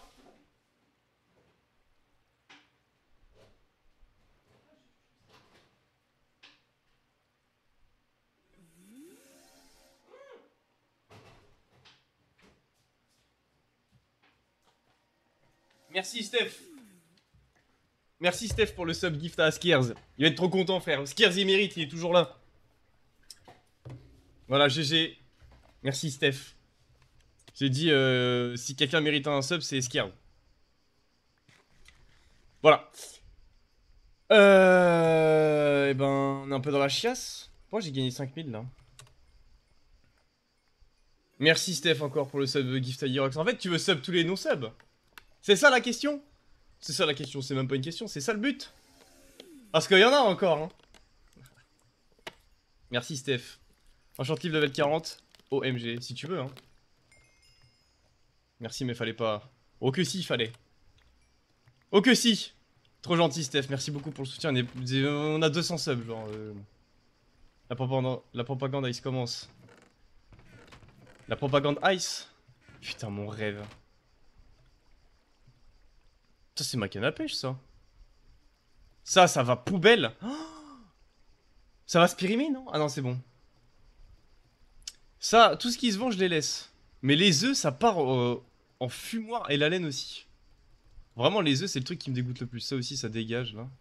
Merci, Steph. Merci, Steph, pour le sub gift à Skiers. Il va être trop content, frère. Skiers, il mérite, il est toujours là. Voilà, G G. Merci, Steph. J'ai dit, euh, si quelqu'un mérite un sub, c'est Skiers. Voilà. Euh... Et ben, on est un peu dans la chiasse. Pourquoi j'ai gagné cinq mille, là? Merci, Steph, encore pour le sub gift à Yorox. En fait, tu veux sub tous les non-subs? C'est ça, la question? C'est ça, la question. C'est même pas une question, c'est ça, le but. Parce qu'il y en a encore, hein. Merci, Steph. Enchanté livre level quarante. O M G, si tu veux, hein. Merci, mais fallait pas. Oh que si, fallait. Oh que si. Trop gentil, Steph. Merci beaucoup pour le soutien. On, est... On a deux cents subs, genre. Euh... La propagande... La propagande Ice commence. La propagande Ice. Putain, mon rêve. Ça, c'est ma canne à pêche, ça. Ça, ça va poubelle. Oh, ça va spirimer, non? Ah non, c'est bon. Ça, tout ce qui se vend, je les laisse. Mais les œufs, ça part euh, en fumoir. Et la laine aussi. Vraiment, les œufs, c'est le truc qui me dégoûte le plus. Ça aussi, ça dégage, là.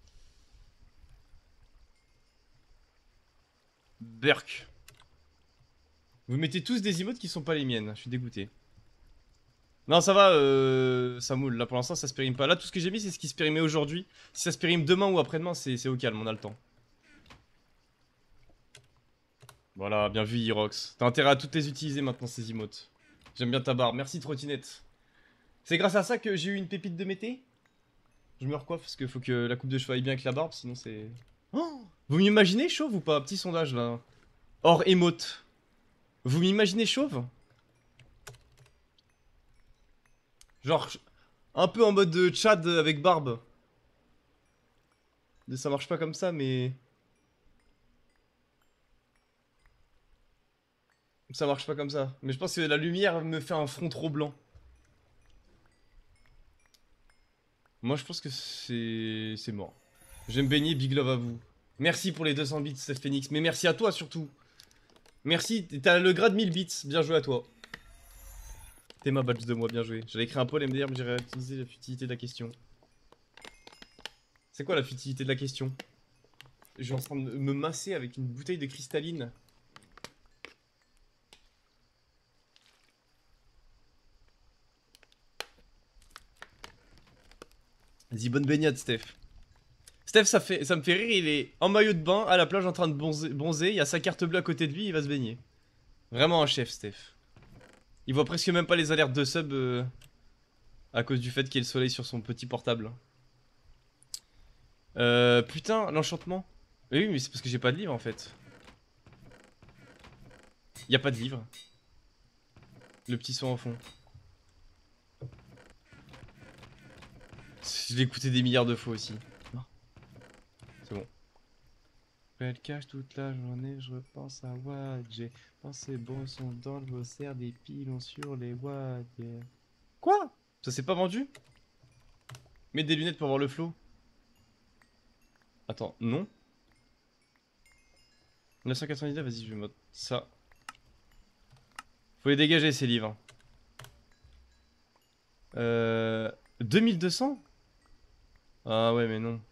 Burk. Vous mettez tous des emotes qui sont pas les miennes. Je suis dégoûté. Non, ça va, euh, ça moule. Là, pour l'instant, ça se périme pas. Là, tout ce que j'ai mis, c'est ce qui se périmait aujourd'hui. Si ça se périme demain ou après-demain, c'est au calme, on a le temps. Voilà, bien vu, Irox. T'as intérêt à toutes les utiliser maintenant, ces emotes. J'aime bien ta barbe. Merci, Trottinette. C'est grâce à ça que j'ai eu une pépite de mété. Je me recoiffe parce qu'il faut que la coupe de cheveux aille bien avec la barbe, sinon c'est... Oh, vous m'imaginez chauve ou pas? Petit sondage, là. Hors emote. Vous m'imaginez chauve? Genre, un peu en mode de Tchad avec barbe. Ça marche pas comme ça, mais... Ça marche pas comme ça. Mais je pense que la lumière me fait un front trop blanc. Moi, je pense que c'est... C'est mort. Je vais me baigner, big love à vous. Merci pour les deux cents bits, Steph Phoenix. Mais merci à toi, surtout. Merci, t'as le grade mille bits. Bien joué à toi. T'es ma badge de moi, bien joué. J'allais écrire un poème M D R, mais j'ai réutilisé la futilité de la question. C'est quoi la futilité de la question? Je suis en train de me masser avec une bouteille de cristalline. Vas-y, bonne baignade, Steph. Steph, ça, fait, ça me fait rire, il est en maillot de bain, à la plage, en train de bronzer, bronzer, il y a sa carte bleue à côté de lui, il va se baigner. Vraiment un chef, Steph. Il voit presque même pas les alertes de sub euh, à cause du fait qu'il y ait le soleil sur son petit portable. Euh, putain, l'enchantement. Mais oui, mais c'est parce que j'ai pas de livre en fait. Y a pas de livre. Le petit son en fond. Je l'ai écouté des milliards de fois aussi. C'est bon. Elle cache toute la journée, je repense à Watt. J'ai pensé bon son dans le glossaire des pilons sur les watts. Yeah. Quoi? Ça s'est pas vendu? Mets des lunettes pour voir le flow. Attends, non. neuf cent quatre-vingt-dix-neuf, vas-y, je vais mettre ça. Faut les dégager ces livres. Euh... deux mille deux cents? Ah ouais, mais non.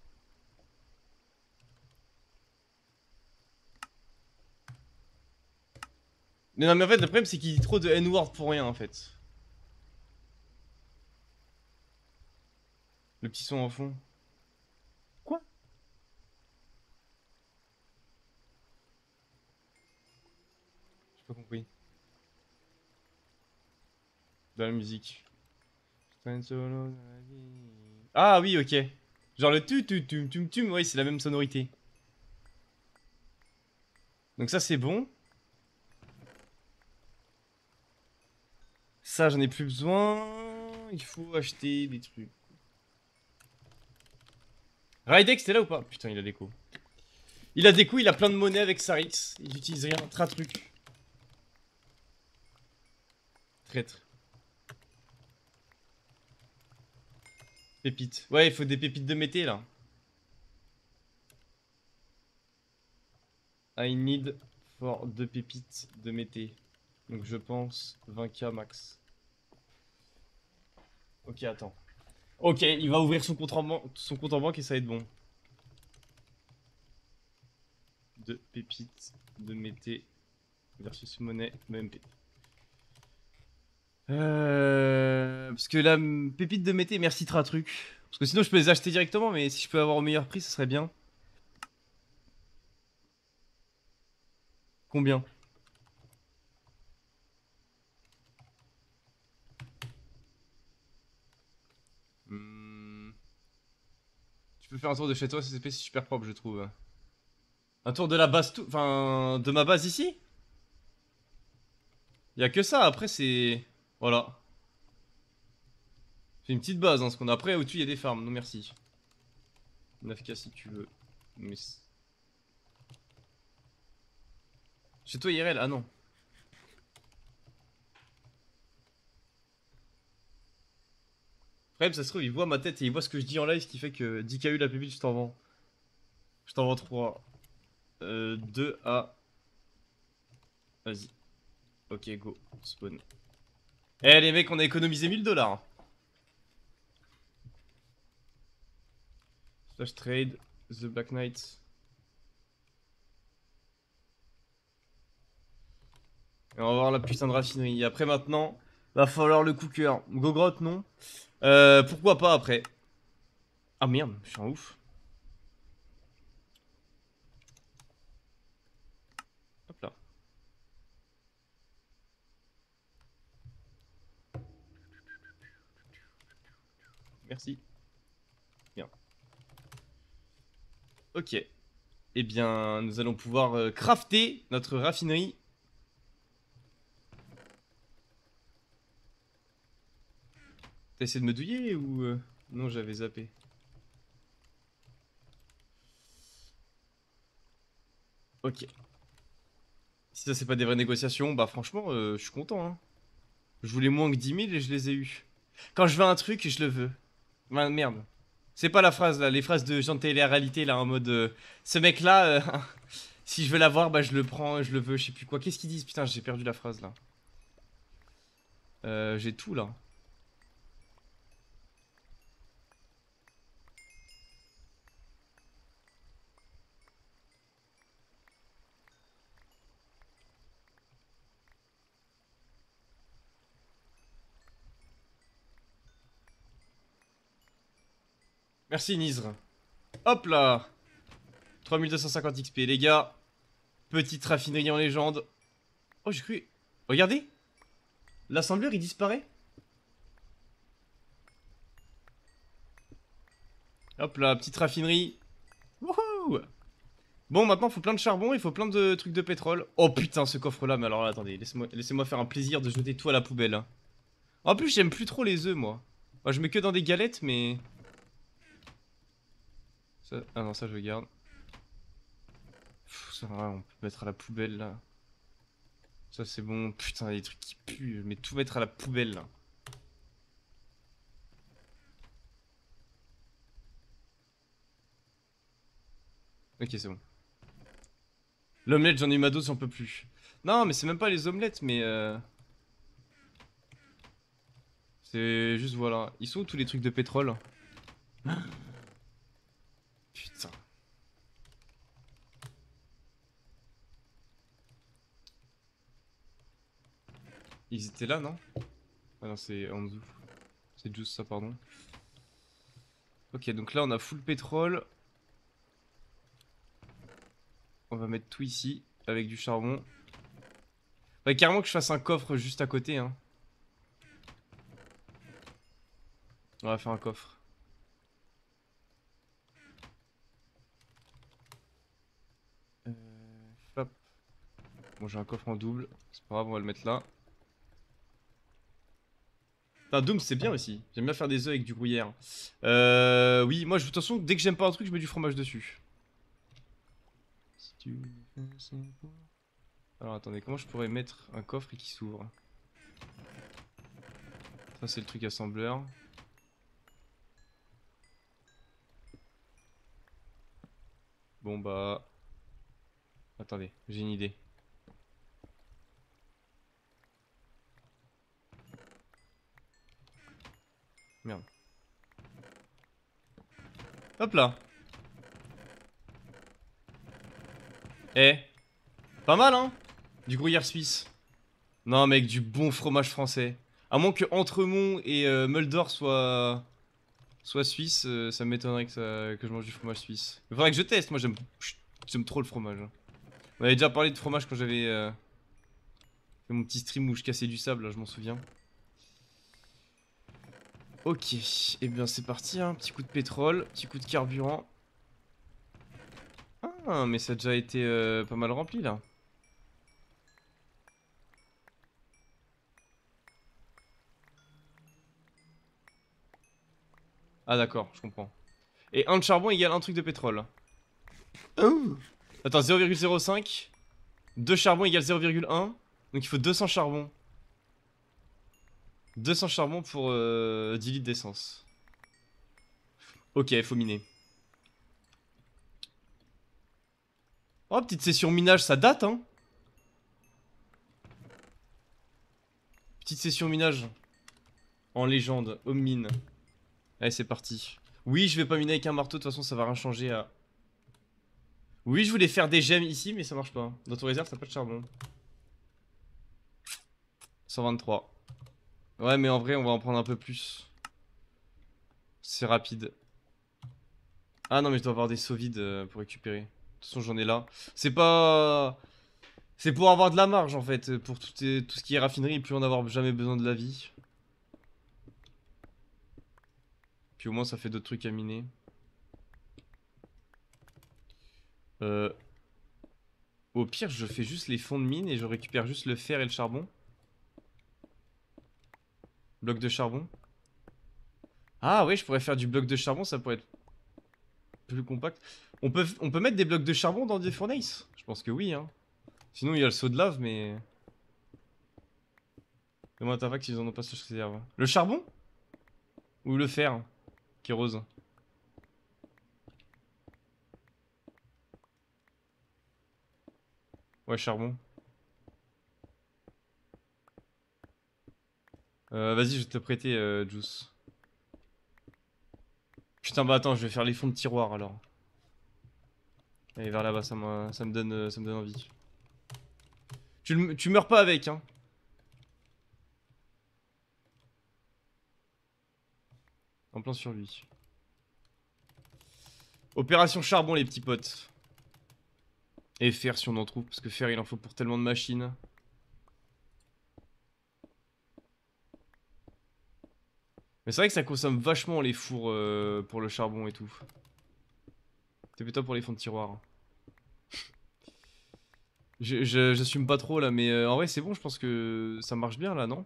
Mais non, mais en fait, le problème, c'est qu'il dit trop de N-word pour rien, en fait. Le petit son en fond. Quoi? J'ai pas compris. Dans la musique. Ah oui, ok. Genre le tu tu tu tu tu, oui, c'est la même sonorité. Donc ça, c'est bon. Ça, j'en ai plus besoin. Il faut acheter des trucs. Rydex, t'es là ou pas? Putain, il a des coups. Il a des coups, il a plein de monnaie avec Sarix. Il utilise rien, tra truc. Traître. Pépites. Ouais, il faut des pépites de mété là. I need for deux pépites de mété. Donc je pense vingt K max. Ok, attends. Ok, il va ouvrir son compte en, ban son compte en banque et ça va être bon. Deux pépites de mété versus monnaie M M P. Euh... Parce que la pépite de mété, merci tra truc. Parce que sinon je peux les acheter directement, mais si je peux avoir au meilleur prix, ça serait bien. Combien? hmm... Tu peux faire un tour de chez toi, c'est super propre, je trouve. Un tour de la base, tout... enfin, de ma base ici? Y a que ça, après c'est... Voilà. C'est une petite base, hein, ce qu'on a. Après, au-dessus, il y a des farms. Non, merci. neuf K si tu veux. Mais... Chez toi, I R L? Ah non. Frère, ça se trouve, il voit ma tête et il voit ce que je dis en live, ce qui fait que dix K U la pépite, je t'en vends. Je t'en vends trois. Euh, deux à... Vas-y. Ok, go. Spawn. Eh, les mecs, on a économisé mille dollars. Slash trade, The Black Knight. Et on va voir la putain de raffinerie. Après, maintenant, va falloir le cooker. Gogrot, non. Euh, pourquoi pas après? Ah merde, je suis un ouf. Hop là. Merci. Bien. Ok. Eh bien, nous allons pouvoir euh, crafter notre raffinerie. T'as essayé de me douiller ou... euh... Non, j'avais zappé. Ok. Si ça, c'est pas des vraies négociations, bah franchement, euh, je suis content. Hein. Je voulais moins que dix mille et je les ai eus. Quand je veux un truc, je le veux. Bah, merde. C'est pas la phrase là, les phrases de gens de télé-réalité là en mode euh, ce mec là, euh, si je veux l'avoir, bah je le prends, je le veux, je sais plus quoi. Qu'est-ce qu'ils disent? Putain, j'ai perdu la phrase là. Euh, j'ai tout là. Merci Nizre. Hop là. trois mille deux cent cinquante X P les gars. Petite raffinerie en légende. Oh j'ai cru. Regardez. L'assembleur il disparaît. Hop là, petite raffinerie. Wouhou. Bon, maintenant, il faut plein de charbon, il faut plein de trucs de pétrole. Oh putain, ce coffre-là, mais alors là, attendez, laissez-moi laissez faire un plaisir de jeter tout à la poubelle. Hein. En plus, j'aime plus trop les œufs, moi. Moi, je mets que dans des galettes, mais... Ça... Ah non, ça, je garde. Pff, ça va, on peut mettre à la poubelle, là. Ça, c'est bon. Putain, des trucs qui puent. Je mets tout mettre à la poubelle, là. Ok, c'est bon. L'omelette, j'en ai eu ma dose, j'en peux plus. Non, mais c'est même pas les omelettes, mais... Euh... C'est juste, voilà. Ils sont où tous les trucs de pétrole? Putain. Ils étaient là, non? Ah non, c'est en dessous. C'est juste ça, pardon. Ok, donc là, on a full pétrole. On va mettre tout ici, avec du charbon. Bah, carrément que je fasse un coffre juste à côté, hein. On va faire un coffre. Euh, hop. Bon, j'ai un coffre en double. C'est pas grave, on va le mettre là. Enfin, Doom, c'est bien aussi. J'aime bien faire des œufs avec du gruyère. Euh, oui, moi, je, de toute façon, dès que j'aime pas un truc, je mets du fromage dessus. Si tu fais ça pour- Alors, attendez, comment je pourrais mettre un coffre et qui s'ouvre? Ça, c'est le truc assembleur. Bon, bah... Attendez, j'ai une idée. Merde. Hop là. Eh, pas mal, hein? Du gruyère suisse. Non, mec, du bon fromage français. À moins que Entremont et euh, Meldor soient... soient suisses, euh, ça m'étonnerait que, ça- que je mange du fromage suisse. Il faudrait que je teste, moi j'aime j'aime trop le fromage, hein. On avait déjà parlé de fromage quand j'avais euh, fait mon petit stream où je cassais du sable, là, je m'en souviens. Ok, et eh bien c'est parti, hein. Petit coup de pétrole, petit coup de carburant. Ah, mais ça a déjà été euh, pas mal rempli, là. Ah d'accord, je comprends. Et un de charbon égale un truc de pétrole. Oh. Attends, zéro virgule zéro cinq. deux charbon égale zéro virgule un. Donc il faut deux cents charbon. deux cents charbon pour euh, dix litres d'essence. Ok, il faut miner. Oh, petite session minage, ça date, hein. Petite session minage. En légende, home mine. Allez, c'est parti. Oui, je vais pas miner avec un marteau, de toute façon, ça va rien changer à... Oui, je voulais faire des gemmes ici, mais ça marche pas. Dans ton réserve, t'as pas de charbon. cent vingt-trois. Ouais, mais en vrai, on va en prendre un peu plus. C'est rapide. Ah non, mais je dois avoir des seaux vides euh, pour récupérer. De toute façon, j'en ai là. C'est pas... C'est pour avoir de la marge, en fait. Pour tout, est- tout ce qui est raffinerie, et plus en avoir jamais besoin de la vie. Puis au moins, ça fait d'autres trucs à miner. Euh... Au pire, je fais juste les fonds de mine et je récupère juste le fer et le charbon. Bloc de charbon. Ah ouais, je pourrais faire du bloc de charbon, ça pourrait être plus compact. On peut, on peut mettre des blocs de charbon dans des fournaces? Je pense que oui, hein. Sinon, il y a le seau de lave, mais... Comment t'as qu'ils en ont pas sur réserve? Le charbon? Ou le fer? Qui est rose? Ouais, charbon. Euh, vas-y, je vais te prêter, euh, Juice. Putain, bah attends, je vais faire les fonds de tiroir, alors. Allez, vers là-bas, ça, me- ça me donne, euh, ça me donne envie. Tu, le- tu meurs pas avec, hein. En plein sur lui. Opération charbon, les petits potes. Et fer, si on en trouve, parce que fer, il en faut pour tellement de machines. Mais c'est vrai que ça consomme vachement les fours euh, pour le charbon et tout. C'est plutôt pour les fonds de tiroir. Je- je- J'assume pas trop là, mais euh, en vrai c'est bon, je pense que ça marche bien là, non?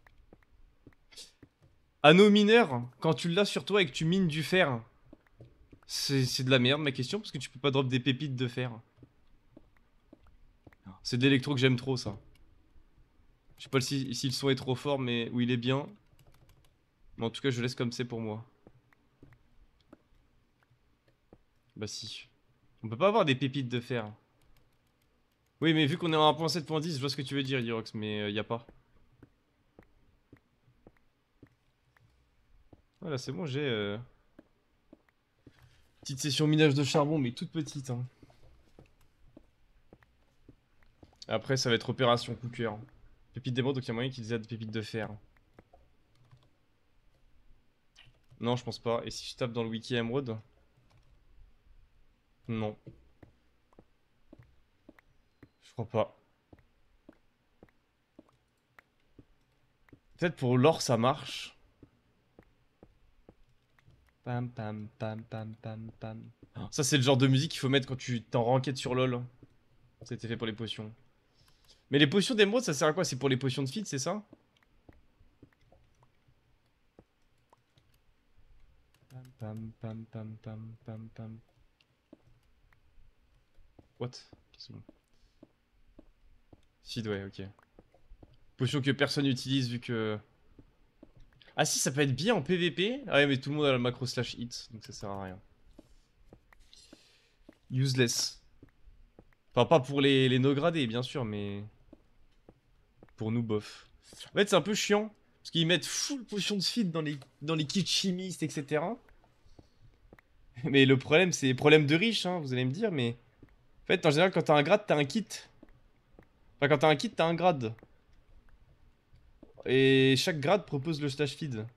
Anneau mineur, quand tu l'as sur toi et que tu mines du fer, c'est c'est de la merde ma question, parce que tu peux pas drop des pépites de fer. C'est de l'électro que j'aime trop ça. Je sais pas si, si le son est trop fort, mais où il est bien. Mais en tout cas je laisse comme c'est pour moi. Bah si. On peut pas avoir des pépites de fer. Oui, mais vu qu'on est en un point sept point dix, je vois ce que tu veux dire, Yorox, mais euh, y a pas. Voilà, c'est bon, j'ai... Euh... Petite session minage de charbon, mais toute petite. Hein. Après, ça va être opération coup de cœur. Pépites d'émeraude, donc il y a moyen qu'ils aient des pépites de fer. Non, je pense pas. Et si je tape dans le wiki émeraude? Non. Je crois pas. Peut-être pour l'or, ça marche. Pam pam pam pam pam pam. Oh, ça, c'est le genre de musique qu'il faut mettre quand tu t'en ranked sur LoL. C'était fait pour les potions. Mais les potions d'émeraude, ça sert à quoi? C'est pour les potions de feed, c'est ça? Pam pam pam pam pam pam pam. What? Qu'est-ce que c'est? Feed, ouais, ok. Potion que personne n'utilise vu que... Ah si, ça peut être bien en P V P. Ah ouais, mais tout le monde a le macro slash hit, donc ça sert à rien. Useless. Enfin, pas pour les, les no gradés, bien sûr, mais... Pour nous, bof. En fait, c'est un peu chiant. Parce qu'ils mettent full potion de feed dans les, dans les kits chimistes, et cetera. Mais le problème, c'est problème de riche, hein, vous allez me dire, mais... En fait, en général, quand t'as un grade, t'as un kit. Enfin, quand t'as un kit, t'as un grade. Et chaque grade propose le slash feed.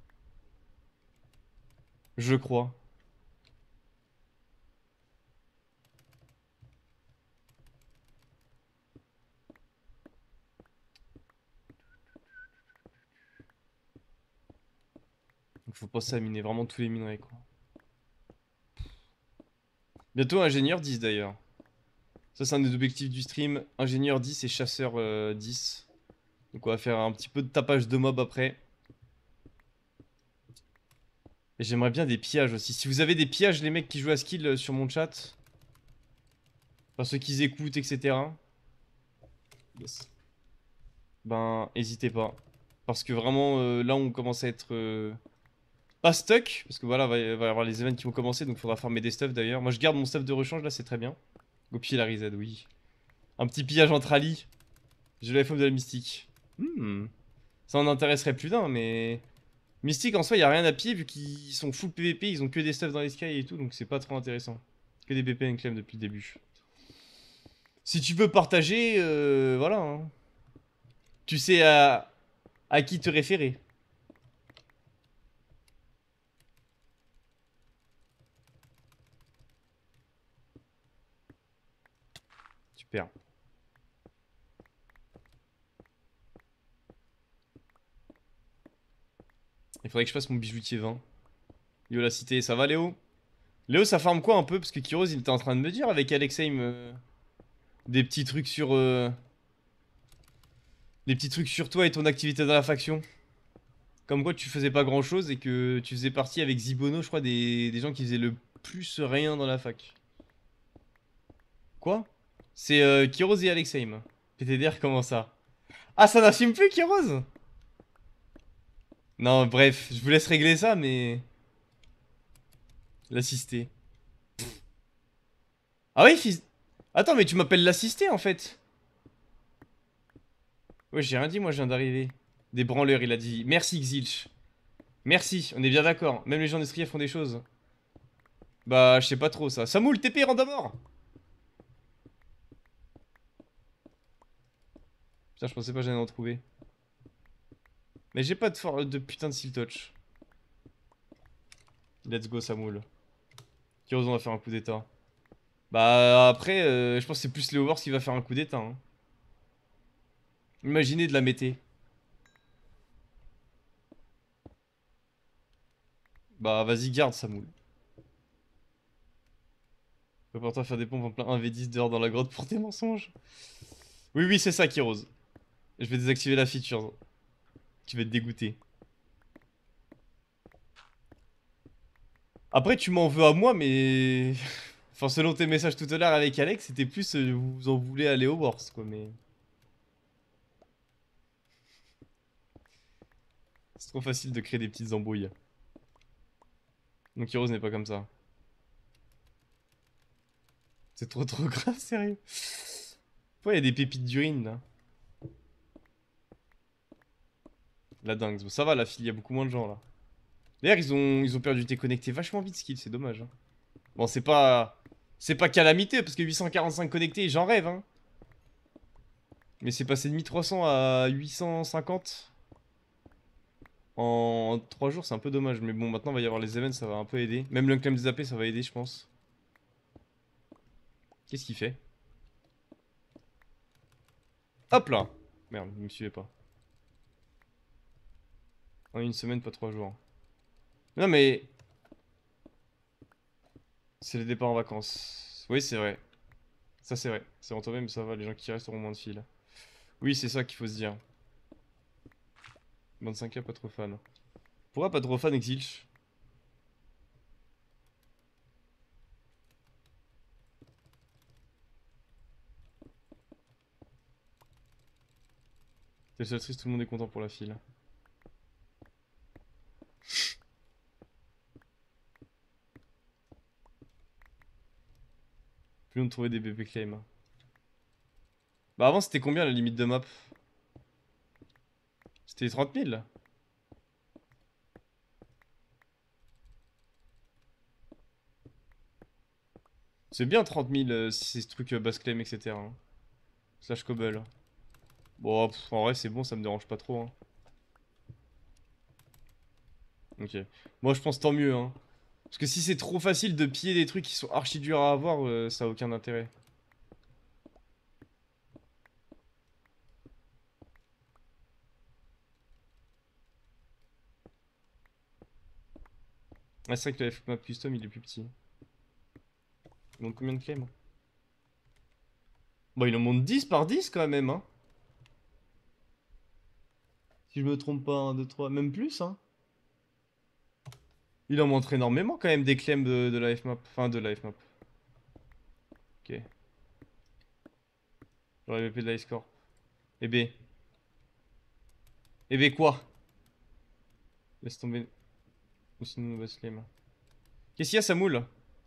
Je crois. Donc faut penser à miner vraiment tous les minerais, quoi. Bientôt ingénieur dix d'ailleurs. Ça c'est un des objectifs du stream. Ingénieur dix et chasseur euh, dix. Donc on va faire un petit peu de tapage de mob après. Et j'aimerais bien des pillages aussi. Si vous avez des pillages les mecs qui jouent à skill euh, sur mon chat. Enfin ceux qui écoutent et cetera. Yes. Ben n'hésitez pas. Parce que vraiment euh, là on commence à être... Euh, pas stuck. Parce que voilà, va y va y avoir les events qui vont commencer. Donc faudra farmer des stuff d'ailleurs. Moi je garde mon stuff de rechange là, c'est très bien. Go piller la reset, oui. Un petit pillage entre alliés. J'ai la faune de la mystique. Hmm. Ça en intéresserait plus d'un, mais... Mystique, en soi, y a rien à piller, vu qu'ils sont full P V P, ils ont que des stuff dans les sky et tout, donc c'est pas trop intéressant. Que des B P enclave depuis le début. Si tu veux partager, euh, voilà. Hein. Tu sais à... à qui te référer. Super. Il faudrait que je fasse mon bijoutier vingt. Yo, la cité, ça va Léo? Léo, ça farme quoi un peu? Parce que Kiros, il était en train de me dire avec Alexheim euh, des petits trucs sur... Euh, des petits trucs sur toi et ton activité dans la faction. Comme quoi tu faisais pas grand chose et que tu faisais partie avec Zibono, je crois, des, des gens qui faisaient le plus rien dans la fac. Quoi? C'est euh, Kiros et Alexheim. P T D R, comment ça? Ah, ça n'assume plus, Kiros? Non, bref, je vous laisse régler ça, mais... L'assister. Ah oui, fils... Attends, mais tu m'appelles l'assister, en fait. Ouais, j'ai rien dit, moi, je viens d'arriver. Des branleurs, il a dit. Merci, Xilch. Merci, on est bien d'accord. Même les gens d'Estria font des choses. Bah, je sais pas trop, ça. Samoul, T P, rend à mort. Putain, je pensais pas que j'allais en trouver. Mais j'ai pas de, for de putain de seal touch. Let's go, Samoul. Kiros, on va faire un coup d'état. Bah, après, euh, je pense que c'est plus Léo Wars qui va faire un coup d'état. Hein. Imaginez de la mété. Bah, vas-y, garde, Samoul. Prépare-toi à faire des pompes en plein un v dix dehors dans la grotte pour tes mensonges. Oui, oui, c'est ça, Kiros. Je vais désactiver la feature. Tu vas être dégoûté. Après, tu m'en veux à moi, mais... Enfin, selon tes messages tout à l'heure avec Alex, c'était plus euh, vous en voulez aller au Wars, quoi, mais... C'est trop facile de créer des petites embrouilles. Donc Heroes n'est pas comme ça. C'est trop trop grave, sérieux. Pourquoi il y a des pépites d'urine là? La dingue. Bon, ça va, la file, il y a beaucoup moins de gens là. D'ailleurs, ils ont, ils ont perdu tes connectés vachement vite, skill, c'est dommage. Hein. Bon, c'est pas. C'est pas calamité, parce que huit cent quarante-cinq connectés, j'en rêve, hein. Mais c'est passé de mille trois cents à huit cent cinquante. En trois jours, c'est un peu dommage. Mais bon, maintenant, il va y avoir les events, ça va un peu aider. Même l'unclaim des A P, ça va aider, je pense. Qu'est-ce qu'il fait? Hop là! Merde, vous me suivez pas. En une semaine, pas trois jours. Non, mais. C'est le départ en vacances. Oui, c'est vrai. Ça, c'est vrai. C'est en toi-même, ça va. Les gens qui restent auront moins de fil. Oui, c'est ça qu'il faut se dire. vingt-cinq K, pas trop fan. Pourquoi pas trop fan, Exilch? C'est le seul triste, tout le monde est content pour la file. Plus on trouver des B P claim. Bah avant c'était combien la limite de map? C'était trente mille. C'est bien trente mille euh, si c'est ce truc euh, basse claim et cetera. Hein. Slash cobble. Bon pff, en vrai c'est bon, ça me dérange pas trop. Hein. Ok. Moi je pense tant mieux hein. Parce que si c'est trop facile de piller des trucs qui sont archi durs à avoir, euh, ça a aucun intérêt. Ah, c'est vrai que le F-map custom il est plus petit. Il monte combien de claims? Bon, il en monte dix par dix quand même, hein. Si je me trompe pas, un, deux, trois, même plus, hein. Il en montre énormément quand même des claims de, de la F-map. Enfin, de la F-map. Ok. Genre les V P de la score. Et B. Et B quoi? Laisse tomber. Ou sinon, basse claim. Qu'est-ce qu'il y a, Samoul?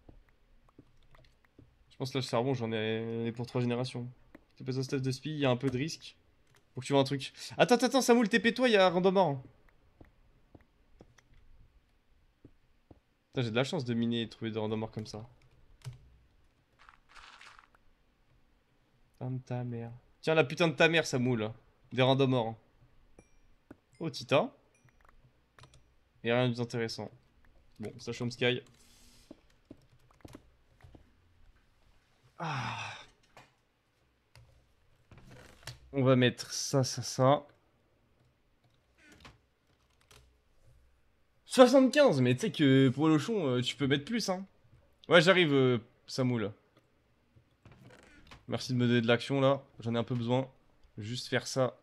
Je pense que là, le charbon, j'en ai pour trois générations. Tu passes au stuff de spi, il y a un peu de risque. Faut que tu vois un truc. Attends, attends, attends, Samoul, T P-toi, il y a Randomor. Putain, j'ai de la chance de miner et de trouver des Randomor comme ça. Putain de ta mère. Tiens, la putain de ta mère, Samoul. Des Randomor. Oh, Tita. Et rien de plus intéressant. Bon, ça chôme Sky. Ah. On va mettre ça, ça, ça. soixante-quinze, mais tu sais que pour Lochon, euh, tu peux mettre plus, hein. Ouais, j'arrive, euh, Samoul. Merci de me donner de l'action, là. J'en ai un peu besoin. Juste faire ça.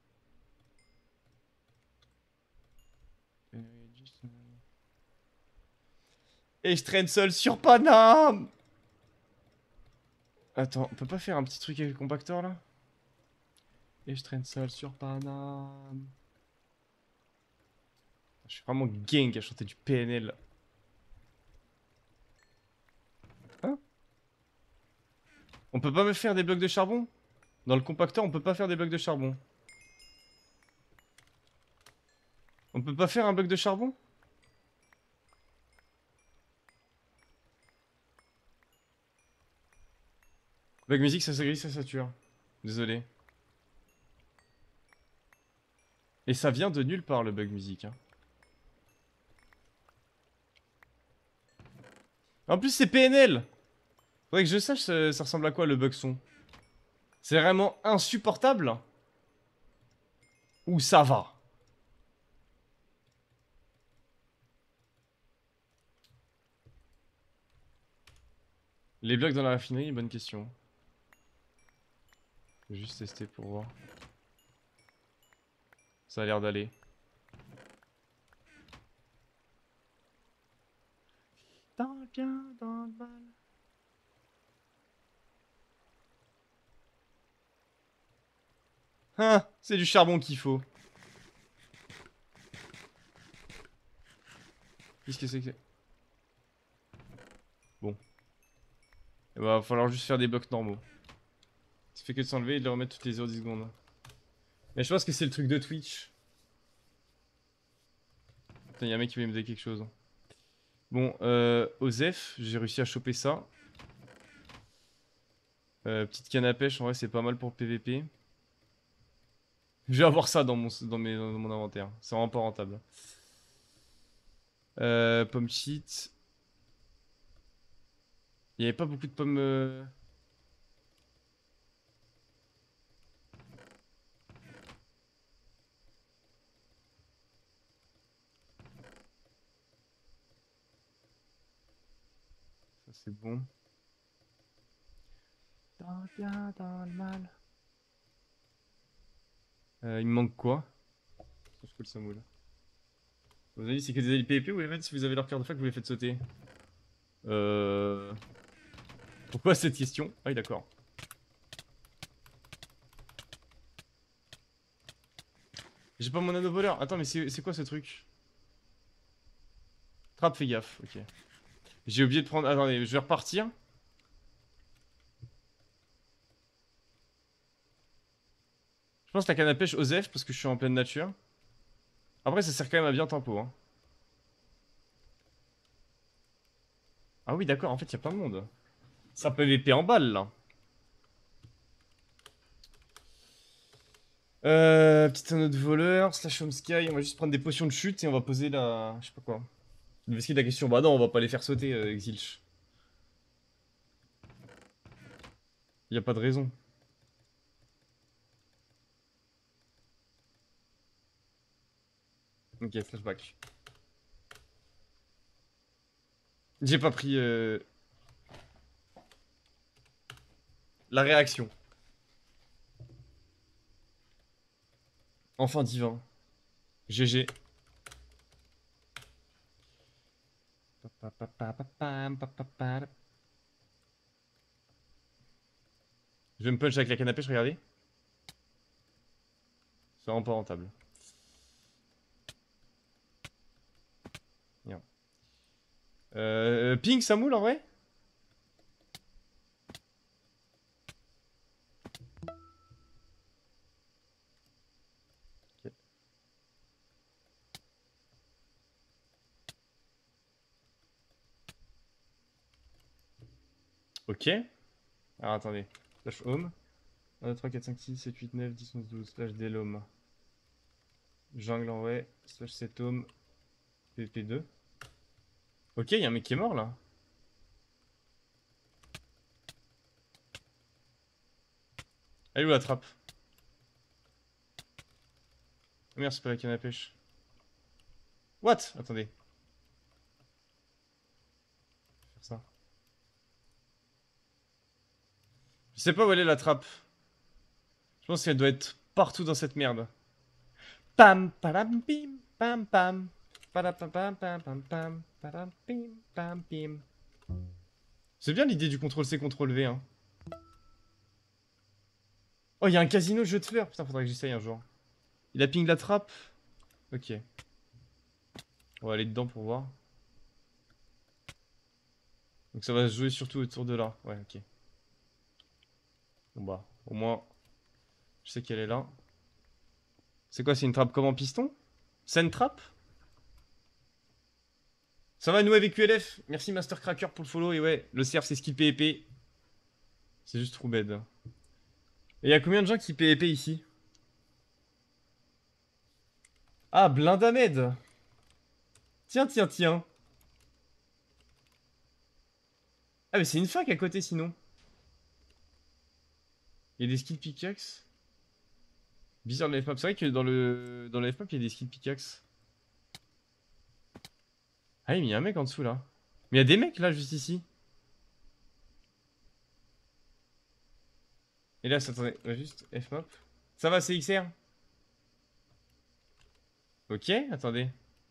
Et je traîne seul sur Paname. Attends, on peut pas faire un petit truc avec le compacteur, là? Et je traîne seul sur Paname. Je suis vraiment gang à chanter du P N L. Hein? On peut pas me faire des blocs de charbon? Dans le compacteur, on peut pas faire des blocs de charbon. On peut pas faire un bloc de charbon? Bug musique, ça s'agrille, ça sature. Désolé. Et ça vient de nulle part, le bug musique. Hein. En plus, c'est P N L! Faudrait que je sache ça, ça ressemble à quoi, le bug son. C'est vraiment insupportable? Ou ça va? Les blocs dans la raffinerie, bonne question. Je vais juste tester pour voir. Ça a l'air d'aller. Dans le bien, dans le mal. Hein, c'est du charbon qu'il faut. Qu'est-ce que c'est que c'est? Bon. Et bah, va falloir juste faire des blocs normaux. Ça fait que de s'enlever et de le remettre toutes les zéro virgule dix secondes. Mais je pense que c'est le truc de Twitch. Putain, y'a un mec qui veut me dire quelque chose. Bon, euh, Osef, j'ai réussi à choper ça. Euh, petite canne à pêche, en vrai, c'est pas mal pour le P V P. Je vais avoir ça dans mon, dans mes, dans mon inventaire. C'est vraiment pas rentable. Euh, pomme cheat. Il y avait pas beaucoup de pommes. Euh... Ça, c'est bon. Dans le bien, dans le mal. Euh, il me manque quoi? Je peux le samoul. Vous avez dit c'est que des alliés P V P ou Event si vous avez leur carte de fac vous les faites sauter? Euh... Pourquoi cette question? Ah oui d'accord. J'ai pas mon anneau voleur. Attends mais c'est quoi ce truc? Trappe, fais gaffe, ok. J'ai oublié de prendre... Attendez, je vais repartir. Je pense la canne à pêche Osef parce que je suis en pleine nature. Après ça sert quand même à bien tempo hein. Ah oui d'accord, en fait il y a plein de monde. Ça P V P en balle là. Euh, petit anneau de voleur, slash home sky, on va juste prendre des potions de chute et on va poser la... Je sais pas quoi. Le vesquille de la question, bah non on va pas les faire sauter euh, Exilch. Y a pas de raison. Ok, flashback. J'ai pas pris euh... la réaction. Enfin divin. G G. Je vais me punch avec la canne à pêche, regardez. C'est vraiment pas rentable. Bien. Euh, ping, ça moule en vrai? Ok. Ok. Alors attendez. Slash home. un, deux, trois, quatre, cinq, six, sept, huit, neuf, dix, onze, douze. Slash delhomme. Jungle en vrai. Slash sept home. P V P deux. Ok, y'a un mec qui est mort là. Elle est où la trappe? Oh merde, c'est pas la canne à pêche. What? Attendez. Faire ça. Je sais pas où elle est la trappe. Je pense qu'elle doit être partout dans cette merde. Pam, param, pim, pam, pam. Pam, pam, pam, pam, pam, pam. Param, pim, pam, pim. C'est bien l'idée du contrôle C, contrôle V, hein. Oh, il y a un casino de jeu de fleurs. Putain, faudrait que j'essaye un jour. Il a ping la trappe. Ok. On va aller dedans pour voir. Donc ça va se jouer surtout autour de là. Ouais, ok. Bon bah, au moins, je sais qu'elle est là. C'est quoi, c'est une trappe comme en piston? C'est une trappe? Ça va, nous avec U L F. Merci Master Cracker pour le follow. Et ouais, le serve c'est skill P V P. C'est juste trop bête. Et y'a combien de gens qui P V P ici? Ah, Blindamed. Tiens, tiens, tiens. Ah, mais c'est une fac à côté sinon. Il y a des skills pickaxe. Bizarre le F-map. C'est vrai que dans le dans le F-map, il y a des skills pickaxe. Ah oui, mais il y a un mec en dessous là. Mais il y a des mecs là, juste ici. Et là, ça, attendez, on va juste F-map. Ça va, c'est X R? Ok, attendez.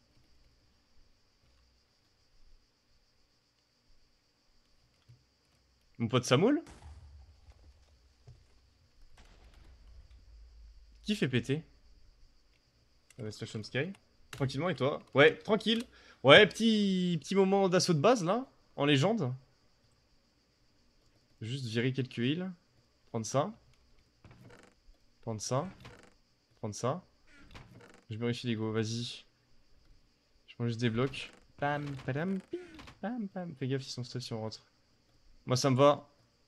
Mon pote Samoul? Qui fait péter? euh, Station Sky. Tranquillement, et toi? Ouais, tranquille. Ouais, petit, petit moment d'assaut de base là, en légende. Juste virer quelques heals. Prendre ça. Prendre ça. Prendre ça. Je me réfile les go, vas-y. Je prends juste des blocs. Pam, padam, pim, pam, pam. Fais gaffe, ils sont stuff si on rentre. Moi ça me va.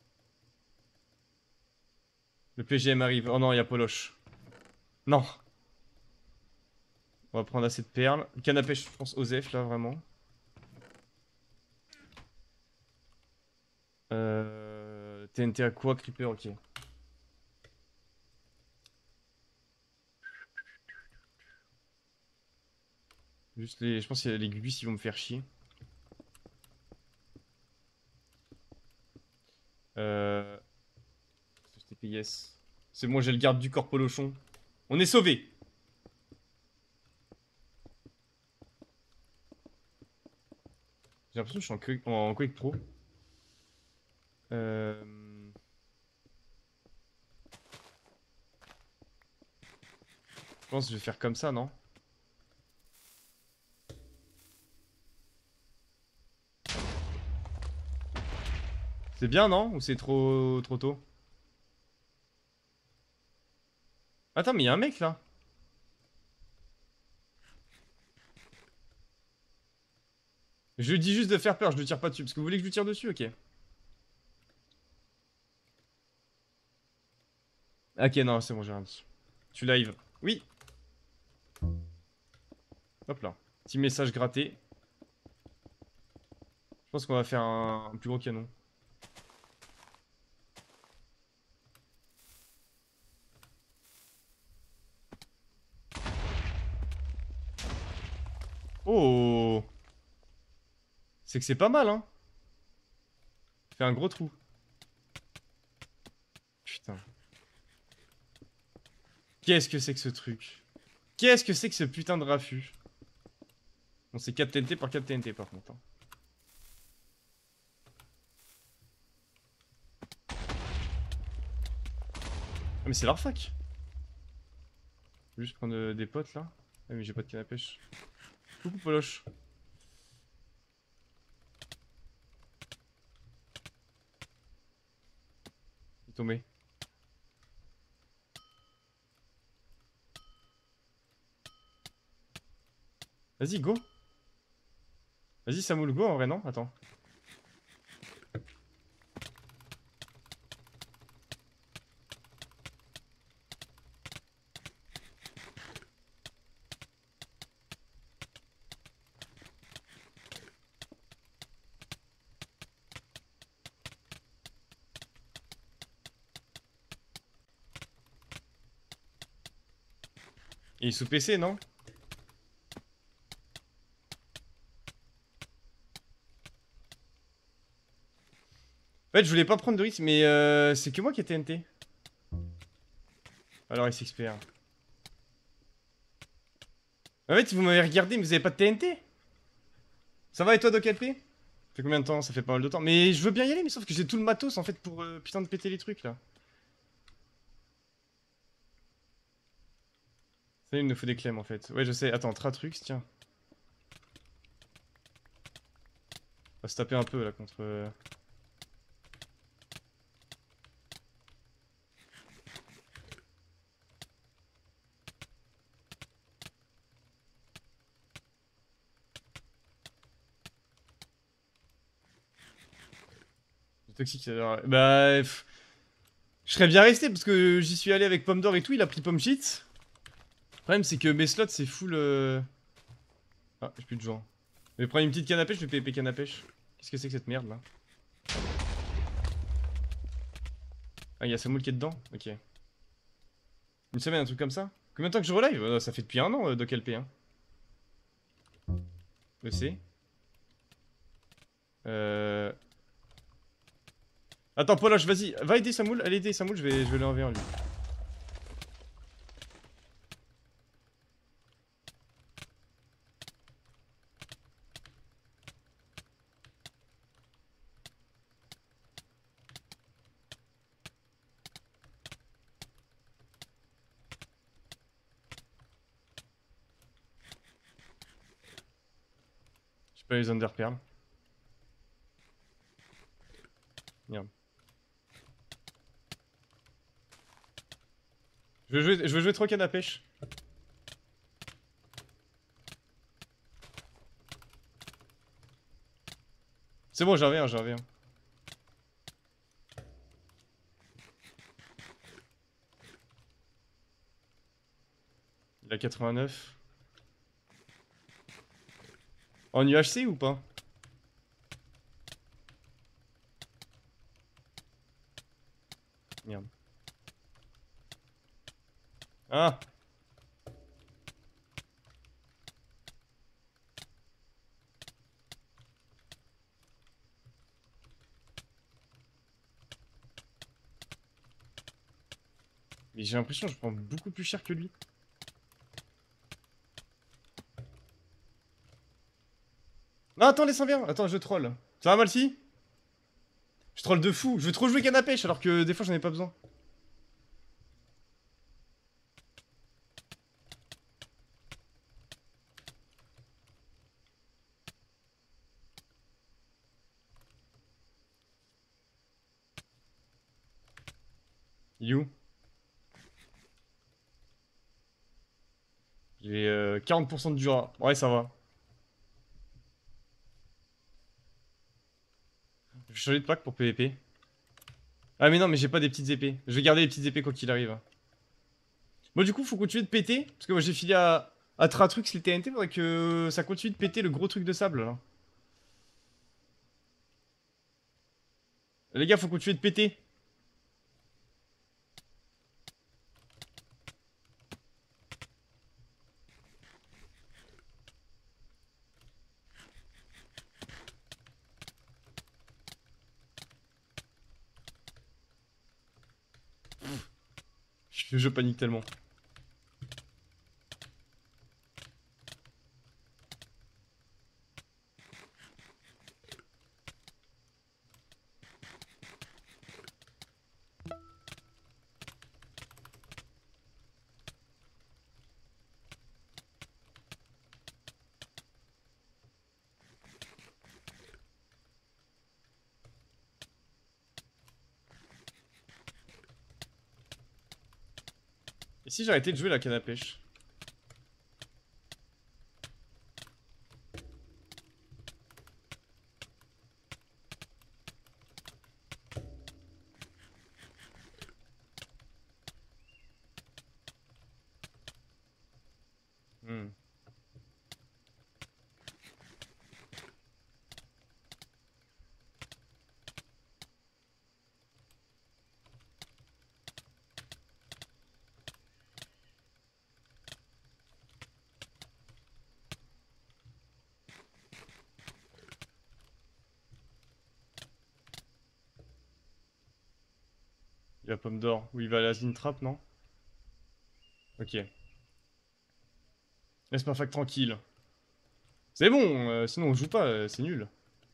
Le P G M arrive. Oh non, il y a Poloche. Non. On va prendre assez de perles. Canne à pêche, je pense, Osef là, vraiment. Euh... T N T à quoi, Creeper, ok. Juste les... Je pense que les gus ils vont me faire chier. Euh... T P S. C'est bon, j'ai le garde du corps Polochon. On est sauvés. J'ai l'impression que je suis en, Quake- en Quake Pro. Euh... Je pense que je vais faire comme ça, non? C'est bien, non? Ou c'est trop... trop tôt? Attends, mais il y a un mec, là. Je lui dis juste de faire peur, je lui tire pas dessus. Parce que vous voulez que je lui tire dessus? Ok. Ok, non, c'est bon, j'ai rien dessus. Tu live. Oui. Hop là. Petit message gratté. Je pense qu'on va faire un, un plus gros canon. Oh. C'est que c'est pas mal, hein. Fait un gros trou. Putain. Qu'est-ce que c'est que ce truc? Qu'est-ce que c'est que ce putain de raffut? Bon, c'est quatre T N T par quatre T N T par contre. Hein. Ah, mais c'est l'Arfac. Je vais juste prendre euh, des potes là. Ah, mais j'ai pas de canne à pêche. Coucou Poloche. Il est tombé. Vas-y, go. Vas-y, Samoul, go en vrai, non? Attends. Il est sous P C, non? En fait, je voulais pas prendre de risque, mais euh, c'est que moi qui ai T N T. Alors, il s'expère. En fait, vous m'avez regardé, mais vous avez pas de T N T? Ça va et toi, Doc L P? Ça fait combien de temps? Ça fait pas mal de temps. Mais je veux bien y aller, mais sauf que j'ai tout le matos en fait pour euh, putain de péter les trucs là. Ça, il nous faut des clemmes en fait. Ouais, je sais. Attends, Tratrux, tiens. On va se taper un peu là contre. euh, Toxique. Alors, bah. pff, Je serais bien resté parce que j'y suis allé avec Pomme d'Or et tout. Il a pris Pomme Shit. Le problème, c'est que mes slots, c'est full. euh, Ah, j'ai plus de joint. Je vais prendre une petite canne à pêche, je vais P P canne à pêche. Qu'est-ce que c'est que cette merde là? Ah, il y a Samoul qui est dedans? Ok. Une semaine, un truc comme ça? Combien de temps que je relive? Euh, Ça fait depuis un an, euh, Doc L P. Hein. E C. Euh... Attends, Poloche, vas-y. Va aider Samoul. Allez aider Samoul, je vais, je vais l'enlever en lui. J'ai pas les underperles. Merde. Je veux jouer, je veux jouer trop canne à pêche. C'est bon, j'en reviens, j'en reviens. Il a quatre-vingt-neuf. En U H C ou pas? Merde. Ah! Mais j'ai l'impression que je prends beaucoup plus cher que lui. Non, attends, laisse-en bien. Attends, je troll. Ça va, Malty? Je troll de fou. Je veux trop jouer canne à pêche alors que des fois j'en ai pas besoin. You. J'ai euh, quarante pour cent de Dura. Ouais, ça va. Je vais changer de pack pour P V P. Ah mais non, mais j'ai pas des petites épées. Je vais garder les petites épées quoi qu'il arrive. Bon, du coup, faut continuer de péter. Parce que moi j'ai filé à, à Tratrux les T N T. Faudrait que ça continue de péter le gros truc de sable là. Les gars, faut continuer de péter. Je, je panique tellement. Et si j'arrêtais de jouer la canne à pêche? Hmm. Il va pomme d'or. Ou il va à la Zine Trap, non? Ok. Laisse ma fac tranquille. C'est bon, euh, sinon on joue pas, euh, c'est nul.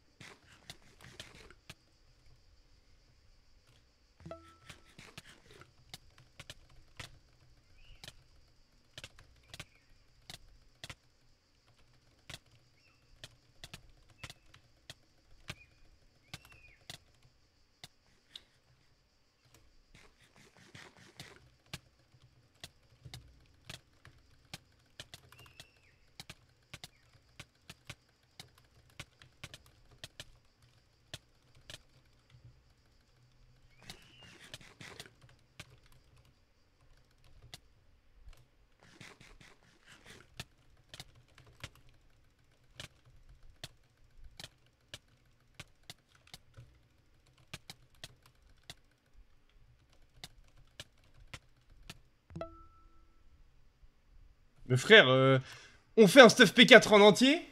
Mais frère, euh, on fait un stuff P quatre en entier?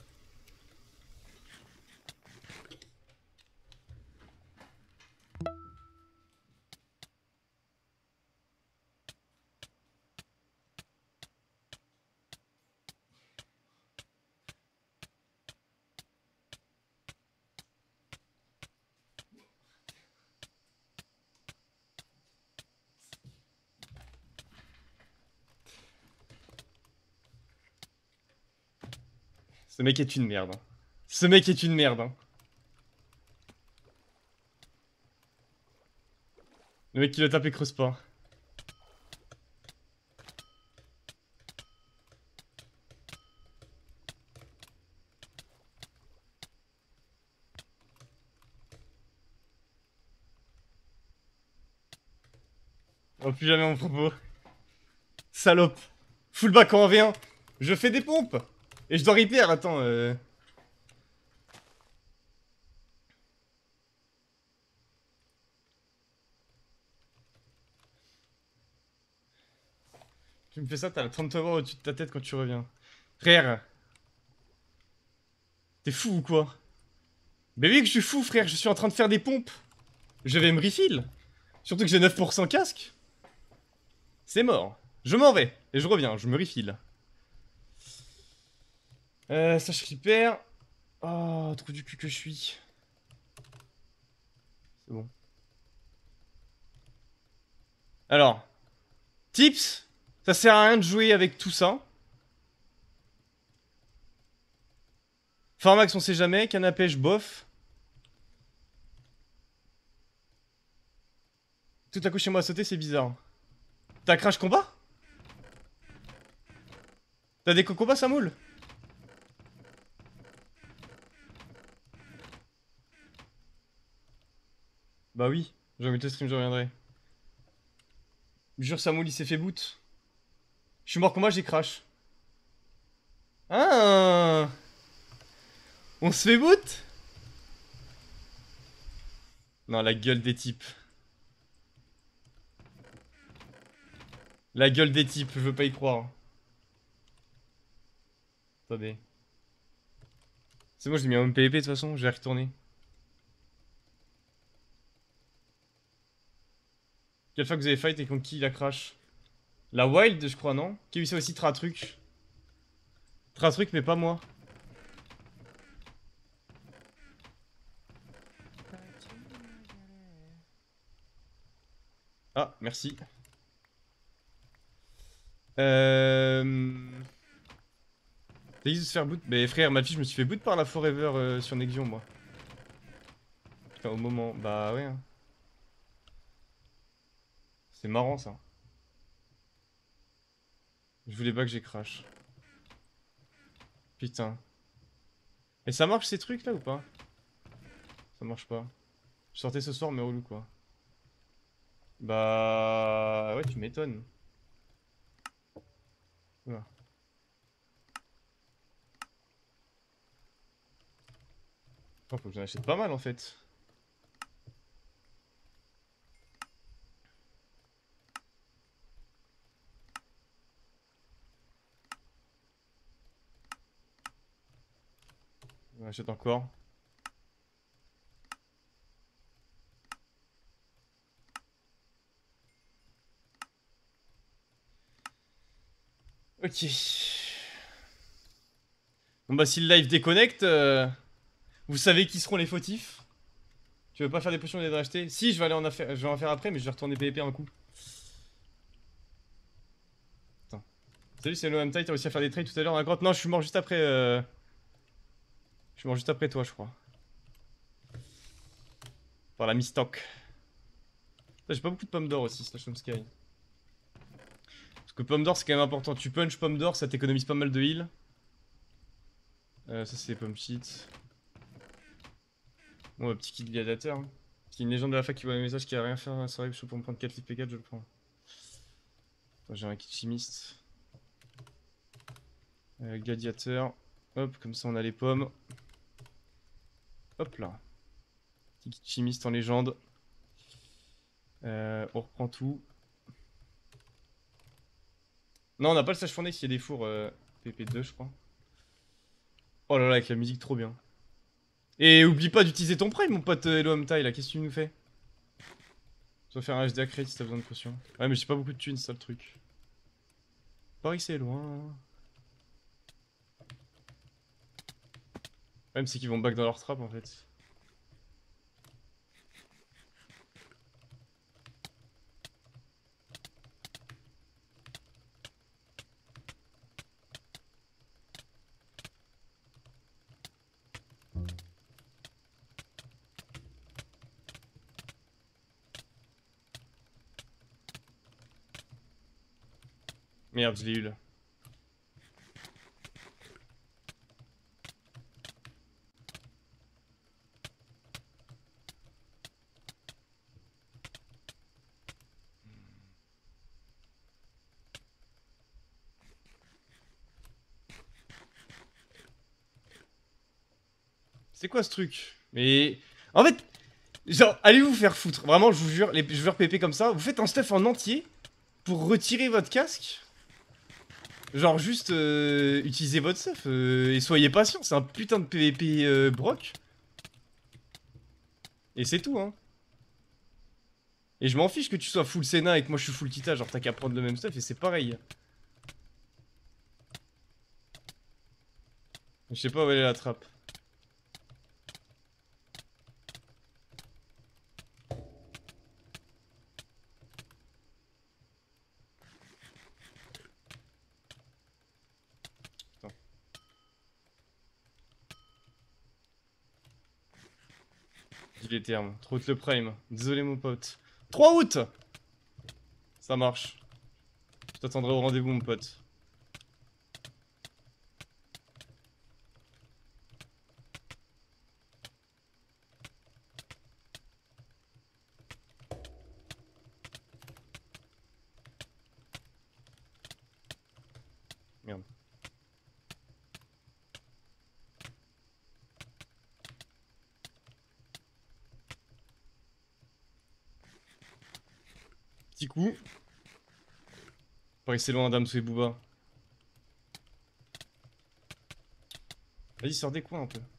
Ce mec est une merde. Hein. Ce mec est une merde. Hein. Le mec qui l'a tapé creuse pas. Oh, plus jamais mon propos. Salope. Full back en V un. Je fais des pompes. Et je dois repair, attends. Euh... Tu me fais ça, t'as la trente tower au-dessus de ta tête quand tu reviens. Frère. T'es fou ou quoi? Mais oui que je suis fou, frère. Je suis en train de faire des pompes. Je vais me refill. Surtout que j'ai neuf pour cent casque. C'est mort. Je m'en vais. Et je reviens, je me refill. Euh, ça je récupère. Oh, trop du cul que je suis. C'est bon. Alors. Tips. Ça sert à rien de jouer avec tout ça. Pharmax on sait jamais. Canne à pêche bof. Tout à coup chez moi à sauter c'est bizarre. T'as crash combat? T'as des combats ça moule? Bah oui, j'ai envie de stream, je reviendrai. Jure, Samoul il s'est fait boot. Je suis mort combat, j'ai crash. Ah, on se fait boot? Non, la gueule des types. La gueule des types, je veux pas y croire. Attendez. C'est bon, j'ai mis un P V P de toute façon, je vais retourner. Quelle fois que vous avez fight et contre qui il a crash? La Wild, je crois, non? Qui a eu ça aussi, Tratruc. Tratruc, mais pas moi. Ah, merci. Euh... T'as dit de se faire boot? Mais frère, ma fille, je me suis fait boot par la Forever euh, sur Nexion, moi. Enfin, au moment. Bah ouais. Hein. C'est marrant ça. Je voulais pas que j'ai crash. Putain. Et ça marche ces trucs là ou pas? Ça marche pas. Je sortais ce soir mais relou quoi. Bah ouais tu m'étonnes. Voilà. Faut que j'en achète pas mal en fait. J'en achète encore. Ok. Bon bah si le live déconnecte, euh, vous savez qui seront les fautifs. Tu veux pas faire des potions et les racheter? Si, je vais aller en affaire, je vais en faire après, mais je vais retourner P V P un coup. Attends. Salut, c'est Loam Tide, t'as réussi à faire des trades tout à l'heure dans la grotte? Non, je suis mort juste après. Euh... Je suis mort juste après toi, je crois. Par la mistock. J'ai pas beaucoup de pommes d'or aussi, slash home sky. Parce que pomme d'or c'est quand même important. Tu punch pomme d'or, ça t'économise pas mal de heal. Euh, ça c'est pommes cheats. Bon, un petit kit gladiateur. Hein. S'il y a une légende de la fac qui voit mes messages qui a rien fait, c'est vrai que je suis pour me prendre quatre livres P quatre, je le prends. J'ai un kit chimiste. Euh, gladiateur. Hop, comme ça on a les pommes. Hop là. Petit kit chimiste en légende. Euh, on reprend tout. Non, on n'a pas le sage fourné s'il y a des fours euh, P P deux, je crois. Oh là là, avec la musique, trop bien. Et oublie pas d'utiliser ton prime, mon pote Elohim Tai, là, qu'est-ce que tu nous fais? Tu vas faire un H D A crate si t'as besoin de potions. Ouais, mais j'ai pas beaucoup de thunes, c'est ça le truc. Paris, c'est loin. Même c'est qu'ils vont back dans leur trap en fait. Merde, je l'ai eu là. C'est quoi ce truc? Mais... En fait... Genre, allez vous faire foutre. Vraiment, je vous jure, les joueurs P P comme ça, vous faites un stuff en entier pour retirer votre casque. Genre, juste euh, utilisez votre stuff euh, et soyez patient. C'est un putain de P V P euh, broc. Et c'est tout, hein. Et je m'en fiche que tu sois full Senna et que moi je suis full Kita. Genre, t'as qu'à prendre le même stuff et c'est pareil. Je sais pas où elle est la trappe. Dis les termes. Trop haute le prime. Désolé mon pote. trois août. Ça marche. Je t'attendrai au rendez-vous mon pote. Merde. Petit coup. Paris c'est loin Damso et Booba. Vas-y sors des coins un peu.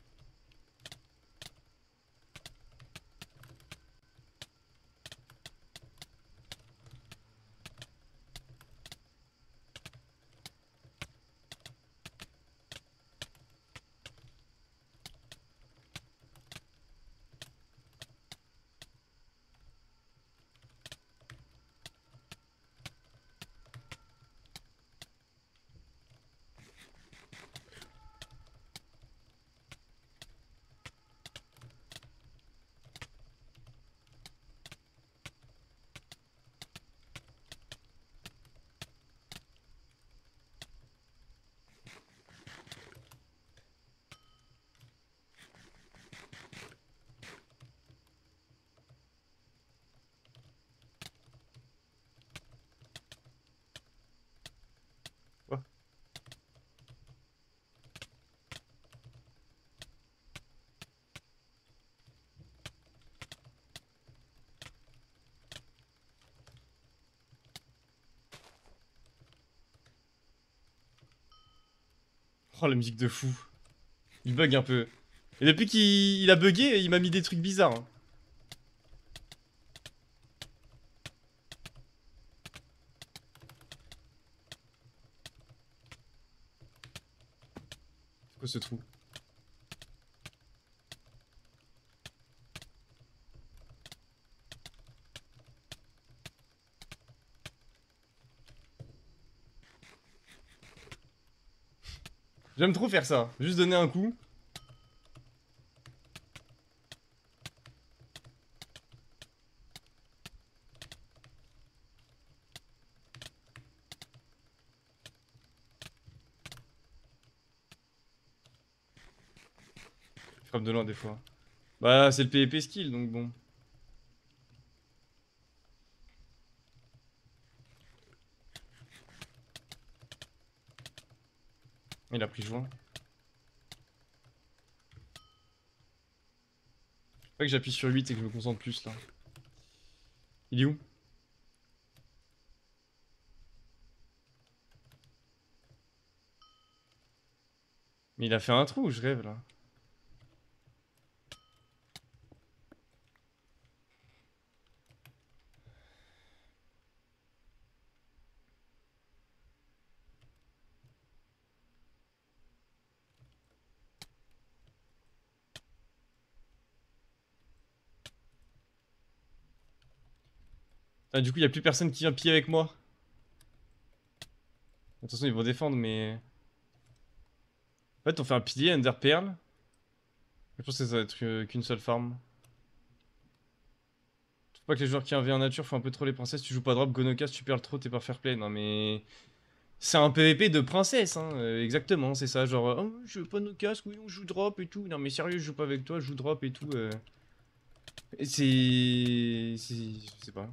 Quoi? Oh la musique de fou. Il bug un peu. Et depuis qu'il il a bugué, il m'a mis des trucs bizarres. Hein. C'est quoi ce trou? J'aime trop faire ça. Juste donner un coup. Je frappe de loin des fois. Bah c'est le P V P skill donc bon. Il a pris joint. Faut pas que j'appuie sur huit et que je me concentre plus là. Il est où? Mais il a fait un trou, je rêve là. Ah, du coup, il y a plus personne qui vient piller avec moi. De toute façon, ils vont défendre, mais... En fait, on fait un pilier, Ender Pearl. Je pense que ça va être euh, qu'une seule farm. Je trouve pas que les joueurs qui ont un V en nature font un peu trop les princesses. Tu joues pas drop, Gonocast, tu perds trop, t'es pas fair play. Non, mais... C'est un P V P de princesse, hein. Euh, exactement, c'est ça. Genre, oh, je veux pas nos casques, oui, on joue drop et tout. Non, mais sérieux, je joue pas avec toi, je joue drop et tout. Euh... C'est... C'est... Je sais pas.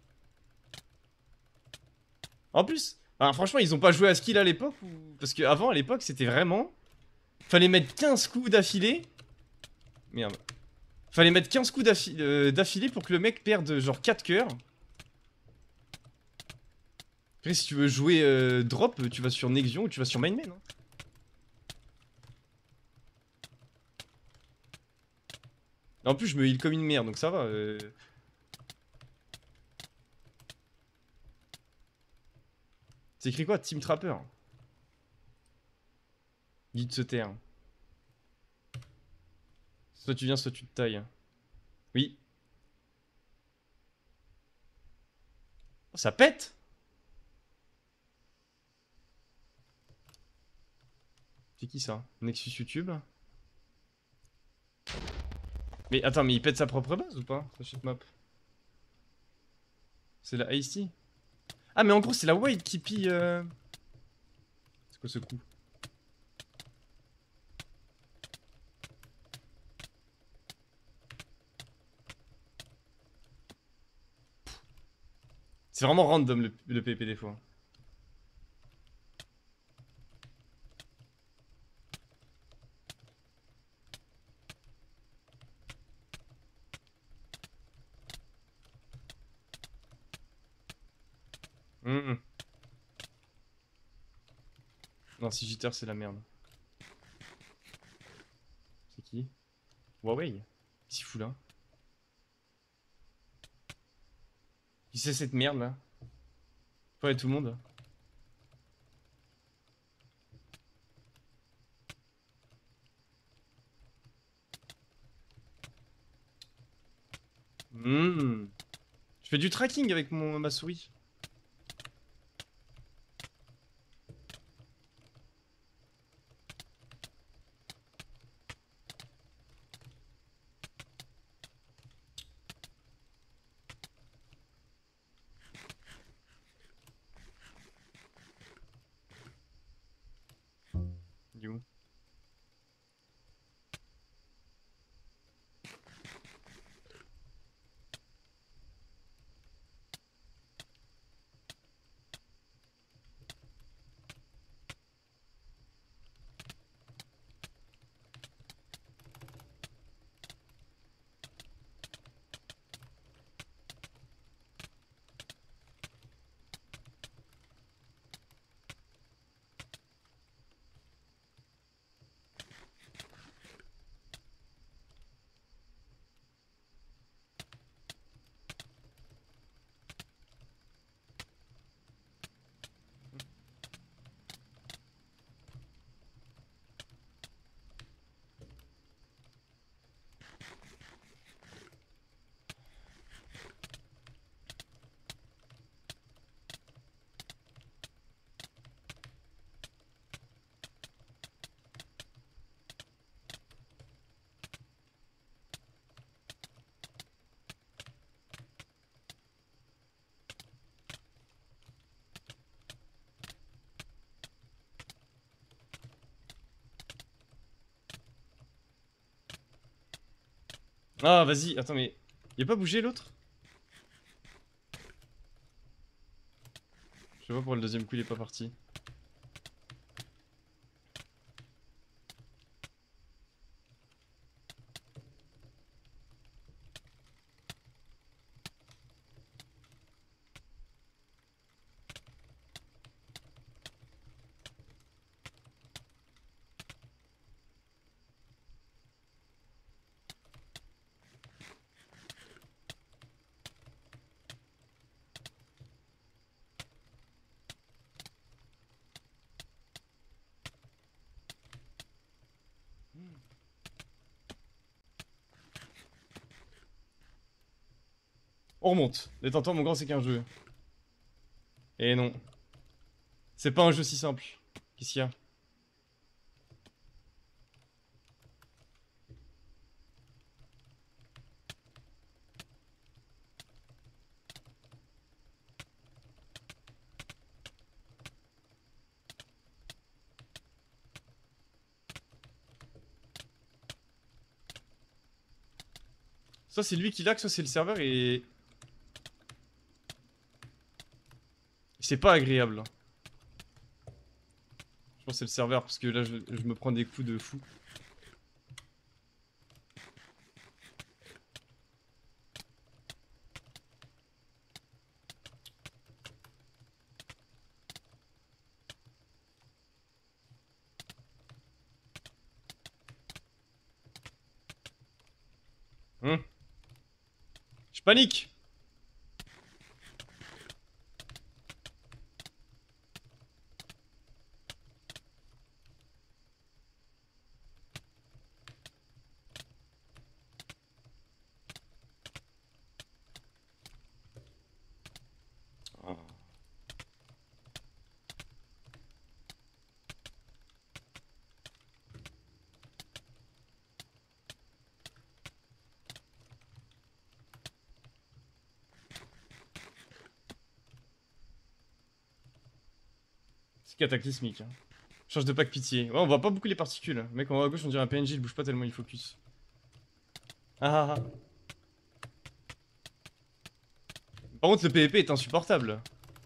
En plus, alors franchement, ils ont pas joué à skill à l'époque ou... Parce qu'avant, à l'époque, c'était vraiment... Fallait mettre quinze coups d'affilée Merde. Fallait mettre quinze coups d'affi- euh, d'affilée pour que le mec perde genre quatre cœurs. Après, si tu veux jouer euh, drop, tu vas sur Nexion ou tu vas sur Mainman. Hein. En plus, je me heal comme une merde, donc ça va. Euh... C'est écrit quoi? Team Trapper. Guide se taire. Soit tu viens, soit tu te tailles. Oui. Oh, ça pète! C'est qui ça? Nexus YouTube? Mais attends, mais il pète sa propre base ou pas? Sa shitmap. C'est la Ice-T? Ah, mais en gros, c'est la White qui pille. Euh... C'est quoi ce coup? C'est vraiment random le, le P P des fois. Mmh. Non, si jitter, c'est la merde. C'est qui? Huawei? Qu'est-ce qu'il fout là? Qui c'est cette merde là? Ouais, tout le monde. Mmh. Je fais du tracking avec mon, ma souris. Il est où? Ah, vas-y, attends, mais. Il a pas bougé l'autre? Je sais pas pourquoi le deuxième coup il est pas parti. On remonte. Détends-toi, mon grand, c'est qu'un jeu. Et non. C'est pas un jeu si simple. Qu'est-ce qu'il y a? Soit c'est lui qui lag, soit c'est le serveur et... C'est pas agréable. Hein. Je pense que c'est le serveur parce que là je, je me prends des coups de fou. Hum. Je panique. Oh. C'est cataclysmique. Hein. Change de pack pitié. Ouais, on voit pas beaucoup les particules. Mec, en haut à gauche, on dirait un P N J, il bouge pas tellement il focus. Ah ah ah. Par contre, le P V P est insupportable.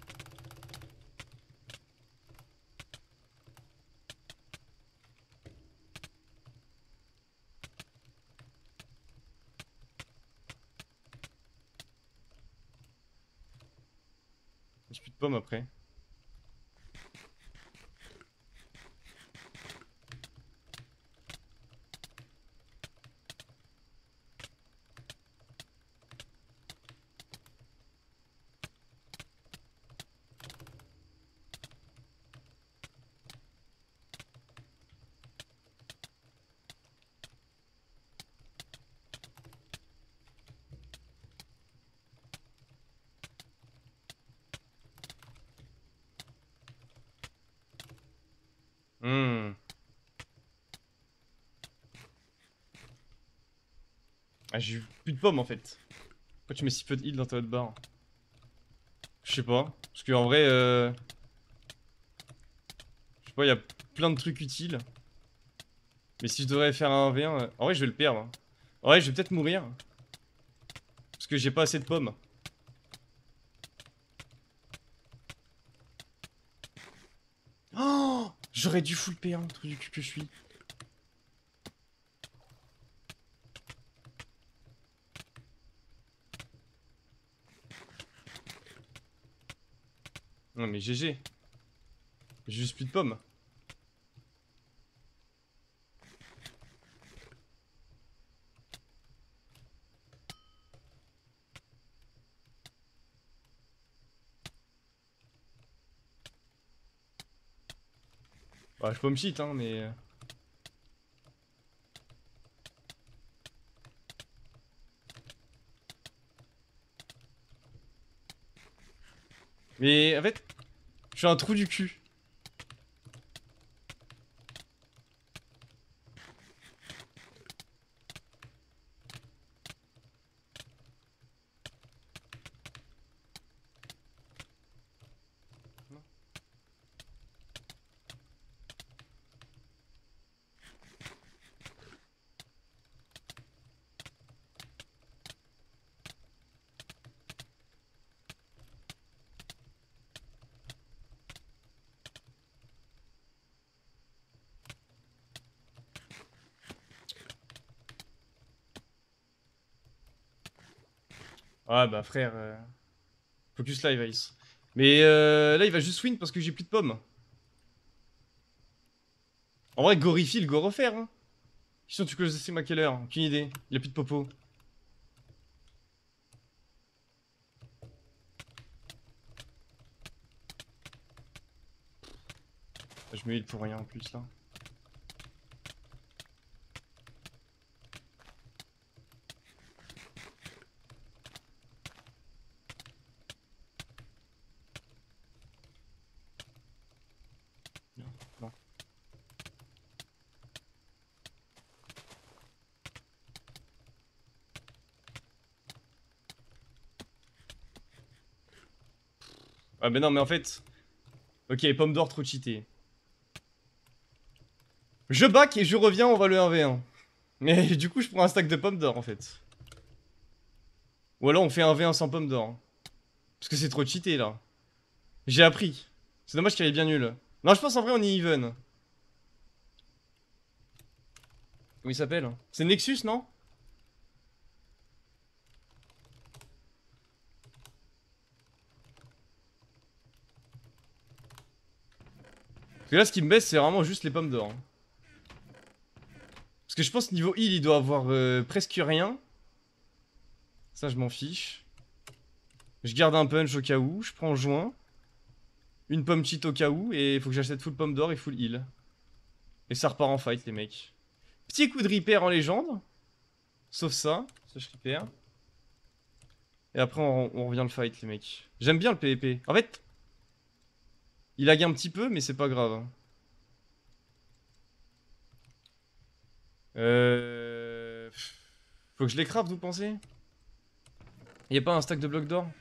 J'ai plus de pommes après. Hmm. Ah, j'ai eu plus de pommes en fait. Pourquoi tu mets si peu de heal dans ta haute barre? Je sais pas. Parce qu'en vrai, euh... je sais pas, il y a plein de trucs utiles. Mais si je devrais faire un un v un, euh, en vrai, je vais le perdre. Hein. En vrai, je vais peut-être mourir. Parce que j'ai pas assez de pommes. Oh, j'aurais dû full P un, le truc du cul que je suis. Non mais G G. J'ai juste plus de pommes. Bah, je peux me cheat, hein, mais... Mais, en fait, je suis un trou du cul. Ah bah frère... euh, Focus live, Ice. Mais euh, là, il va juste win parce que j'ai plus de pommes. En vrai, go refill, go refaire. Hein. Question, tu closes c'est ma quelle heure? Aucune idée. Il a plus de popo. Je me heal pour rien en plus là. Non, non. Ah mais non mais en fait... Ok, pomme d'or trop cheaté. Je back et je reviens, on va le un v un. Mais du coup je prends un stack de pommes d'or en fait. Ou alors on fait un v un sans pommes d'or. Parce que c'est trop cheaté là. J'ai appris. C'est dommage qu'elle est bien nulle. Non je pense en vrai on est even. Comment il s'appelle? C'est Nexus non? Parce que là ce qui me baisse c'est vraiment juste les pommes d'or. Parce que je pense niveau heal il doit avoir euh, presque rien. Ça, je m'en fiche. Je garde un punch au cas où. Je prends joint. Une pomme cheat au cas où. Et il faut que j'achète full pomme d'or et full heal. Et ça repart en fight, les mecs. Petit coup de repair en légende. Sauf ça. Ça, je repair. Et après, on, on revient le fight, les mecs. J'aime bien le P V P. En fait, il lag un petit peu, mais c'est pas grave. Euh... Faut que je les craft, vous pensez? Y'a pas un stack de blocs d'or?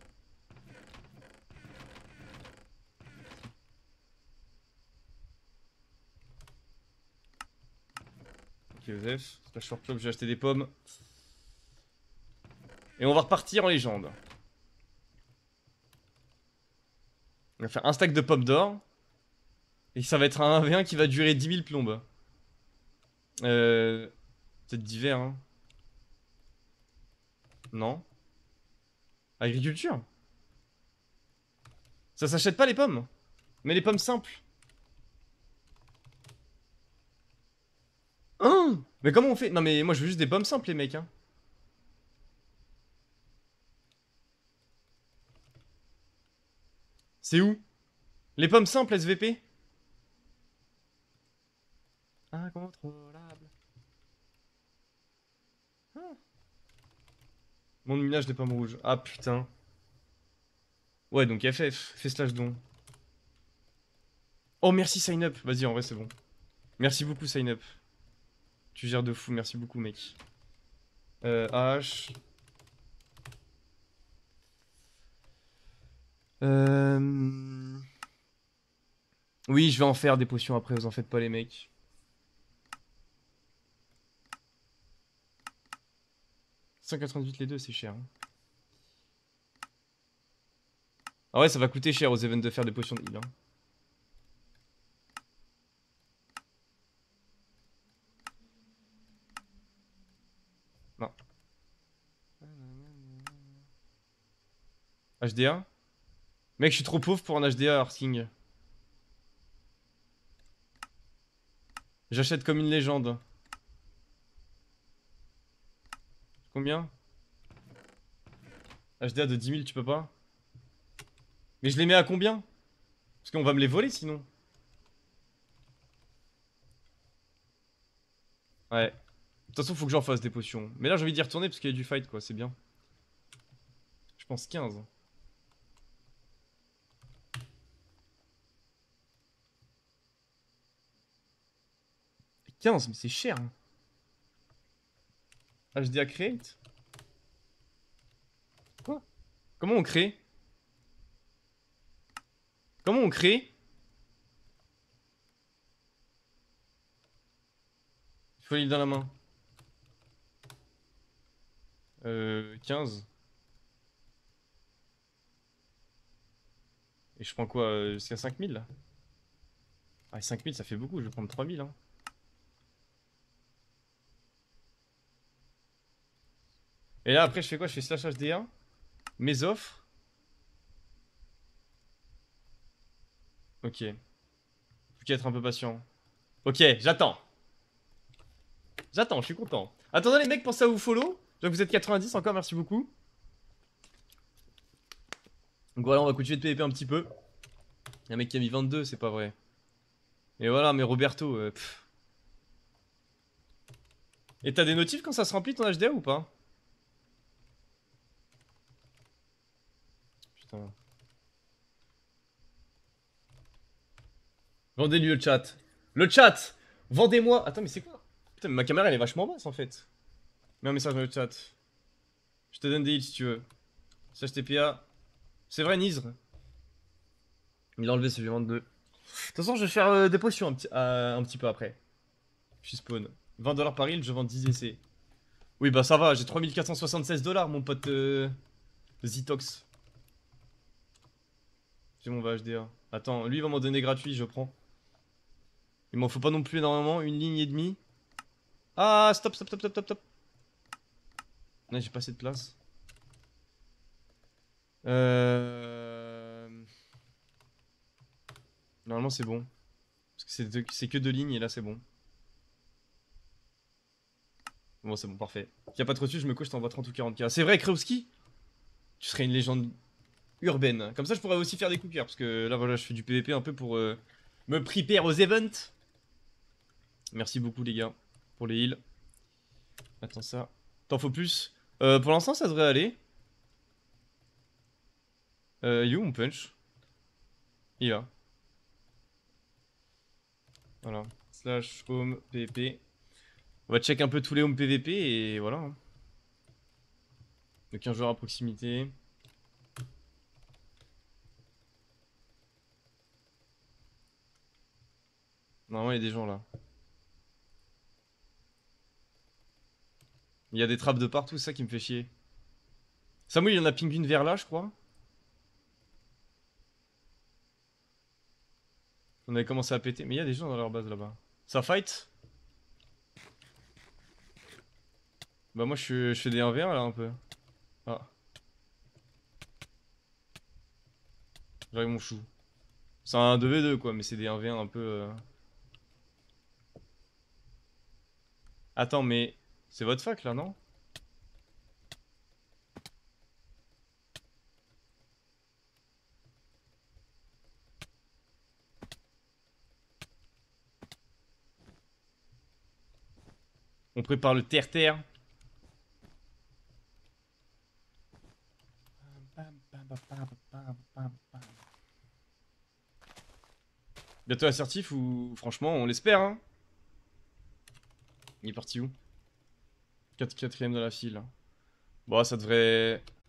Ok, Joseph. Splash for club, j'ai acheté des pommes. Et on va repartir en légende. On va faire un stack de pommes d'or. Et ça va être un un v un qui va durer dix mille plombes. Euh... Peut-être d'hiver, hein. Non. Agriculture? Ça s'achète pas les pommes. Mais les pommes simples. Hein? Mais comment on fait? Non mais moi je veux juste des pommes simples les mecs, hein. C'est où? Les pommes simples S V P? Incontrôlable. Ah. Mon minage des pommes rouges. Ah putain. Ouais donc F F. Fais slash don. Oh merci sign up. Vas-y en vrai c'est bon. Merci beaucoup sign up. Tu gères de fou. Merci beaucoup mec. Euh H. Euh... Oui je vais en faire des potions après. Vous en faites pas les mecs. cent quatre-vingt-huit les deux c'est cher. Hein. Ah ouais ça va coûter cher aux events de faire des potions de heal. Hein. Non. H D A? Mec, je suis trop pauvre pour un H D A Arsking. J'achète comme une légende. Combien? H D A de dix mille, tu peux pas? Mais je les mets à combien? Parce qu'on va me les voler sinon. Ouais. De toute façon, faut que j'en fasse des potions. Mais là, j'ai envie d'y retourner parce qu'il y a du fight, quoi. C'est bien. Je pense quinze. quinze, mais c'est cher. Hein. H D A create? Quoi? Comment on crée? Comment on crée? Il faut l'île dans la main. Euh... quinze. Et je prends quoi? euh, Jusqu'à cinq mille là? Ah, cinq mille ça fait beaucoup, je vais prendre trois mille. Hein. Et là, après, je fais quoi? Je fais slash H D A. Mes offres. Ok. Faut qu'être un peu patient. Ok, j'attends. J'attends, je suis content. Attendez les mecs, pensez à vous follow. Je vois que vous êtes quatre-vingt-dix encore, merci beaucoup. Donc voilà, on va continuer de P V P un petit peu. Il y a un mec qui a mis vingt-deux, c'est pas vrai. Et voilà, mais Roberto... Euh, Et t'as des notifs quand ça se remplit ton H D A ou pas? Putain. Vendez-lui le chat. Le chat! Vendez-moi... Attends, mais c'est quoi? Putain, mais ma caméra elle est vachement basse en fait. Mets un message dans le chat. Je te donne des hits si tu veux. C H T P A. C'est vrai, Nizre. Il a enlevé celui vingt-deux. De toute façon, je vais faire euh, des potions un petit, euh, un petit peu après. Je suis spawn. vingt dollars par île, je vends dix essais. Oui, bah ça va, j'ai trois mille quatre cent soixante-seize dollars, mon pote euh, Zitox. J'ai mon H D A. Attends, lui il va m'en donner gratuit, je prends. Il m'en faut pas non plus énormément, une ligne et demie. Ah, stop, stop, stop, stop, stop, stop. Non, j'ai pas assez de place. Euh... Normalement c'est bon. Parce que c'est que deux lignes et là c'est bon. Bon, c'est bon, parfait. Y'a pas trop dessus, je me couche, je t'envoie trente ou quarante K. C'est vrai, Kreowski, tu serais une légende urbaine. Comme ça, je pourrais aussi faire des cookers. Parce que là, voilà, je fais du P V P un peu pour euh, me prepare aux events. Merci beaucoup, les gars, pour les heals. Attends, ça. T'en faut plus euh, Pour l'instant, ça devrait aller. Euh, you, mon punch. Il est là. Voilà. Slash home P V P. On va check un peu tous les home P V P et voilà. Hein. Donc un joueur à proximité. Normalement, il y a des gens là. Il y a des trappes de partout, c'est ça qui me fait chier. Samuel, il y en a ping vers là, je crois. On avait commencé à péter. Mais il y a des gens dans leur base là-bas. Ça fight? Bah moi je, je fais des un v un là un peu. Ah. J'arrive mon chou. C'est un deux v deux quoi, mais c'est des un v un un peu... Euh... Attends mais... C'est votre fac là, non? On prépare le terre-terre. Bientôt assertif ou... Franchement, on l'espère, hein. Il est parti où? Quatrième dans la file. Bon, ça devrait...